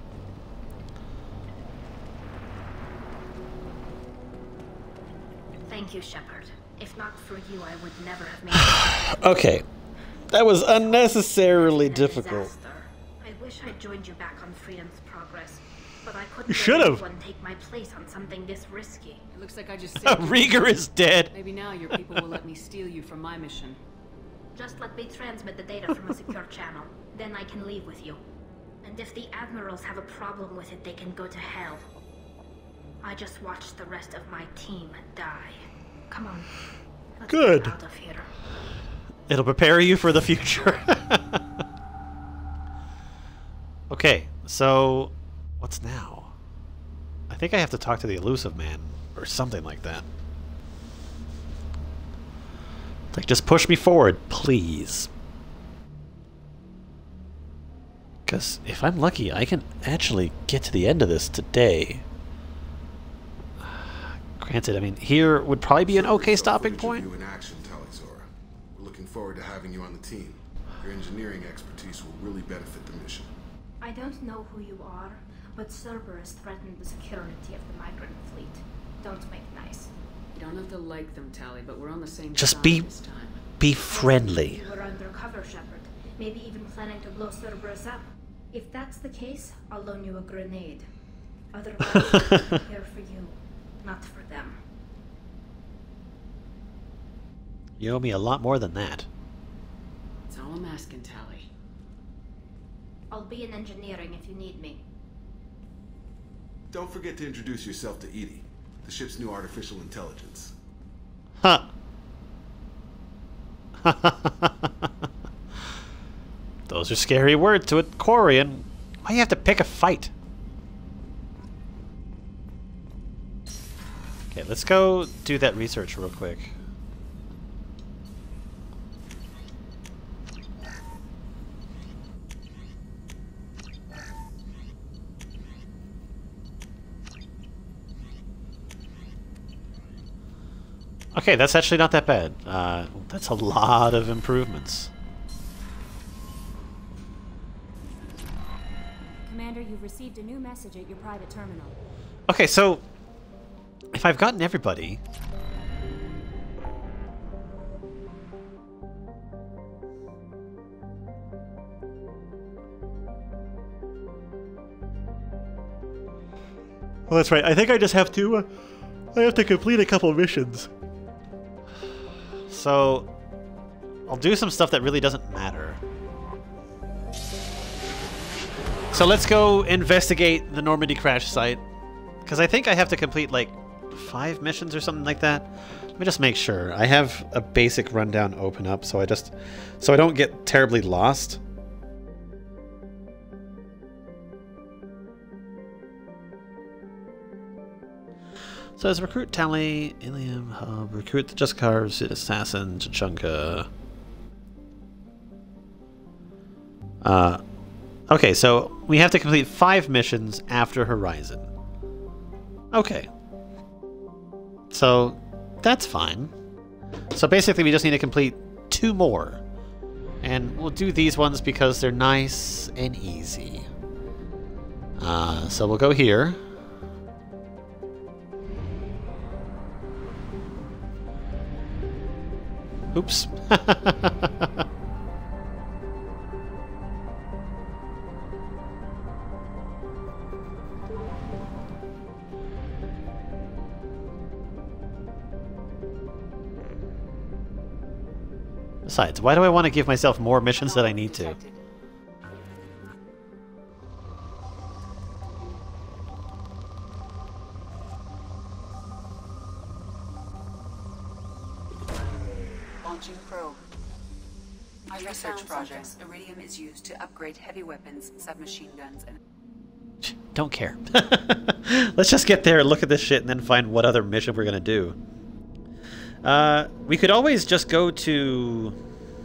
Thank you, Shepard. If not for you, I would never have made it. Okay, that was unnecessarily difficult. Disaster. I wish I'd joined you back on Freedom's Progress, but I couldn't You should've. let anyone take my place on something this risky. It looks like I just saved you. Rieger is dead. Maybe now your people will let me steal you from my mission. Just let me transmit the data from a secure channel. Then I can leave with you. And if the Admirals have a problem with it, they can go to hell. I just watched the rest of my team die. Come on. Let's Good. get out of here. It'll prepare you for the future. Okay, so what's now? I think I have to talk to the elusive man or something like that. Like, just push me forward, please. Because if I'm lucky, I can actually get to the end of this today. Granted, I mean, here would probably be an okay stopping point. You in action, Talizora. We're looking forward to having you on the team. Your engineering expertise will really benefit the mission. I don't know who you are, but Cerberus threatened the security of the migrant fleet. Don't make nice. You don't have to like them, Tally, but we're on the same Just side be this time. friendly. You were undercover, Shepard. Maybe even planning to blow Cerberus up. If that's the case, I'll loan you a grenade. Otherwise, I'm here for you, not for them. You owe me a lot more than that. That's all I'm asking, Tally. I'll be in engineering if you need me. Don't forget to introduce yourself to Edie, the ship's new artificial intelligence. Huh. Those are scary words to a Quarian. Why do you have to pick a fight? Okay, let's go do that research real quick. Okay, that's actually not that bad. That's a lot of improvements. Commander, you've received a new message at your private terminal. Okay, so if I've gotten everybody... Well, that's right. I think I just have to... I have to complete a couple missions. So, I'll do some stuff that really doesn't matter. So let's go investigate the Normandy crash site. Because I think I have to complete, like, 5 missions or something like that. Let me just make sure. I have a basic rundown open up, so I don't get terribly lost. So as recruit Tally, Ilium Hub, recruit the Justicar, Assassin, Chunka. Okay, so we have to complete 5 missions after Horizon. Okay. So that's fine. So basically we just need to complete 2 more. And we'll do these ones because they're nice and easy. So we'll go here. Oops. Besides, why do I want to give myself more missions than I need to? Launching probe. On research projects, iridium is used to upgrade heavy weapons, submachine guns, and... Don't care. Let's just get there, look at this shit, and then find what other mission we're gonna do. We could always just go to...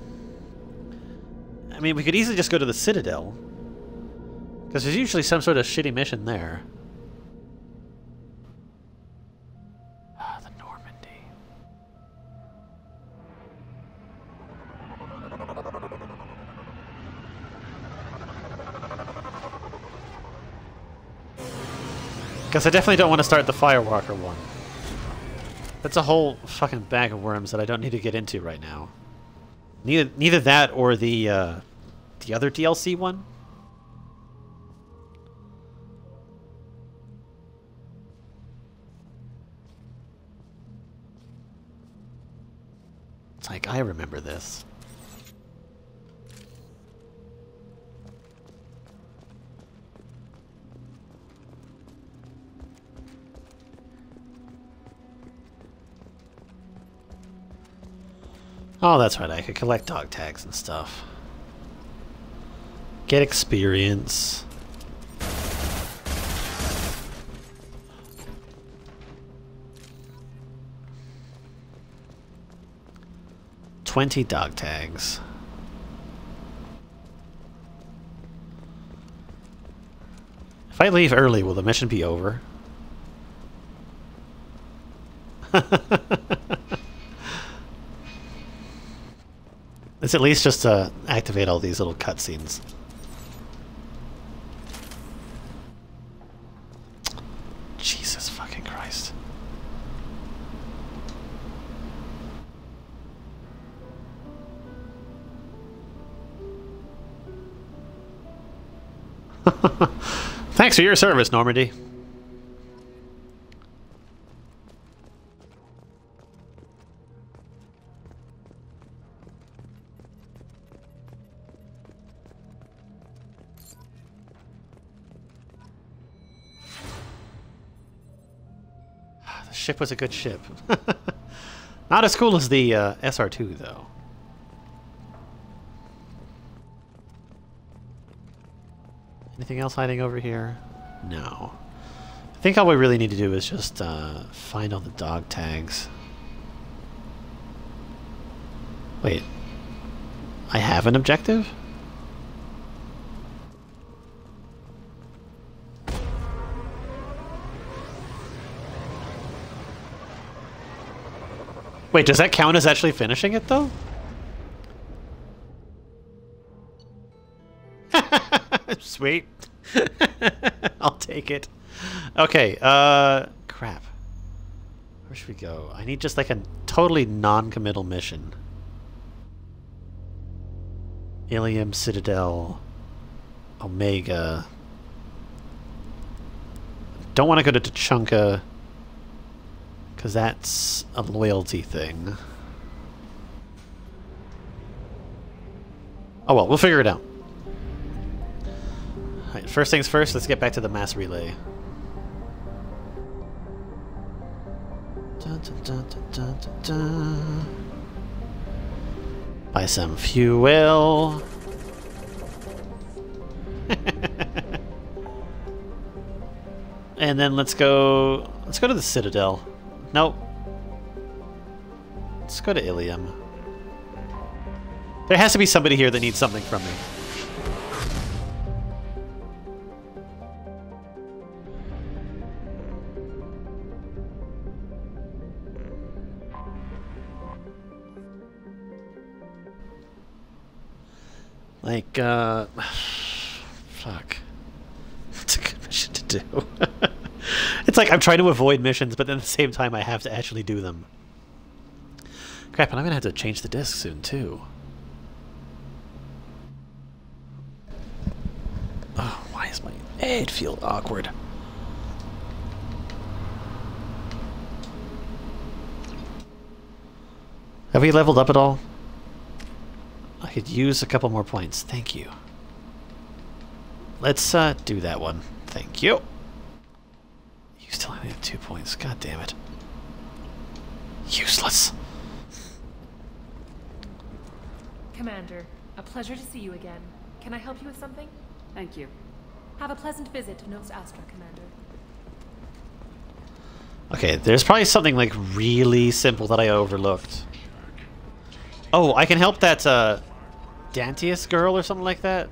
I mean, we could easily just go to the Citadel. Because there's usually some sort of shitty mission there. Ah, the Normandy. Because I definitely don't want to start the Firewalker one. That's a whole fucking bag of worms that I don't need to get into right now. Neither that or the other DLC one. It's like, I remember this. Oh, that's right, I could collect dog tags and stuff. Get experience. $20 dog tags. If I leave early, will the mission be over? It's at least just to activate all these little cutscenes. Jesus fucking Christ. Thanks for your service, Normandy. Ship was a good ship. Not as cool as the SR2, though. Anything else hiding over here? No. I think all we really need to do is just find all the dog tags. Wait. I have an objective? Wait, does that count as actually finishing it, though? Sweet. I'll take it. Okay, crap. Where should we go? I need just like a totally non-committal mission. Ilium, Citadel, Omega. Don't want to go to Tachanka, because that's a loyalty thing. Oh well, we'll figure it out. Alright, first things first, let's get back to the mass relay. Dun, dun, dun, dun, dun, dun, dun. Buy some fuel. And then let's go to the Citadel. Nope. Let's go to Ilium. There has to be somebody here that needs something from me. Like, fuck. It's a good mission to do. It's like I'm trying to avoid missions, but then at the same time I have to actually do them. Crap, and I'm gonna have to change the disc soon, too. Oh, why is my head feel awkward? Have we leveled up at all? I could use a couple more points. Thank you. Let's do that one. Thank you. You still only have 2 points. God damn it. Useless. Commander, a pleasure to see you again. Can I help you with something? Thank you. Have a pleasant visit to Nos Astra, Commander. Okay, there's probably something like really simple that I overlooked. Oh, I can help that Dantius girl or something like that.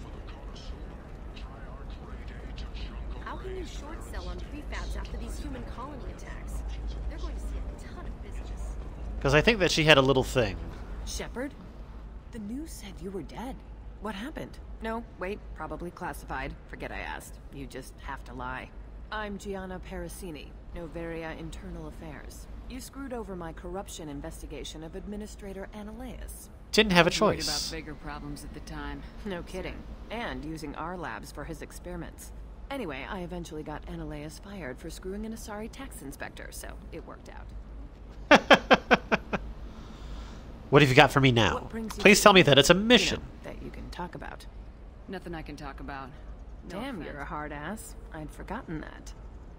How can you short sell on prefabs after these human colony attacks? They're going to see a ton of business. Because I think that she had a little thing. Shepard? The news said you were dead. What happened? No, wait, probably classified. Forget I asked. You just have to lie. I'm Gianna Parasini, Noveria Internal Affairs. You screwed over my corruption investigation of Administrator Ananias. Didn't have a Worried choice. about bigger problems at the time. No kidding. And using our labs for his experiments. Anyway, I eventually got Ananias fired for screwing an Asari tax inspector, so it worked out. What have you got for me now? Please tell me that it's a mission. That you can talk about. Nothing I can talk about. No Damn, offense. you're a hard ass. I'd forgotten that.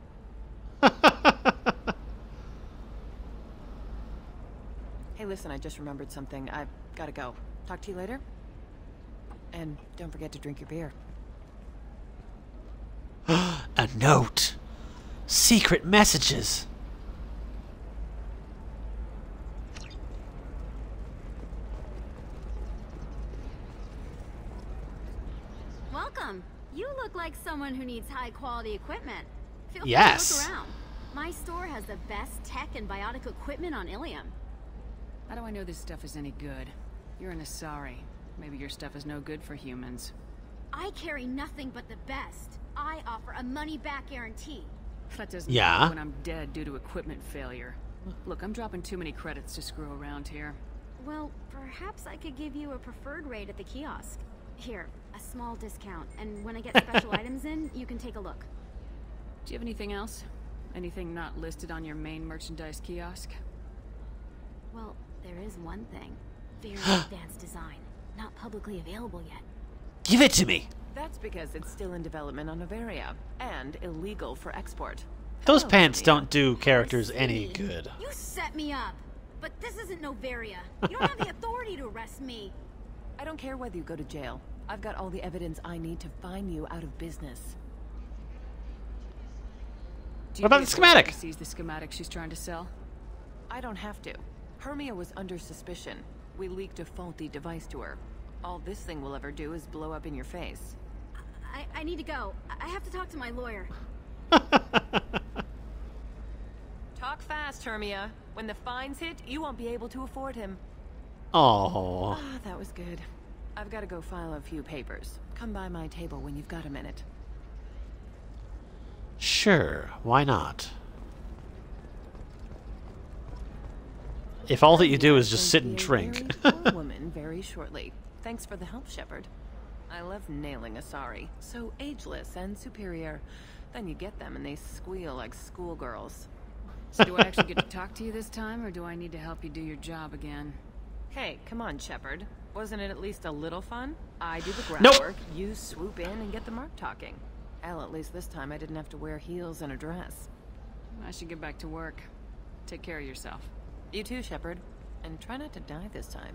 Hey, listen, I just remembered something. I've gotta go. Talk to you later. And don't forget to drink your beer. A note. Secret messages. Welcome. You look like someone who needs high-quality equipment. Feel free Yes. to look around. My store has the best tech and biotic equipment on Ilium. How do I know this stuff is any good? You're an Asari. Maybe your stuff is no good for humans. I carry nothing but the best. I offer a money-back guarantee. That doesn't Yeah. help when I'm dead due to equipment failure. Look, I'm dropping too many credits to screw around here. Well, perhaps I could give you a preferred rate at the kiosk. Here, a small discount, and when I get special items in, you can take a look. Do you have anything else? Anything not listed on your main merchandise kiosk? Well, there is one thing. Very advanced design. Not publicly available yet. Give it to me. That's because it's still in development on Noveria, and illegal for export. Those pants don't do characters any good. You set me up! But this isn't Noveria. You don't have the authority to arrest me. I don't care whether you go to jail. I've got all the evidence I need to find you out of business. Do What about the schematic? Sees the schematic she's trying to sell? I don't have to. Hermia was under suspicion. We leaked a faulty device to her. All this thing will ever do is blow up in your face. I need to go. I have to talk to my lawyer. Talk fast, Hermia. When the fines hit, you won't be able to afford him. Oh. Ah, that was good. I've got to go file a few papers. Come by my table when you've got a minute. Sure, why not? If all that you do is just sit and drink. Poor woman very shortly. Thanks for the help, Shepard. I love nailing Asari. So ageless and superior. Then you get them and they squeal like schoolgirls. So do I actually get to talk to you this time, or do I need to help you do your job again? Hey, come on, Shepard. Wasn't it at least a little fun? I do the Nope. groundwork, you swoop in and get the mark talking. Hell, at least this time I didn't have to wear heels and a dress. I should get back to work. Take care of yourself. You too, Shepard. And try not to die this time.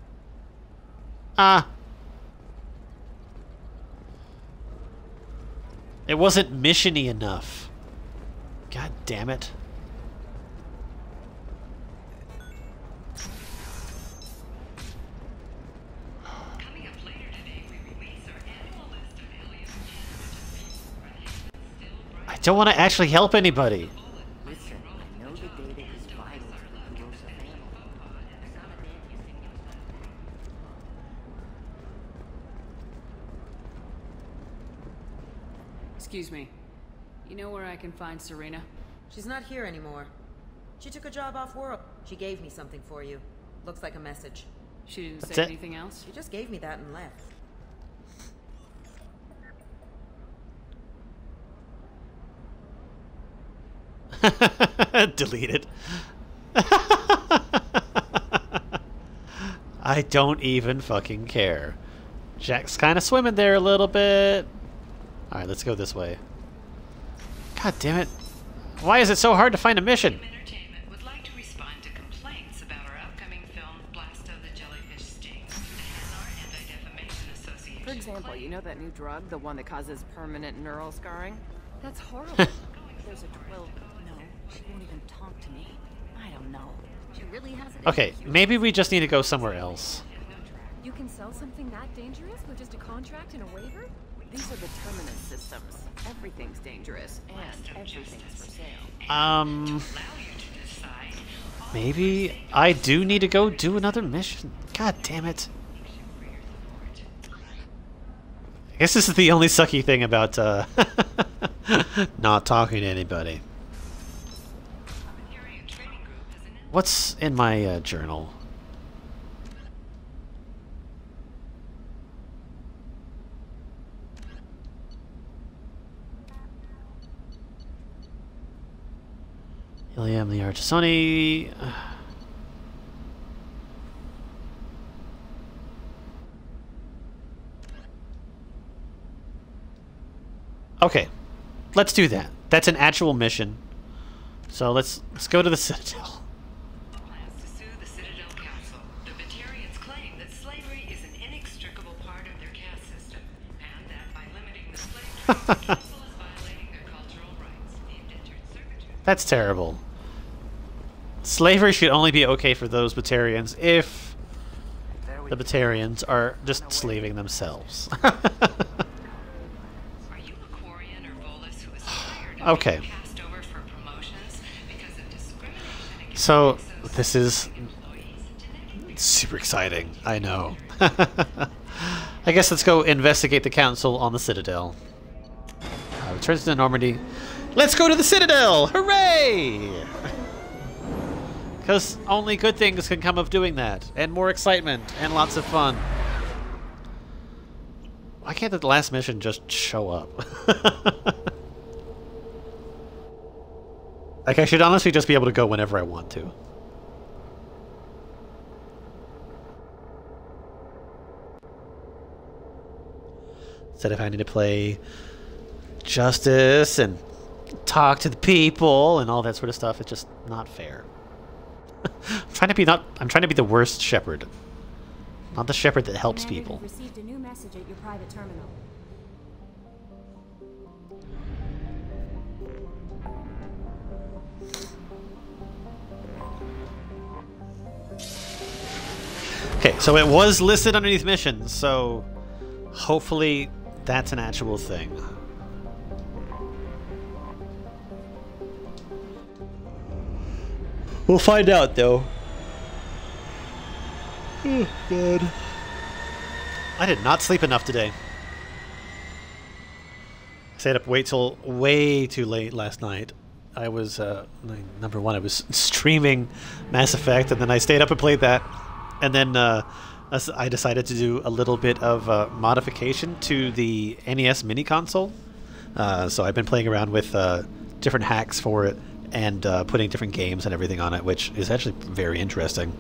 It wasn't mission-y enough. God damn it. I don't want to actually help anybody. Listen, I know the data is vital to the Kurosa family. Excuse me. You know where I can find Serena? She's not here anymore. She took a job off-world. She gave me something for you. Looks like a message. She didn't That's say it? anything else? She just gave me that and left. Delete it. I don't even fucking care. Jack's kind of swimming there a little bit. Alright, let's go this way. God damn it. Why is it so hard to find a mission? Entertainment would like to respond to complaints about our upcoming film, Blast of the Jellyfish Sting. The Anti-Defamation Association. For example, you know that new drug, the one that causes permanent neural scarring? That's horrible. There's a well, no, she won't even talk to me. I don't know. She really has it. Okay, maybe we just need to go somewhere else. You can sell something that dangerous with just a contract and a waiver? These are the terminus systems. Everything's dangerous, and everything's for sale. Maybe I do need to go do another mission. God damn it. I guess this is the only sucky thing about not talking to anybody. What's in my journal? Iliam the Artisoni. Okay, let's do that. That's an actual mission. So let's go to the Citadel. Plans to sue the Citadel Council. The Batarians claim that slavery is an inextricable part of their caste system, and that by limiting the slave trade, the council is violating their cultural rights, the indentured servitude. That's terrible. Slavery should only be okay for those Batarians if the Batarians are just slaving themselves. Okay. So, this is super exciting. I know. I guess let's go investigate the council on the Citadel. Return to Normandy. Let's go to the Citadel! Hooray! Because only good things can come of doing that. And more excitement. And lots of fun. Why can't the last mission just show up? Like, I should honestly just be able to go whenever I want to. Instead of having to play justice and talk to the people and all that sort of stuff, it's just not fair. I'm trying to be the worst Shepard. Not the Shepard that helps Commander, people. you've received a new message at your private terminal. Okay, so it was listed underneath missions, so hopefully that's an actual thing. We'll find out, though. Oh, God. I did not sleep enough today. I stayed up way too late last night. I was, number one, I was streaming Mass Effect, and then I stayed up and played that. And then I decided to do a little bit of modification to the NES mini console. So I've been playing around with different hacks for it and putting different games and everything on it, which is actually very interesting.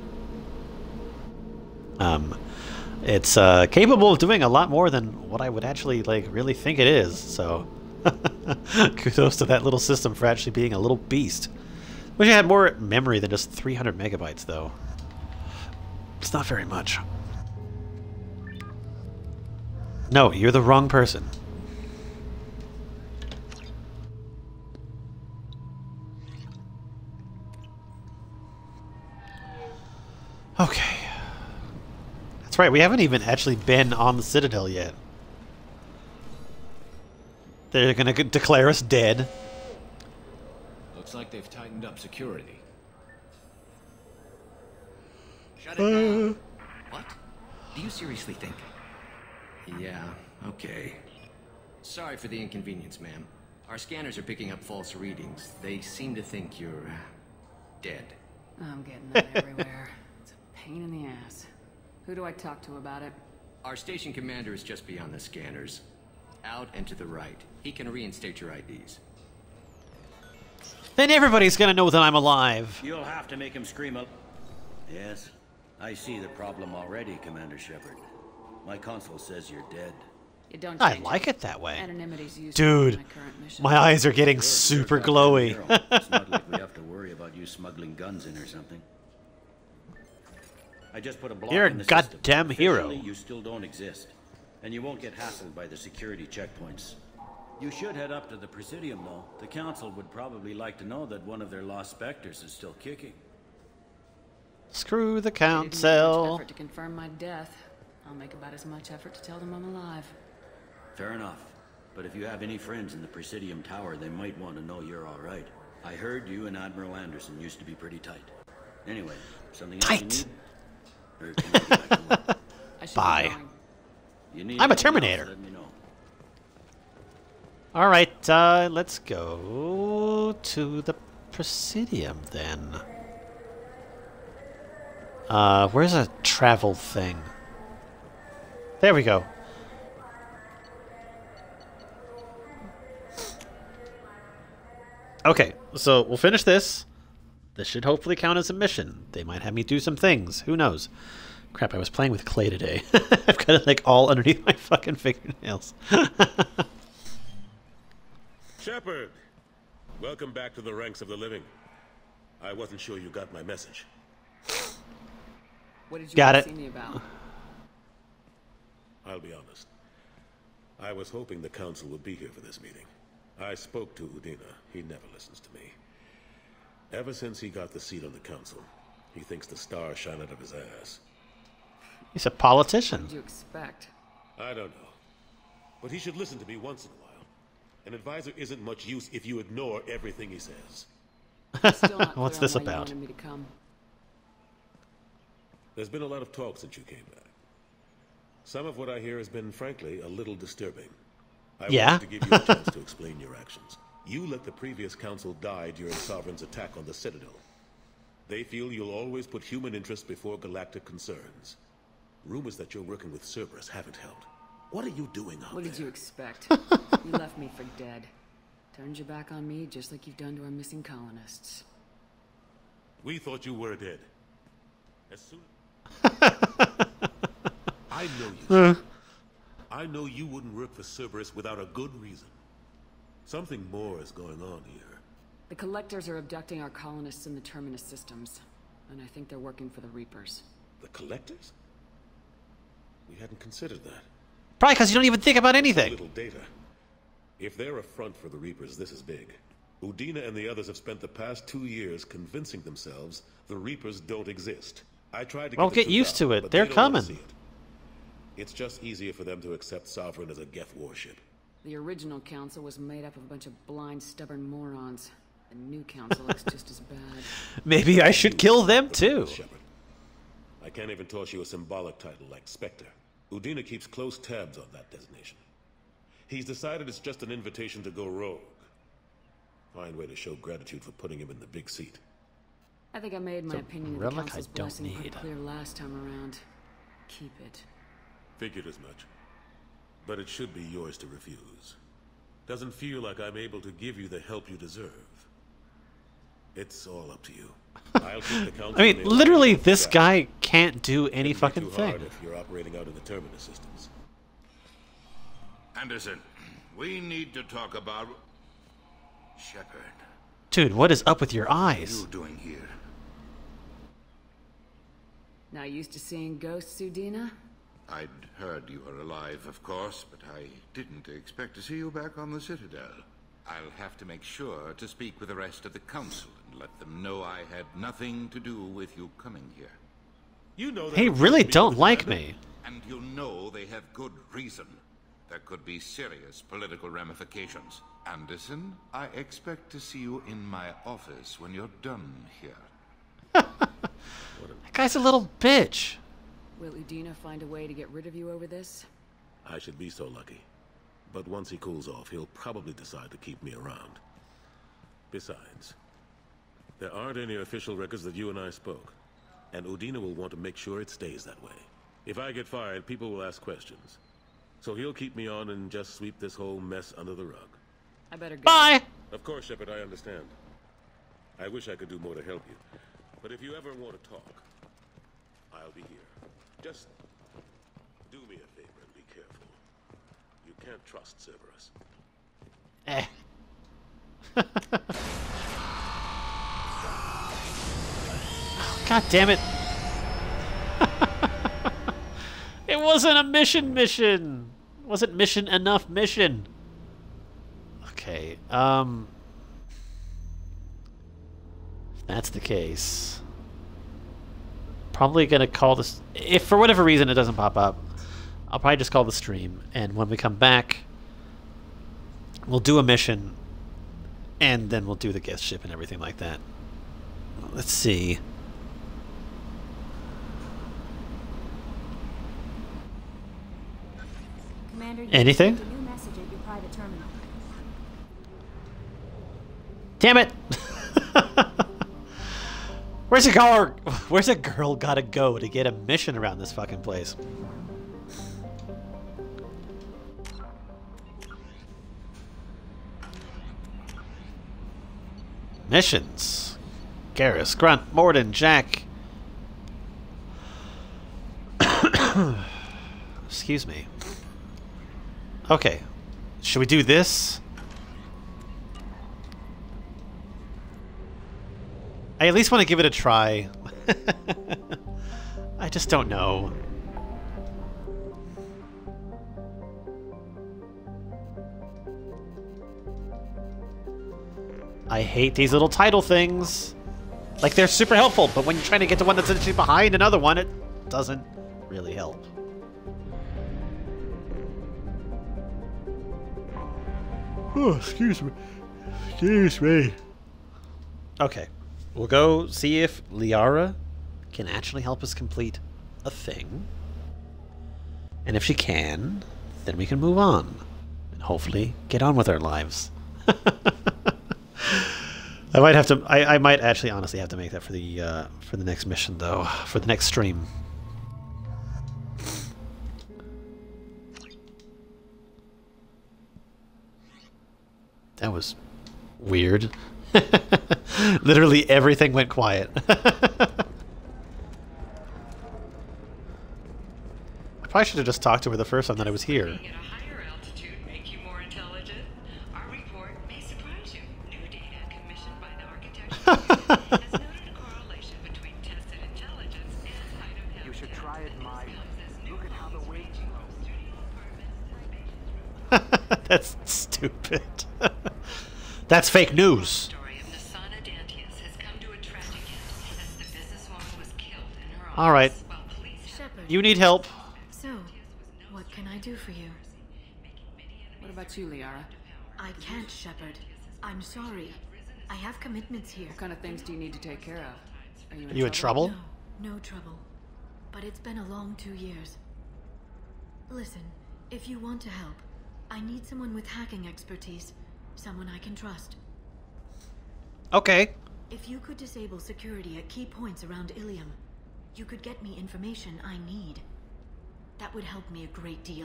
It's capable of doing a lot more than what I would actually really think it is. So kudos to that little system for actually being a little beast. Wish I had more memory than just 300 megabytes, though. It's not very much. No, you're the wrong person. Okay. That's right, we haven't even actually been on the Citadel yet. They're gonna declare us dead. Looks like they've tightened up security. Shut it down. What? Do you seriously think? Yeah, okay. Sorry for the inconvenience, ma'am. Our scanners are picking up false readings. They seem to think you're dead. I'm getting that everywhere. It's a pain in the ass. Who do I talk to about it? Our station commander is just beyond the scanners. Out and to the right. He can reinstate your IDs. Then everybody's gonna know that I'm alive. You'll have to make him scream up. Yes, I see the problem already, Commander Shepard. My console says you're dead. You don't I like it that way. Anonymity's used Dude, in my current mission. my eyes are getting super glowy. It's not like we have to worry about you smuggling guns in or something. I just put a block You're a in the goddamn system. hero. Officially, you still don't exist, and you won't get hassled by the security checkpoints. You should head up to the Presidium, though. The Council would probably like to know that one of their lost specters is still kicking. Screw the They didn't make much council. effort to confirm my death. I'll make about as much effort to tell them I'm alive. Fair enough. But if you have any friends in the Presidium Tower, they might want to know you're all right. I heard you and Admiral Anderson used to be pretty tight. Anyway, something else you need? Or can you get back to work? Bye. You need I'm a anything else, Terminator. let me know. Alright, let's go to the Presidium then. Where's a travel thing? There we go. Okay, so we'll finish this. This should hopefully count as a mission. They might have me do some things. Who knows? Crap, I was playing with clay today. I've got it like all underneath my fucking fingernails. Shepard, welcome back to the ranks of the living. I wasn't sure you got my message. What did you Got want it. to see me about? I'll be honest. I was hoping the Council would be here for this meeting. I spoke to Udina. He never listens to me. Ever since he got the seat on the Council, he thinks the stars shine out of his ass. He's a politician. What did you expect? I don't know. But he should listen to me once in a while. An advisor isn't much use if you ignore everything he says. Still not What's clear this on why you about? wanted me to come. There's been a lot of talk since you came back. Some of what I hear has been, frankly, a little disturbing. I wanted to give you a chance to explain your actions. You let the previous council die during Sovereign's attack on the Citadel. They feel you'll always put human interests before galactic concerns. Rumors that you're working with Cerberus haven't helped. What are you doing out What there? did you expect? You left me for dead. Turned your back on me just like you've done to our missing colonists. We thought you were dead. As soon I know you. I know you wouldn't work for Cerberus without a good reason. Something more is going on here. The Collectors are abducting our colonists in the Terminus systems. And I think they're working for the Reapers. The Collectors? We hadn't considered that. Probably because you don't even think about anything. Little data. If they're a front for the Reapers, this is big. Udina and the others have spent the past 2 years convincing themselves the Reapers don't exist. I tried to Well, the get truth used out, to it. but They're they don't wanna coming. see it. It's just easier for them to accept Sovereign as a Geth warship. The original council was made up of a bunch of blind, stubborn morons. The new council looks just as bad. Maybe I should kill them too. Shepard. I can't even toss you a symbolic title like Spectre. Udina keeps close tabs on that designation. He's decided it's just an invitation to go rogue. Fine way to show gratitude for putting him in the big seat. I think I made my It's a opinion of the relic council's I don't blessing pretty need. clear last time around. Keep it. Figured as much. But it should be yours to refuse. Doesn't feel like I'm able to give you the help you deserve. It's all up to you. I'll keep the council. I mean, literally, this guy can't do any fucking too thing. hard if you're operating out of the Terminus systems. Anderson, we need to talk about... Shepard, Dude, what is up with your What are eyes? you doing here? Not used to seeing ghosts, Udina? I'd heard you were alive, of course, but I didn't expect to see you back on the Citadel. I'll have to make sure to speak with the rest of the Council and let them know I had nothing to do with you coming here. You know They really don't like me. And you know they have good reason. There could be serious political ramifications. Anderson, I expect to see you in my office when you're done here. That guy's a little bitch. Will Udina find a way to get rid of you over this? I should be so lucky. But once he cools off, he'll probably decide to keep me around. Besides, there aren't any official records that you and I spoke. And Udina will want to make sure it stays that way. If I get fired, people will ask questions. So he'll keep me on and just sweep this whole mess under the rug. I better go. Bye! Of course, Shepard, I understand. I wish I could do more to help you. But if you ever want to talk, I'll be here. Just do me a favor and be careful. You can't trust Cerberus. God damn it. It wasn't a mission. It wasn't mission enough mission. Okay, if that's the case, probably gonna call this, if for whatever reason it doesn't pop up, I'll probably just call the stream, and when we come back, we'll do a mission, and then we'll do the guest ship and everything like that. Let's see. Commander, Anything? a new message at your private terminal. Damn it! Where's a girl gotta go to get a mission around this fucking place? Missions. Garrus, Grunt, Morden, Jack. Excuse me. Okay. Should we do this? I at least want to give it a try. I just don't know. I hate these little title things. Like, they're super helpful, but when you're trying to get to one that's actually behind another one, it doesn't really help. Oh, excuse me. Excuse me. Okay. We'll go see if Liara can actually help us complete a thing. And if she can, then we can move on. And hopefully get on with our lives. I might have to. I might actually honestly have to make that for the next mission, though. For the next stream. That was weird. Literally everything went quiet. I probably should have just talked to her the first time that I was here. You should try it, Mike. Look at how the weight That's stupid. That's fake news. All right. Shepard. You need help. So, what can I do for you? What about you, Liara? I can't, Shepard. I'm sorry. I have commitments here. What kind of things do you need to take care of? Are Are you in trouble? No trouble. But it's been a long 2 years. Listen, if you want to help, I need someone with hacking expertise. Someone I can trust. Okay. If you could disable security at key points around Ilium, you could get me information I need. That would help me a great deal.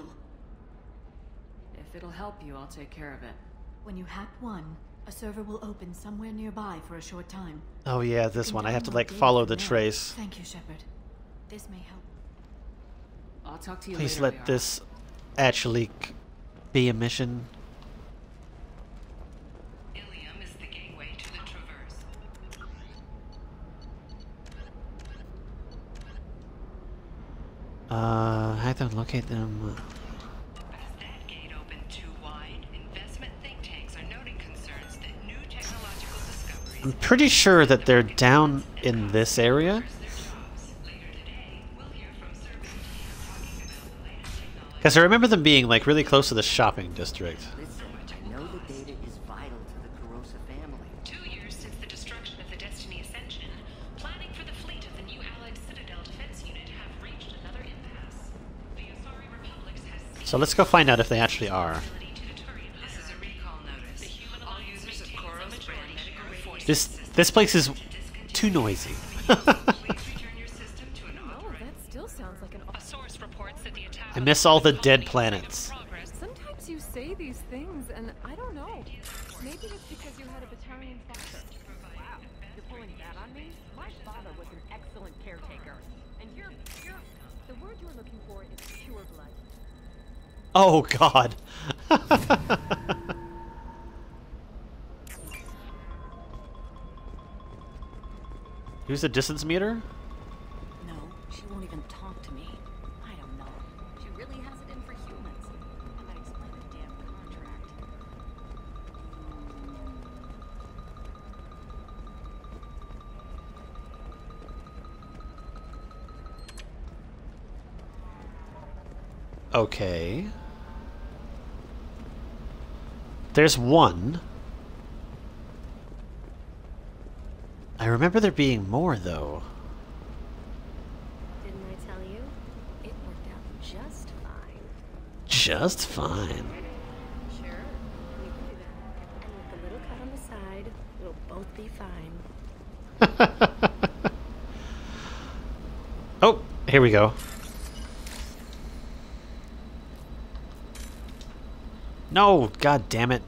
If it'll help you, I'll take care of it. When you hack one, a server will open somewhere nearby for a short time. Oh yeah, this one. I have to like follow the trace. Thank you, Shepard. This may help. I'll talk to you Please later, let this actually be a mission. Ilium is the gateway to the true I don't locate them. I'm pretty sure that they're down in this area. Because I remember them being like really close to the shopping district. Listen, I know the data is vital to the Corrosa family. 2 years since the destruction of the Destiny Ascension, planning for the fleet of the new Allied Citadel Defense Unit have reached another impasse. The Asari Republics has... So let's go find out if they actually are. This is a recall notice. All users of Corro's brand medical forces... This place is too noisy. I miss all the dead planets. Sometimes you say these things, and I don't know. Maybe it's because you had a battalion father. Wow, you're pulling that on me? My father was an excellent caretaker. And you're... The word you're looking for is pure blood. Oh, God. Use the distance meter? No, she won't even talk to me. I don't know. She really has it in for humans. I might explain the damn contract. Okay. There's one. I remember there being more, though. Didn't I tell you? It worked out just fine. Just fine. Sure, we can do that. And with a little cut on the side, we'll both be fine. Oh, here we go. No, god damn it.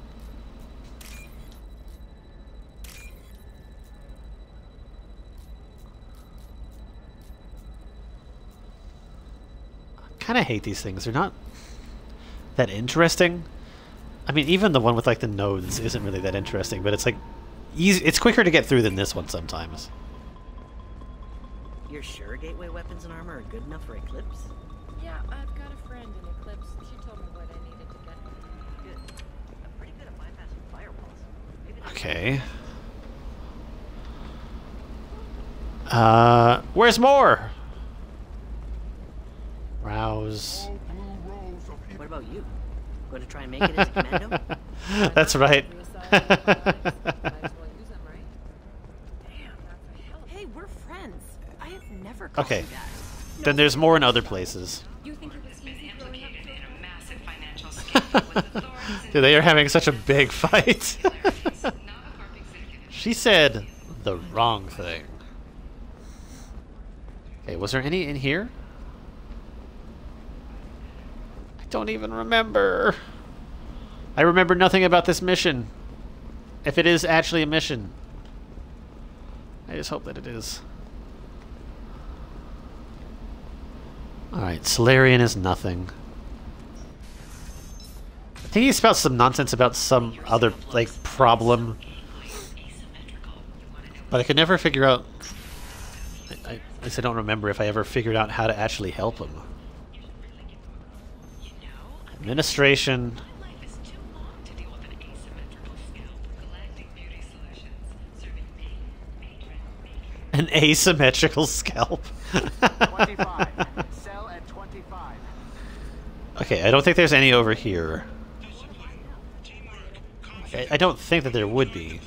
Kind of hate these things. They're not that interesting. I mean, even the one with like the nodes isn't really that interesting, but it's like easy. It's quicker to get through than this one sometimes. You're sure gateway weapons and armor are good enough for Eclipse? Yeah, I've got a friend in Eclipse. She told me what I needed to get. Good. I'm pretty good at bypassing firewalls. Maybe Okay. Where's more? Rouse. What about you? Going to try and make it as a commando? That's right. Hey, we're friends. I have never called Okay. you that. Then there's more in other places. You think it was easy growing up in a massive financial scandal with authorities. Dude, they are having such a big fight. She said the wrong thing. Okay, was there any in here? I don't even remember. I remember nothing about this mission. If it is actually a mission. I just hope that it is. Alright, Solarian is nothing. I think he spouts some nonsense about some other, like, problem. But I could never figure out... I guess I don't remember if I ever figured out how to actually help him. Administration. An asymmetrical scalp. 25. Sell at 25. Okay, I don't think there's any over here. Okay, I don't think that there would be.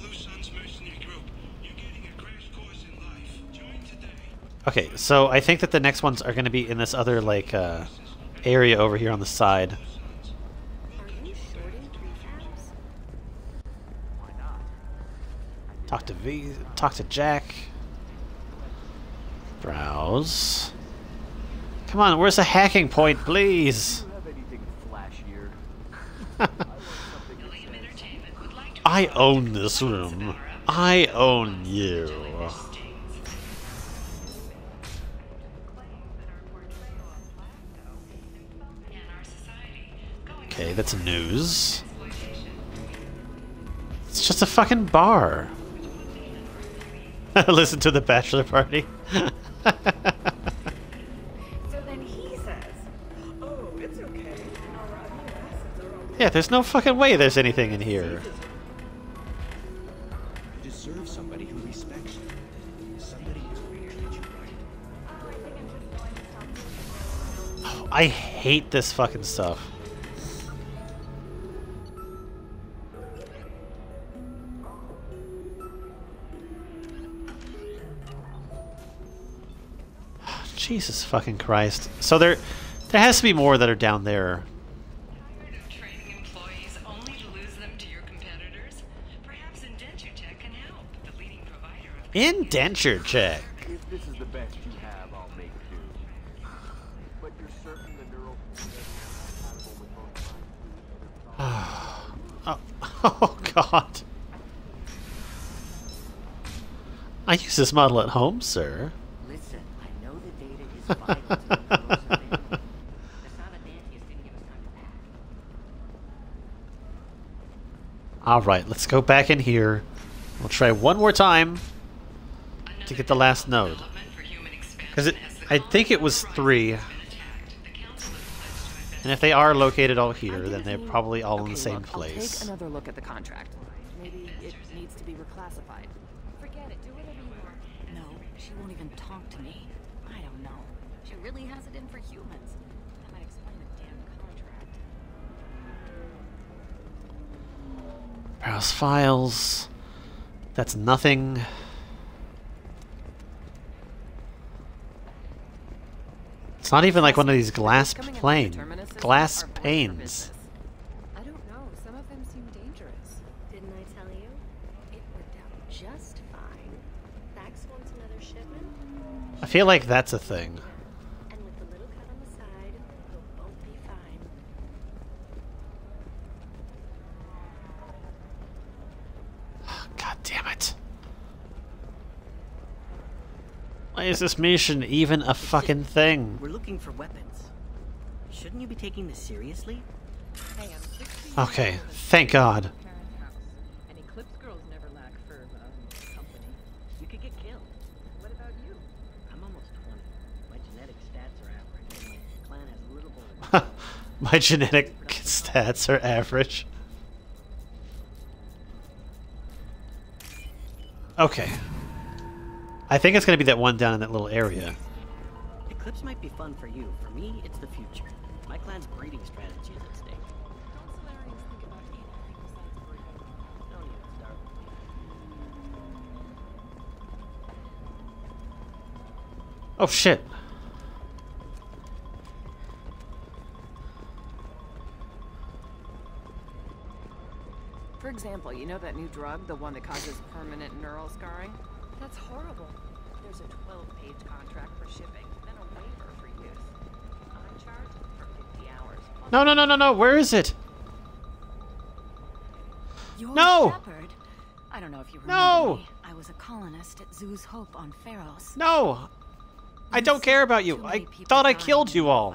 Okay, so I think that the next ones are going to be in this other, like, area over here on the side. Talk to V, talk to Jack. Browse. Come on, where's the hacking point, please? I own this room. I own you. Okay, that's news. It's just a fucking bar. Listen to the bachelor party. So then he's a Yeah, there's no fucking way there's anything in here. You deserve somebody who respects you. Somebody who's going to treat you right. Oh, I hate this fucking stuff. Jesus fucking Christ. So there has to be more that are down there. Training employees only to lose them to your competitors. Perhaps Indenture Check can help. The leading provider of Indenture Check. If this is the best you have, I'll make do. But you're certain the neural compatible with both Oh God. I use this model at home, sir. Listen, I know the data is vital to the North America. The Salamantians didn't give us time for that. Alright, let's go back in here. We'll try one more time to get the last node. Because I think it was 3. And if they are located all here, then they're probably all in the same place. I'll take another look at the contract. Maybe it needs to be reclassified. Forget it. Do whatever you want. No, she won't even talk to me. I don't know. She really has it in for humans. That might explain the damn contract. Browse files. That's nothing. It's not even like one of these glass panes. Glass panes. I don't know. Some of them seem dangerous. Didn't I tell you? It worked out just fine. Vax wants another shipment. I feel like that's a thing. And with the little cut on the side, we'll both be fine. God damn it. Why is this mission even a fucking thing? We're looking for weapons. Shouldn't you be taking this seriously? Hey, I'm 16 Okay, thank God. And Eclipse girls never lack for company. You could get killed. What about you? I'm almost 20. My genetic stats are average, and my clan has little more. My genetic stats are average. Okay. I think it's going to be that one down in that little area. Eclipse might be fun for you. For me, it's the future. My clan's breeding strategy is at stake. Don't Solarians think about anything besides breeding? Don't even start with me. Oh shit. For example, you know that new drug, the one that causes permanent neural scarring? That's horrible. There's a 12-page contract for shipping, then a waiver for use. I'm charged for 50 hours. No, no, no, no, no. Where is it? You're No! Shepard. I don't know if you remember No! me. I was a colonist at Zoo's Hope on Pharos. No! I don't care about you. I thought I killed you all.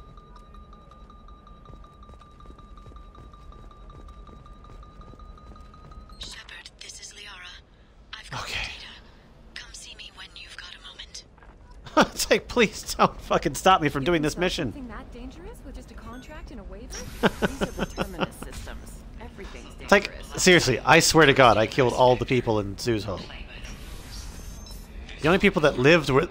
Shepard, this is Liara. I've got Okay. data. Come see me when you've got a moment. It's like, please don't fucking stop me from doing this mission. Something that dangerous with just a contract and a waiver? These are the terminus systems. Everything's dangerous. It's like, seriously, I swear to God, I killed all the people in Zoo's Hope. The only people that lived were...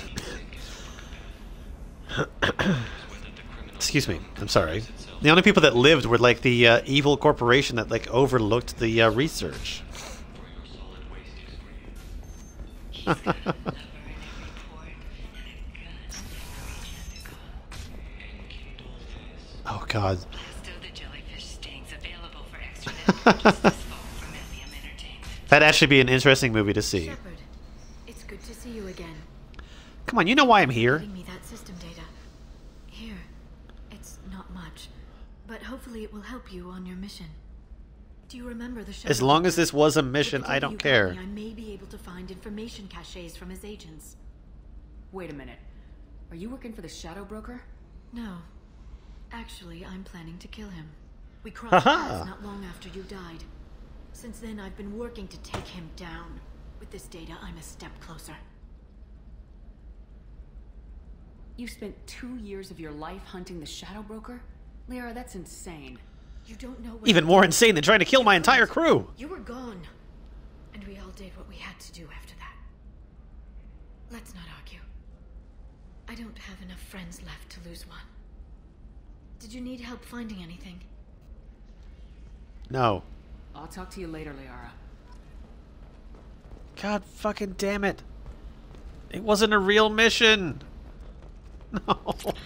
Excuse me, I'm sorry. The only people that lived were like the evil corporation that like overlooked the research. Oh God. That'd actually be an interesting movie to see. Shepard, it's good to see you again. Come on, you know why I'm here. Giving me that system data. Here. It's not much, but hopefully it will help you on your mission. Do you remember the Shepard? As long as this was a mission, I don't care. I may be able to find information caches from his agents. Wait a minute. Are you working for the Shadow Broker? No. Actually, I'm planning to kill him. We crossed paths not long after you died. Since then, I've been working to take him down. With this data, I'm a step closer. You spent 2 years of your life hunting the Shadow Broker? Lyra, that's insane. You don't know what Even more insane than trying to kill my entire crew. You were gone. And we all did what we had to do after that. Let's not argue. I don't have enough friends left to lose one. Did you need help finding anything? No. I'll talk to you later, Liara. God fucking damn it. It wasn't a real mission. No.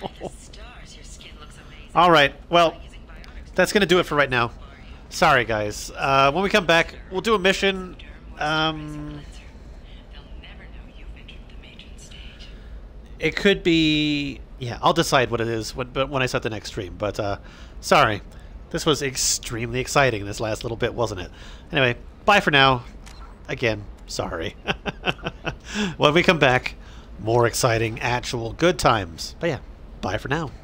Alright, well, that's going to do it for right now. Sorry, guys. When we come back, we'll do a mission. It could be... Yeah, I'll decide what it is when I start the next stream. But, sorry. This was extremely exciting, this last little bit, wasn't it? Anyway, bye for now. Again, sorry. When we come back, more exciting, actual good times. But yeah, bye for now.